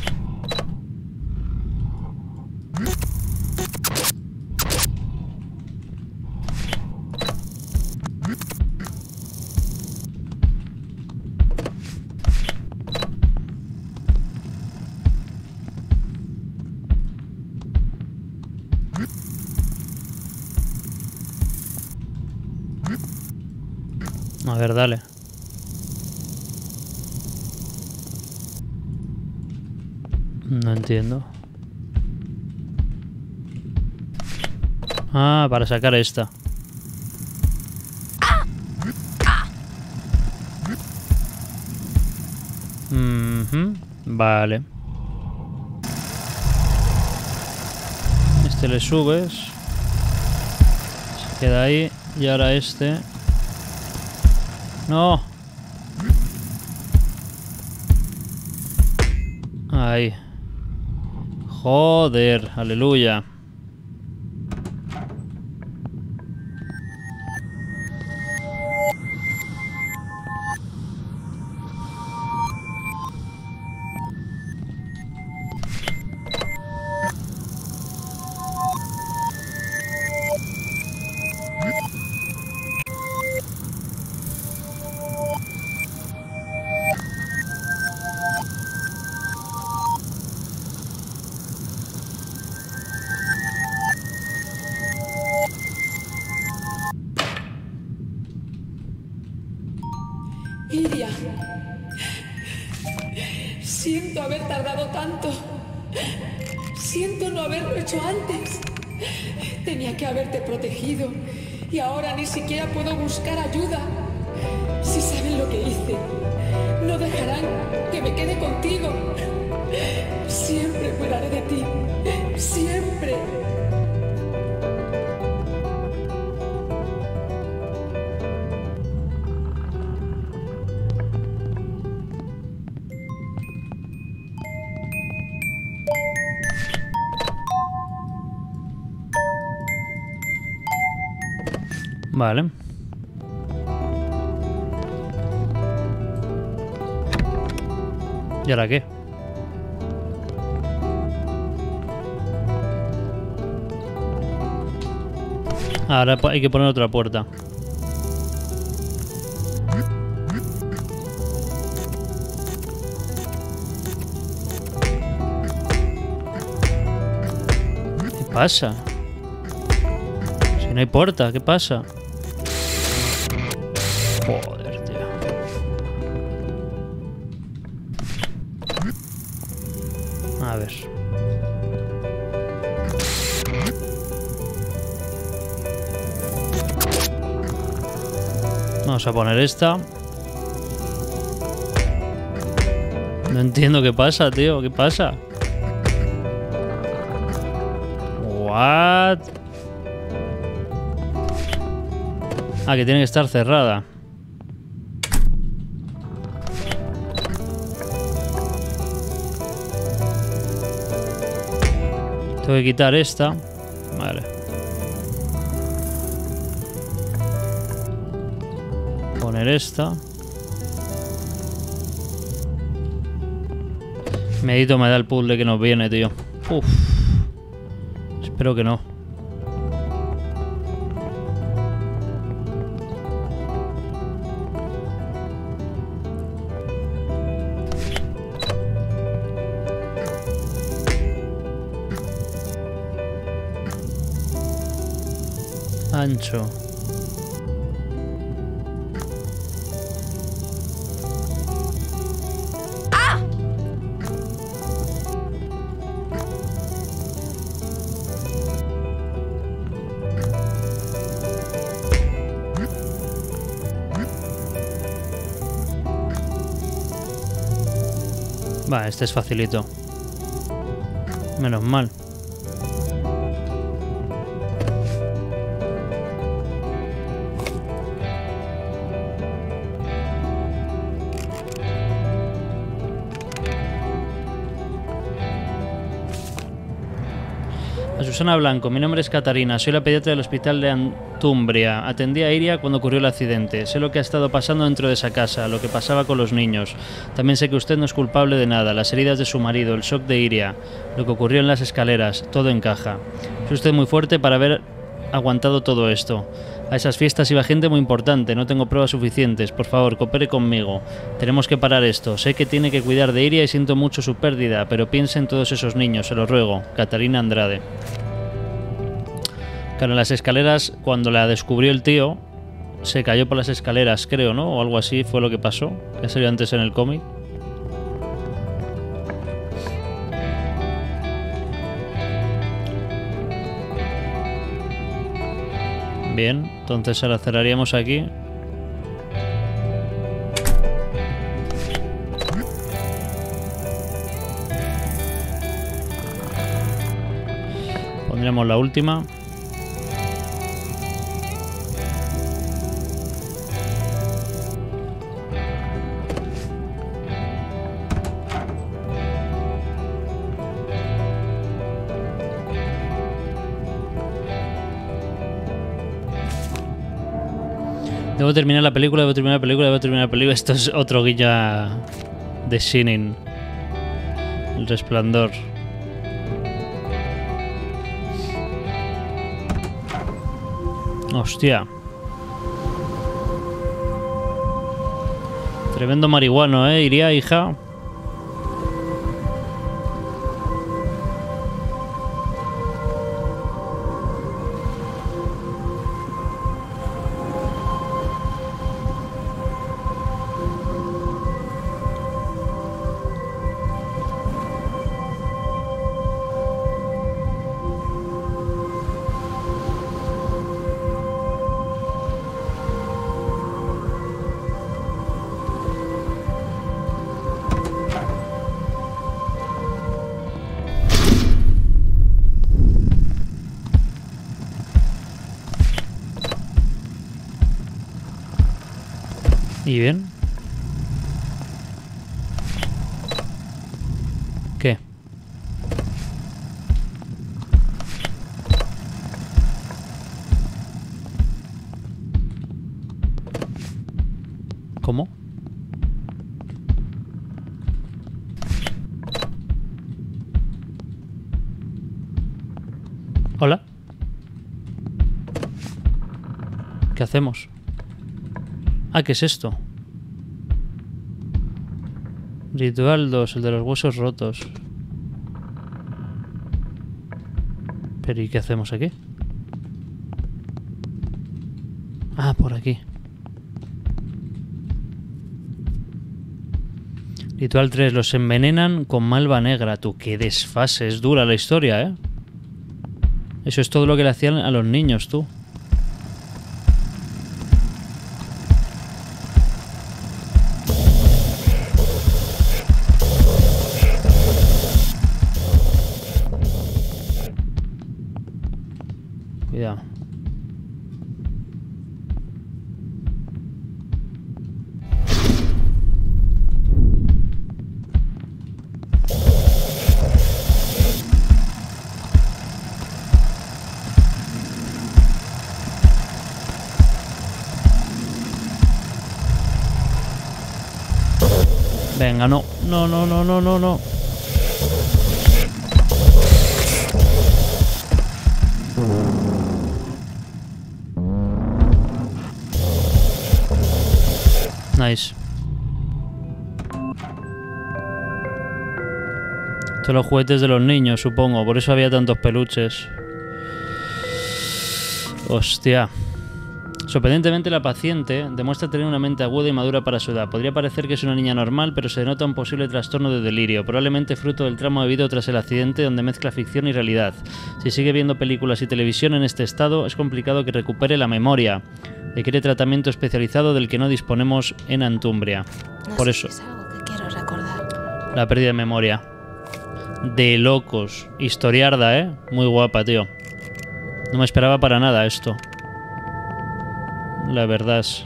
A ver, dale. No entiendo. Ah, para sacar esta. Mm-hmm. Vale. Este le subes. Se queda ahí. Y ahora este... No. Ahí. Joder, aleluya. tardado tanto. Siento no haberlo hecho antes. Tenía que haberte protegido y ahora ni siquiera puedo buscar ayuda. Si saben lo que hice, no dejarán que me quede contigo. Siempre cuidaré de ti. Siempre. Vale. ¿Y ahora qué? Ahora hay que poner otra puerta. ¿Qué pasa? Si no hay puerta, ¿qué pasa? Joder, tío. A ver. Vamos a poner esta. No entiendo qué pasa, tío. ¿Qué pasa? What? Ah, que tiene que estar cerrada. Tengo que quitar esta. Vale. Poner esta. Medito me da el puzzle que nos viene, tío. Uf. Espero que no. Ancho. ¡Ah! Va, este es facilito. Menos mal. Susana Blanco, mi nombre es Catarina, soy la pediatra del hospital de Antumbria. Atendí a Iria cuando ocurrió el accidente. Sé lo que ha estado pasando dentro de esa casa, lo que pasaba con los niños. También sé que usted no es culpable de nada, las heridas de su marido, el shock de Iria, lo que ocurrió en las escaleras, todo encaja. Es usted muy fuerte para haber aguantado todo esto. A esas fiestas iba gente muy importante, no tengo pruebas suficientes. Por favor, coopere conmigo. Tenemos que parar esto. Sé que tiene que cuidar de Iria y siento mucho su pérdida, pero piense en todos esos niños, se lo ruego. Catarina Andrade. Claro, en las escaleras, cuando la descubrió el tío, se cayó por las escaleras, creo, ¿no? O algo así fue lo que pasó, que salió antes en el cómic. Bien, entonces ahora cerraríamos aquí. Pondremos la última. Debo terminar la película, debo terminar la película, debo terminar la película. Esto es otro guiño de Shining. El Resplandor. Hostia. Tremendo marihuano, ¿eh? Iría, hija. ¿Y bien? ¿Qué? ¿Cómo? Hola. ¿Qué hacemos? Ah, ¿qué es esto? Ritual dos, el de los huesos rotos. Pero ¿y qué hacemos aquí? Ah, por aquí. Ritual tres, los envenenan con malva negra. Tú, qué desfase, es dura la historia, ¿eh? Eso es todo lo que le hacían a los niños, tú. Cuidado. Venga, no, no, no, no, no, no, no. Nice. Estos son los juguetes de los niños, supongo. Por eso había tantos peluches. Hostia. Sorprendentemente, la paciente demuestra tener una mente aguda y madura para su edad. Podría parecer que es una niña normal, pero se denota un posible trastorno de delirio, probablemente fruto del trauma vivido tras el accidente, donde mezcla ficción y realidad. Si sigue viendo películas y televisión en este estado, es complicado que recupere la memoria. Requiere tratamiento especializado del que no disponemos en Antumbria. No Por sé eso, si es algo que quiero recordar. la pérdida de memoria. De locos. Historiarda, ¿eh? Muy guapa, tío. No me esperaba para nada esto. La verdad es...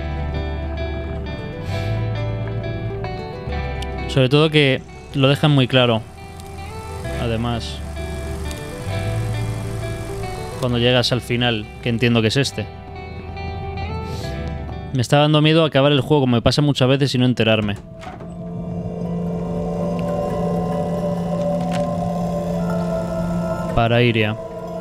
Sobre todo que lo dejan muy claro. Además, cuando llegas al final, que entiendo que es este. Me está dando miedo acabar el juego, como me pasa muchas veces, y no enterarme. Para Iria.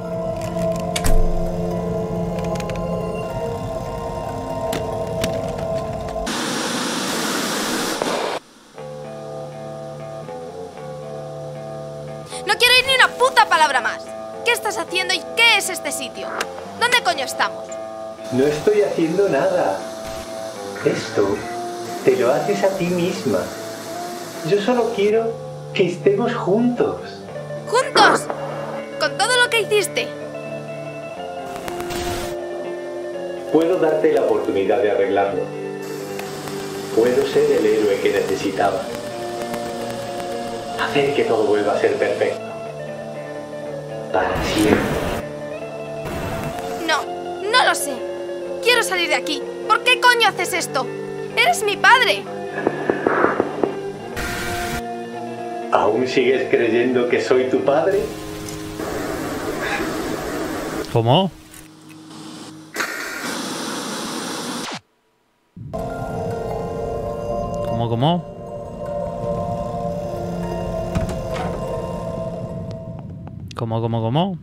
No quiero ir ni una puta palabra más. ¿Qué estás haciendo y qué es este sitio? ¿Dónde coño estamos? No estoy haciendo nada. Esto te lo haces a ti misma. Yo solo quiero que estemos juntos. ¡Juntos! Con todo lo que hiciste. Puedo darte la oportunidad de arreglarlo. Puedo ser el héroe que necesitabas. Hacer que todo vuelva a ser perfecto. Para siempre. No, no lo sé. Quiero salir de aquí. ¿Por qué coño haces esto? ¡Eres mi padre! ¿Aún sigues creyendo que soy tu padre? ¿Cómo? ¿Cómo, cómo? ¿Cómo, cómo, cómo?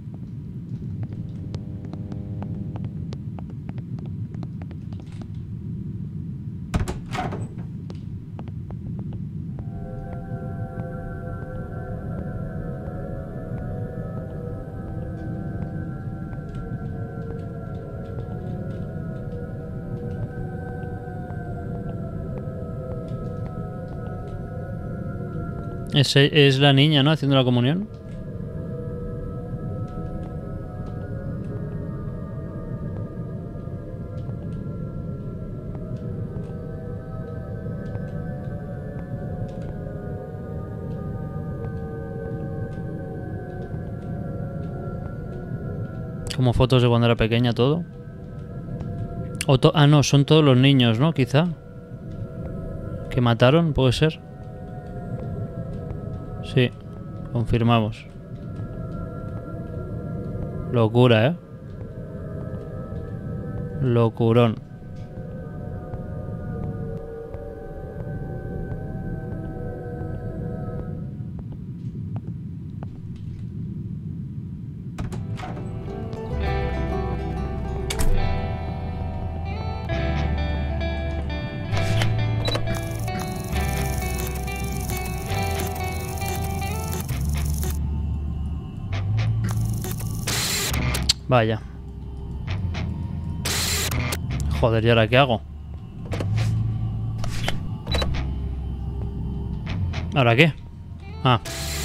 Es, es la niña, ¿no? Haciendo la comunión. Como fotos de cuando era pequeña, todo. O to- ah, no, son todos los niños, ¿no? Quizá. ¿Que mataron? ¿Puede ser? Sí, confirmamos. Locura, ¿eh? Locurón. Vaya. Joder, ¿y ahora qué hago? ¿Ahora qué? Ah.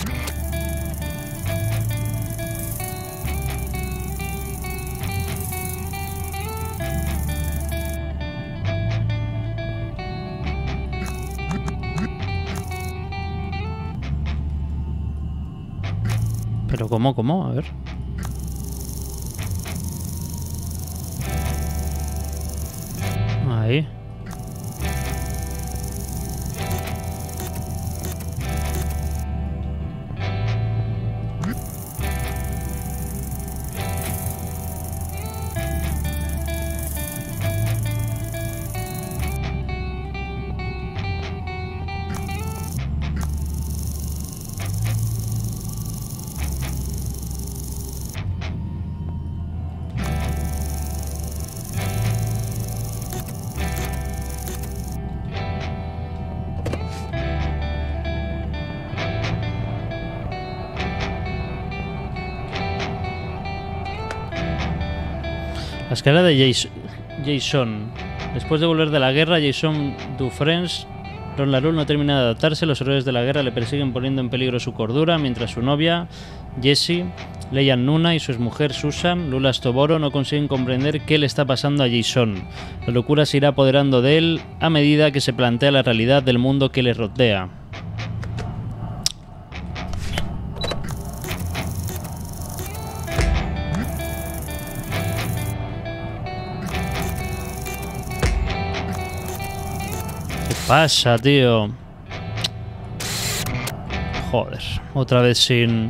¿Pero cómo, cómo? A ver. Ahí. La escala de Jason, Jason. Después de volver de la guerra, Jason Dufresne, Ron LaRue no termina de adaptarse. Los héroes de la guerra le persiguen poniendo en peligro su cordura, mientras su novia, Jessie, Leian Nuna y su exmujer Susan, Lula Stoboro, no consiguen comprender qué le está pasando a Jason. La locura se irá apoderando de él a medida que se plantea la realidad del mundo que le rodea. ¿Qué pasa, tío? Joder, otra vez sin...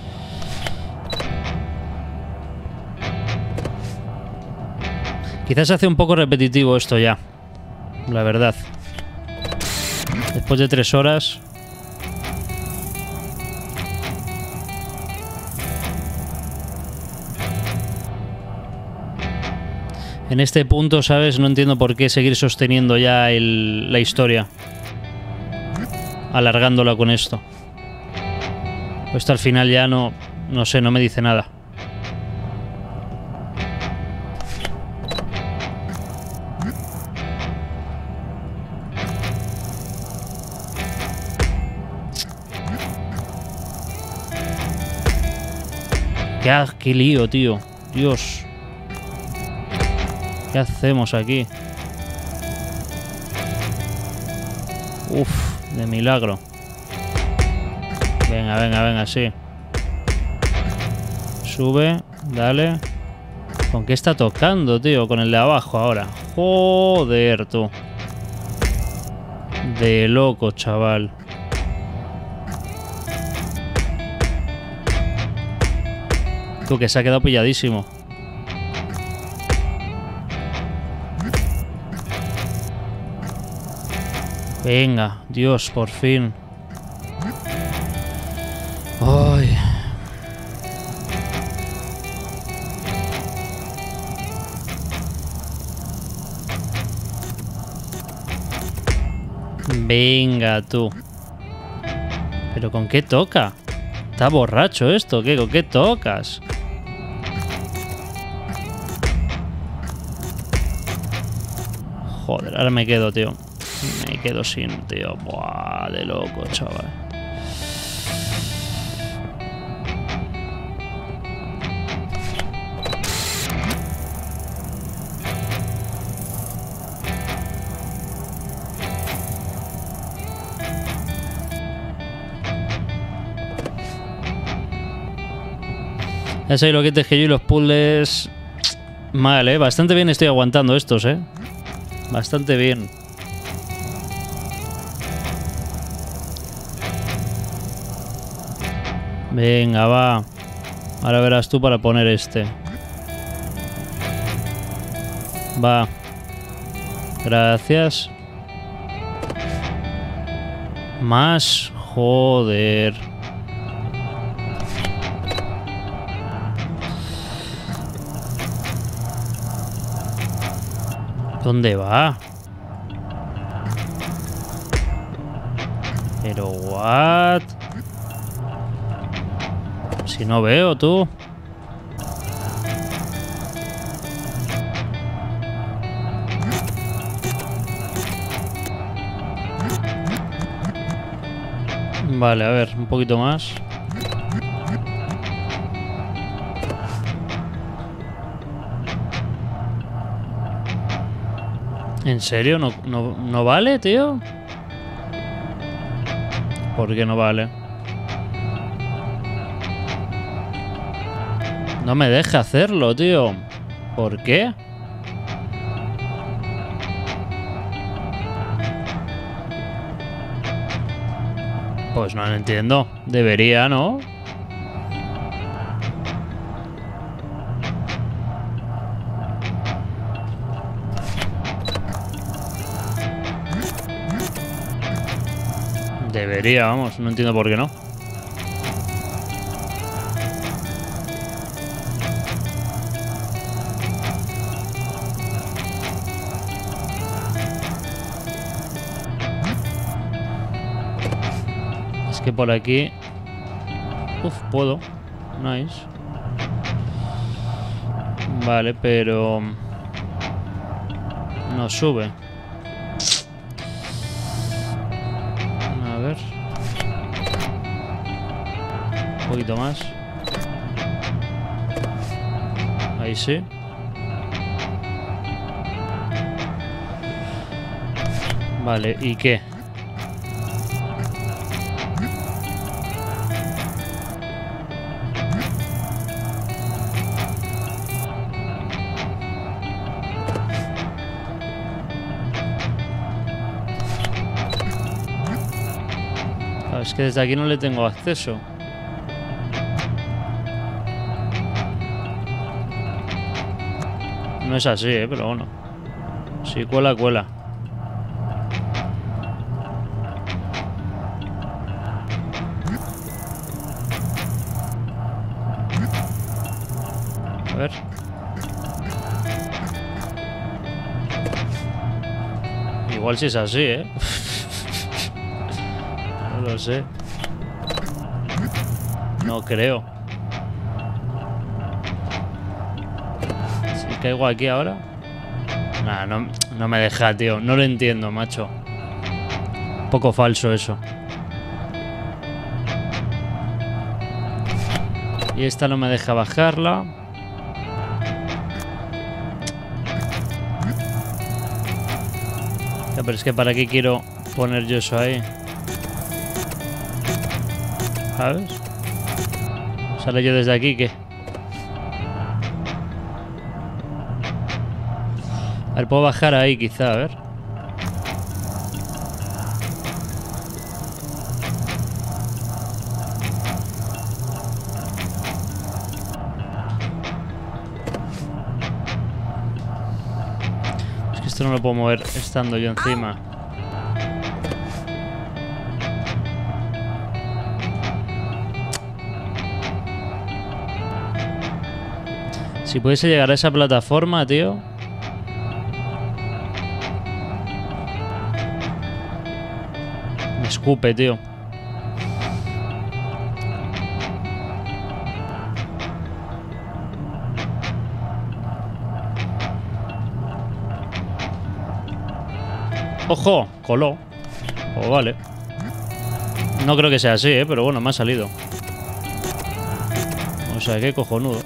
Quizás se hace un poco repetitivo esto ya, la verdad. Después de tres horas... En este punto, ¿sabes? No entiendo por qué seguir sosteniendo ya el, la historia. Alargándola con esto. Esto al final ya no... No sé, no me dice nada. Qué, qué lío, tío. Dios. ¿Qué hacemos aquí? Uf, de milagro. Venga, venga, venga, sí. Sube, dale. ¿Con qué está tocando, tío? Con el de abajo ahora. Joder, tú. De loco, chaval. Tú, que se ha quedado pilladísimo. Venga, Dios, por fin. Ay. Venga, tú. ¿Pero con qué toca? Está borracho esto, ¿qué? ¿Con qué tocas? Joder, ahora me quedo, tío. Me quedo sin, tío. Buah, de loco, chaval. Ya sé lo que te es que yo y los puzzles... Vale, bastante bien estoy aguantando estos, ¿eh? Bastante bien. Venga, va. Ahora verás tú para poner este. Va. Gracias. Más. Joder. ¿Dónde va? Pero what? Si no veo, tú. Vale, a ver, un poquito más. ¿En serio? ¿No, no, no vale, tío? ¿Por qué no vale? No me deja hacerlo, tío. ¿Por qué? Pues no lo entiendo. Debería, ¿no? Debería, vamos. No entiendo por qué no. Es que por aquí... Uf, puedo. Nice. Vale, pero... No sube. A ver. Un poquito más. Ahí sí. Vale, ¿y qué? Es que desde aquí no le tengo acceso. No es así, ¿eh? Pero bueno. Si cuela, cuela. A ver. Igual si es así, ¿eh? No lo sé. No creo. Si caigo aquí ahora. Nah, no, no me deja, tío. No lo entiendo, macho. Un poco falso eso. Y esta no me deja bajarla. Ya, pero es que para qué quiero poner yo eso ahí. ¿Sabes? ¿Sale yo desde aquí? ¿Qué? A ver, puedo bajar ahí quizá, a ver. Es que esto no lo puedo mover estando yo encima. Si pudiese llegar a esa plataforma, tío. Me escupe, tío. ¡Ojo! Coló. Oh, vale. No creo que sea así, ¿eh? Pero bueno, me ha salido. O sea, qué cojonudo.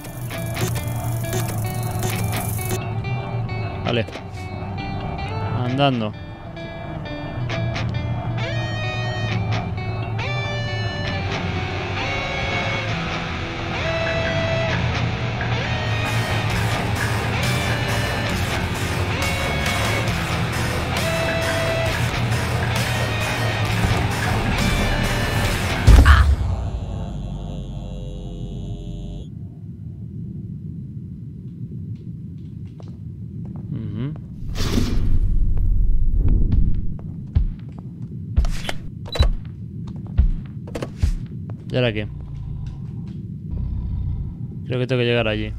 Vale. Andando. ¿Y ahora qué? Creo que tengo que llegar allí.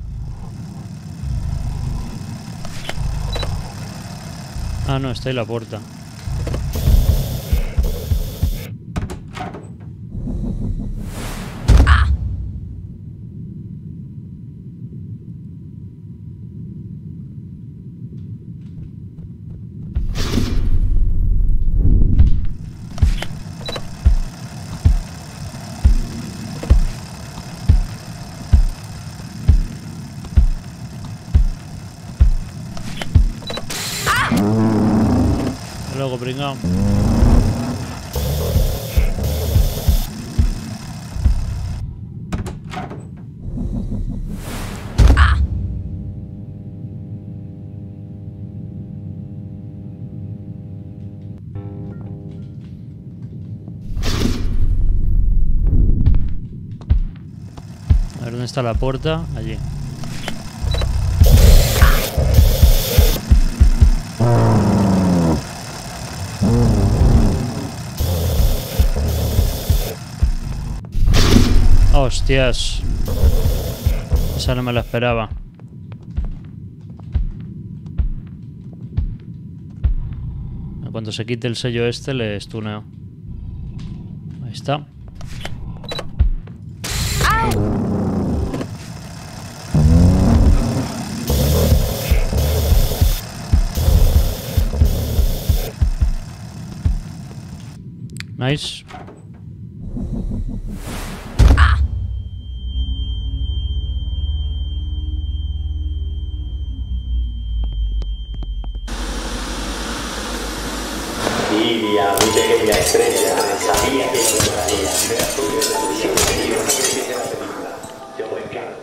Ah, no, está ahí la puerta. Luego, pringao. A ver dónde está la puerta. Allí. Hostias. Esa no me la esperaba. En cuanto se quite el sello este, le stuneo. Ahí está. Nice. Iria, mi pequeña estrella, sabía que lo lograría. Siempre quería que hiciese la película. Yo me encargo.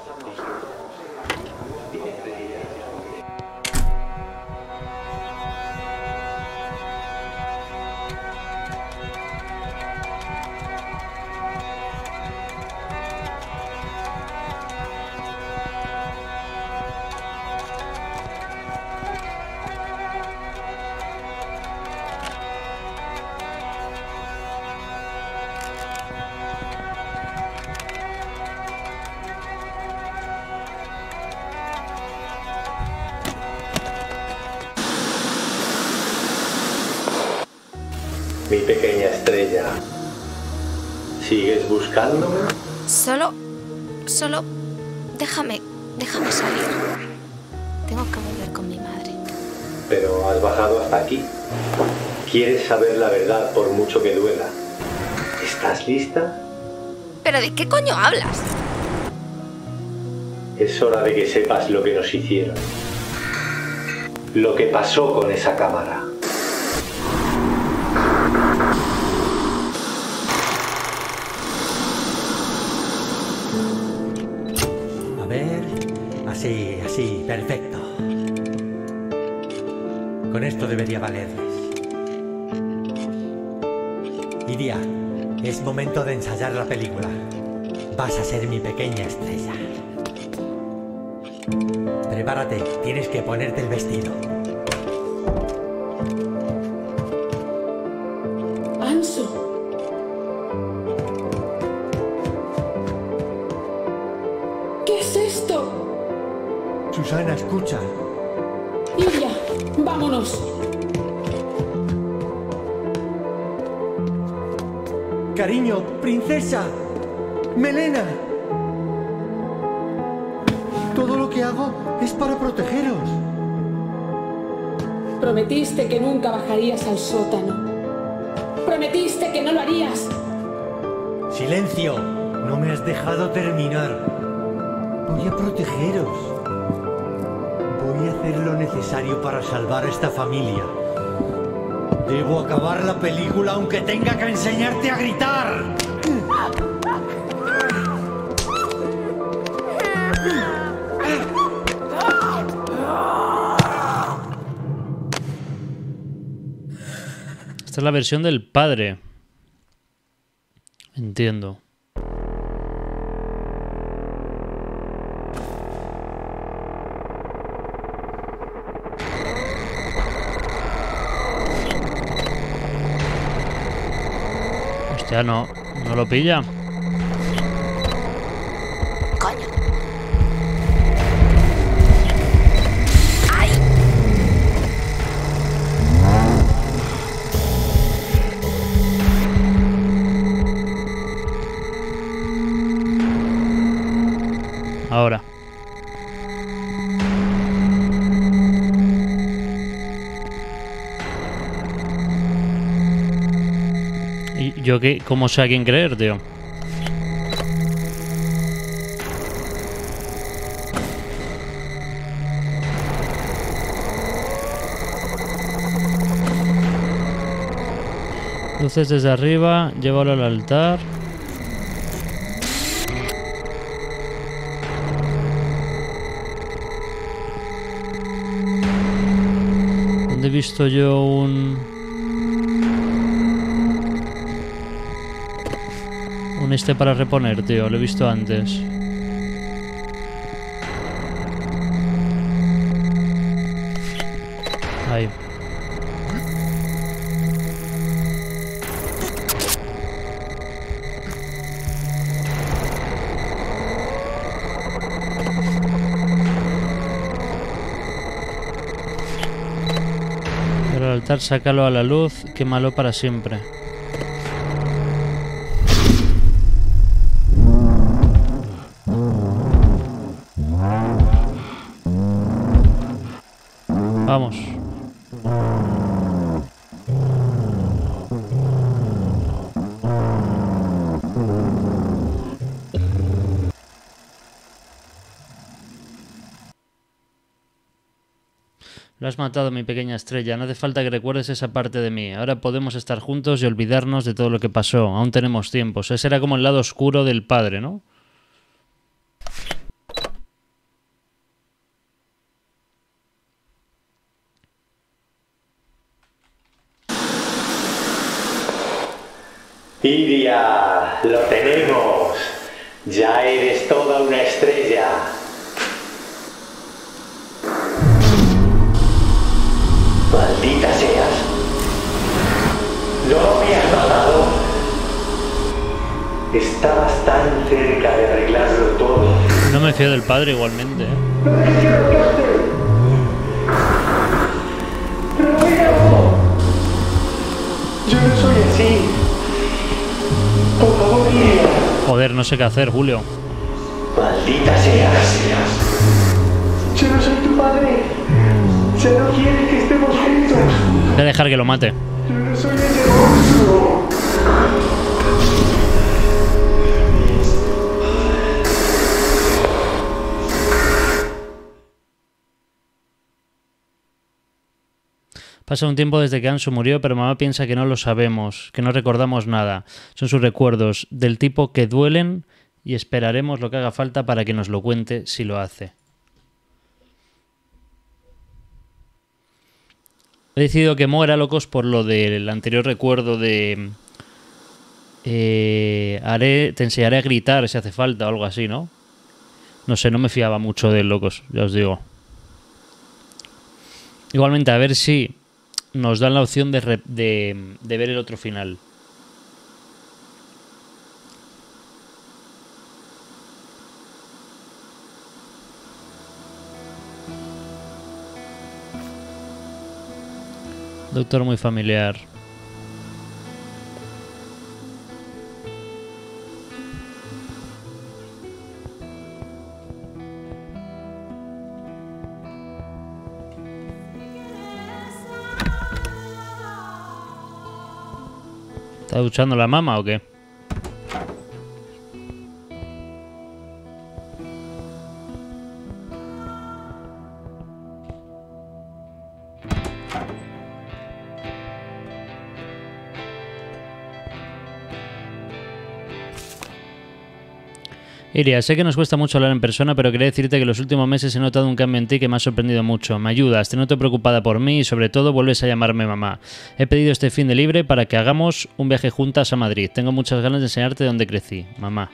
Mi pequeña estrella, ¿sigues buscándome? Solo... Solo... Déjame... Déjame salir. Tengo que volver con mi madre. Pero has bajado hasta aquí. ¿Quieres saber la verdad por mucho que duela? ¿Estás lista? ¿Pero de qué coño hablas? Es hora de que sepas lo que nos hicieron. Lo que pasó con esa cámara. A ver, así, así, perfecto. Con esto debería valerles. Iria, es momento de ensayar la película. Vas a ser mi pequeña estrella. Prepárate, tienes que ponerte el vestido. Anso. ¿Qué es esto? Susana, escucha. Iria, vámonos. Cariño, princesa, Melena. Todo lo que hago es para protegeros. Prometiste que nunca bajarías al sótano. Prometiste que no lo harías. Silencio, no me has dejado terminar. Voy a protegeros. Voy a hacer lo necesario para salvar a esta familia. Debo acabar la película aunque tenga que enseñarte a gritar. Esta es la versión del padre. Entiendo. Hostia, no, no lo pilla. daño. ¡Ay! Ahora. ¿Y yo qué? ¿Cómo sé a quién creer, tío? Luces desde arriba, llévalo al altar. ¿Dónde he visto yo un... un este para reponer, tío? Lo he visto antes. Ahí. El altar, sácalo a la luz, quémalo para siempre. Vamos. Lo has matado, mi pequeña estrella. No hace falta que recuerdes esa parte de mí. Ahora podemos estar juntos y olvidarnos de todo lo que pasó. Aún tenemos tiempos. Ese era como el lado oscuro del padre, ¿no? Iria, lo tenemos. Ya eres toda una estrella. Maldita seas. ¿No lo habías notado? Estabas tan cerca de arreglarlo todo. No me fío del padre igualmente, ¿eh? ¡No dejes que lo cante! ¡Romeo! Yo no soy así. Por favor, Iria. Joder, no sé qué hacer, Julio. Maldita seas. Yo no soy tu padre. Ya no quiere que estemos juntos. Voy a dejar que lo mate. Yo no soy ese monstruo. Pasa un tiempo desde que Ansu murió, pero mamá piensa que no lo sabemos, que no recordamos nada. Son sus recuerdos, del tipo que duelen, y esperaremos lo que haga falta para que nos lo cuente si lo hace. He decidido que muera, locos, por lo del anterior recuerdo de... Eh, haré, te enseñaré a gritar si hace falta o algo así, ¿no? No sé, no me fiaba mucho de locos, ya os digo. Igualmente, a ver si nos dan la opción de, re, de, de ver el otro final. Doctor muy familiar. ¿Está duchando la mama o qué? Iria, sé que nos cuesta mucho hablar en persona, pero quería decirte que los últimos meses he notado un cambio en ti que me ha sorprendido mucho. Me ayudas, te noto preocupada por mí y sobre todo vuelves a llamarme mamá. He pedido este fin de libre para que hagamos un viaje juntas a Madrid. Tengo muchas ganas de enseñarte dónde crecí. Mamá.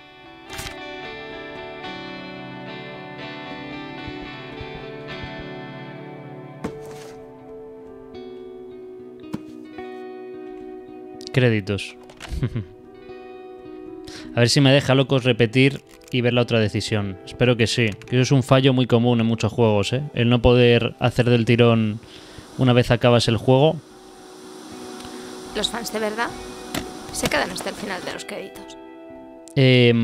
Créditos. A ver si me deja locos repetir y ver la otra decisión. Espero que sí. Que eso es un fallo muy común en muchos juegos, ¿eh? El no poder hacer del tirón una vez acabas el juego. Los fans de verdad se quedan hasta el final de los créditos. Eh,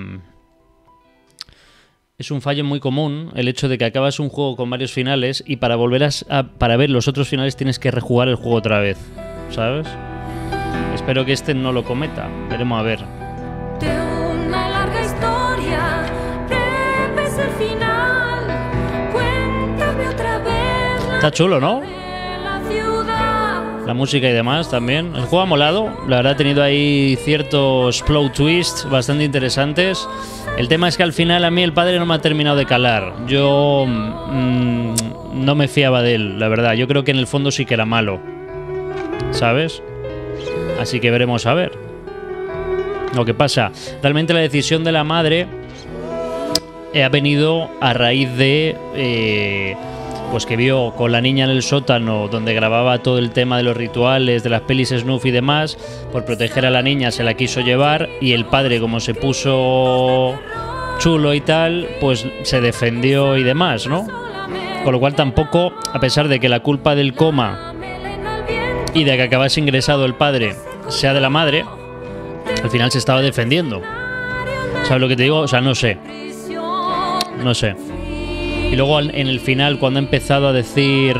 es un fallo muy común el hecho de que acabas un juego con varios finales y para volver a, a para ver los otros finales tienes que rejugar el juego otra vez, ¿sabes? Espero que este no lo cometa. Veremos a ver. De una larga historia, breve es el final. Cuéntame otra vez. Está chulo, ¿no? La ciudad. La música y demás también. El juego ha molado. La verdad ha tenido ahí ciertos plot twists bastante interesantes. El tema es que al final a mí el padre no me ha terminado de calar. Yo mmm, no me fiaba de él, la verdad. Yo creo que en el fondo sí que era malo, ¿sabes? Así que veremos a ver lo que pasa. Realmente la decisión de la madre ha venido a raíz de eh, pues que vio con la niña en el sótano donde grababa todo el tema de los rituales, de las pelis snuff y demás. Por proteger a la niña se la quiso llevar y el padre, como se puso chulo y tal, pues se defendió y demás, ¿no? Con lo cual tampoco, a pesar de que la culpa del coma y de que acabase ingresado el padre sea de la madre, al final se estaba defendiendo. ¿Sabes lo que te digo? O sea, no sé. No sé. Y luego en el final, cuando ha empezado a decir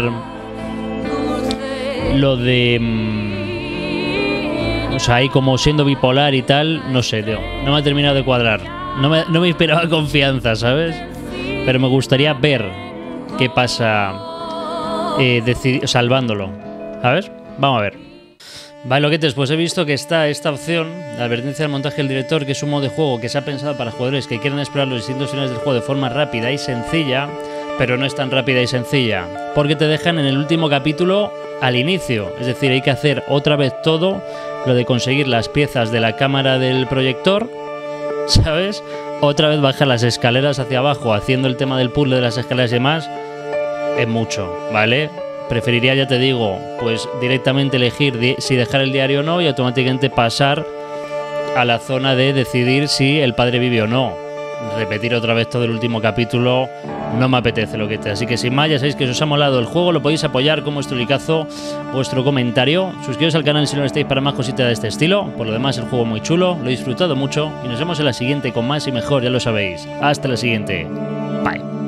lo de... Mmm, o sea, ahí como siendo bipolar y tal, no sé, tío. No me ha terminado de cuadrar. No me, no me inspiraba confianza, ¿sabes? Pero me gustaría ver qué pasa eh, decid- salvándolo. ¿Sabes? Vamos a ver. Vale, loquetes, pues he visto que está esta opción, la advertencia del montaje del director, que es un modo de juego que se ha pensado para jugadores que quieren explorar los distintos finales del juego de forma rápida y sencilla, pero no es tan rápida y sencilla, porque te dejan en el último capítulo al inicio, es decir, hay que hacer otra vez todo, lo de conseguir las piezas de la cámara del proyector, ¿sabes? Otra vez bajar las escaleras hacia abajo, haciendo el tema del puzzle de las escaleras y demás, es mucho, ¿vale? Preferiría, ya te digo, pues directamente elegir di- si dejar el diario o no y automáticamente pasar a la zona de decidir si el padre vive o no. Repetir otra vez todo el último capítulo no me apetece, lo que te. Así que sin más, ya sabéis que si os ha molado el juego lo podéis apoyar con vuestro likeazo, vuestro comentario. Suscribiros al canal si no lo estáis para más cositas de este estilo. Por lo demás, el juego muy chulo, lo he disfrutado mucho y nos vemos en la siguiente con más y mejor, ya lo sabéis. Hasta la siguiente. Bye.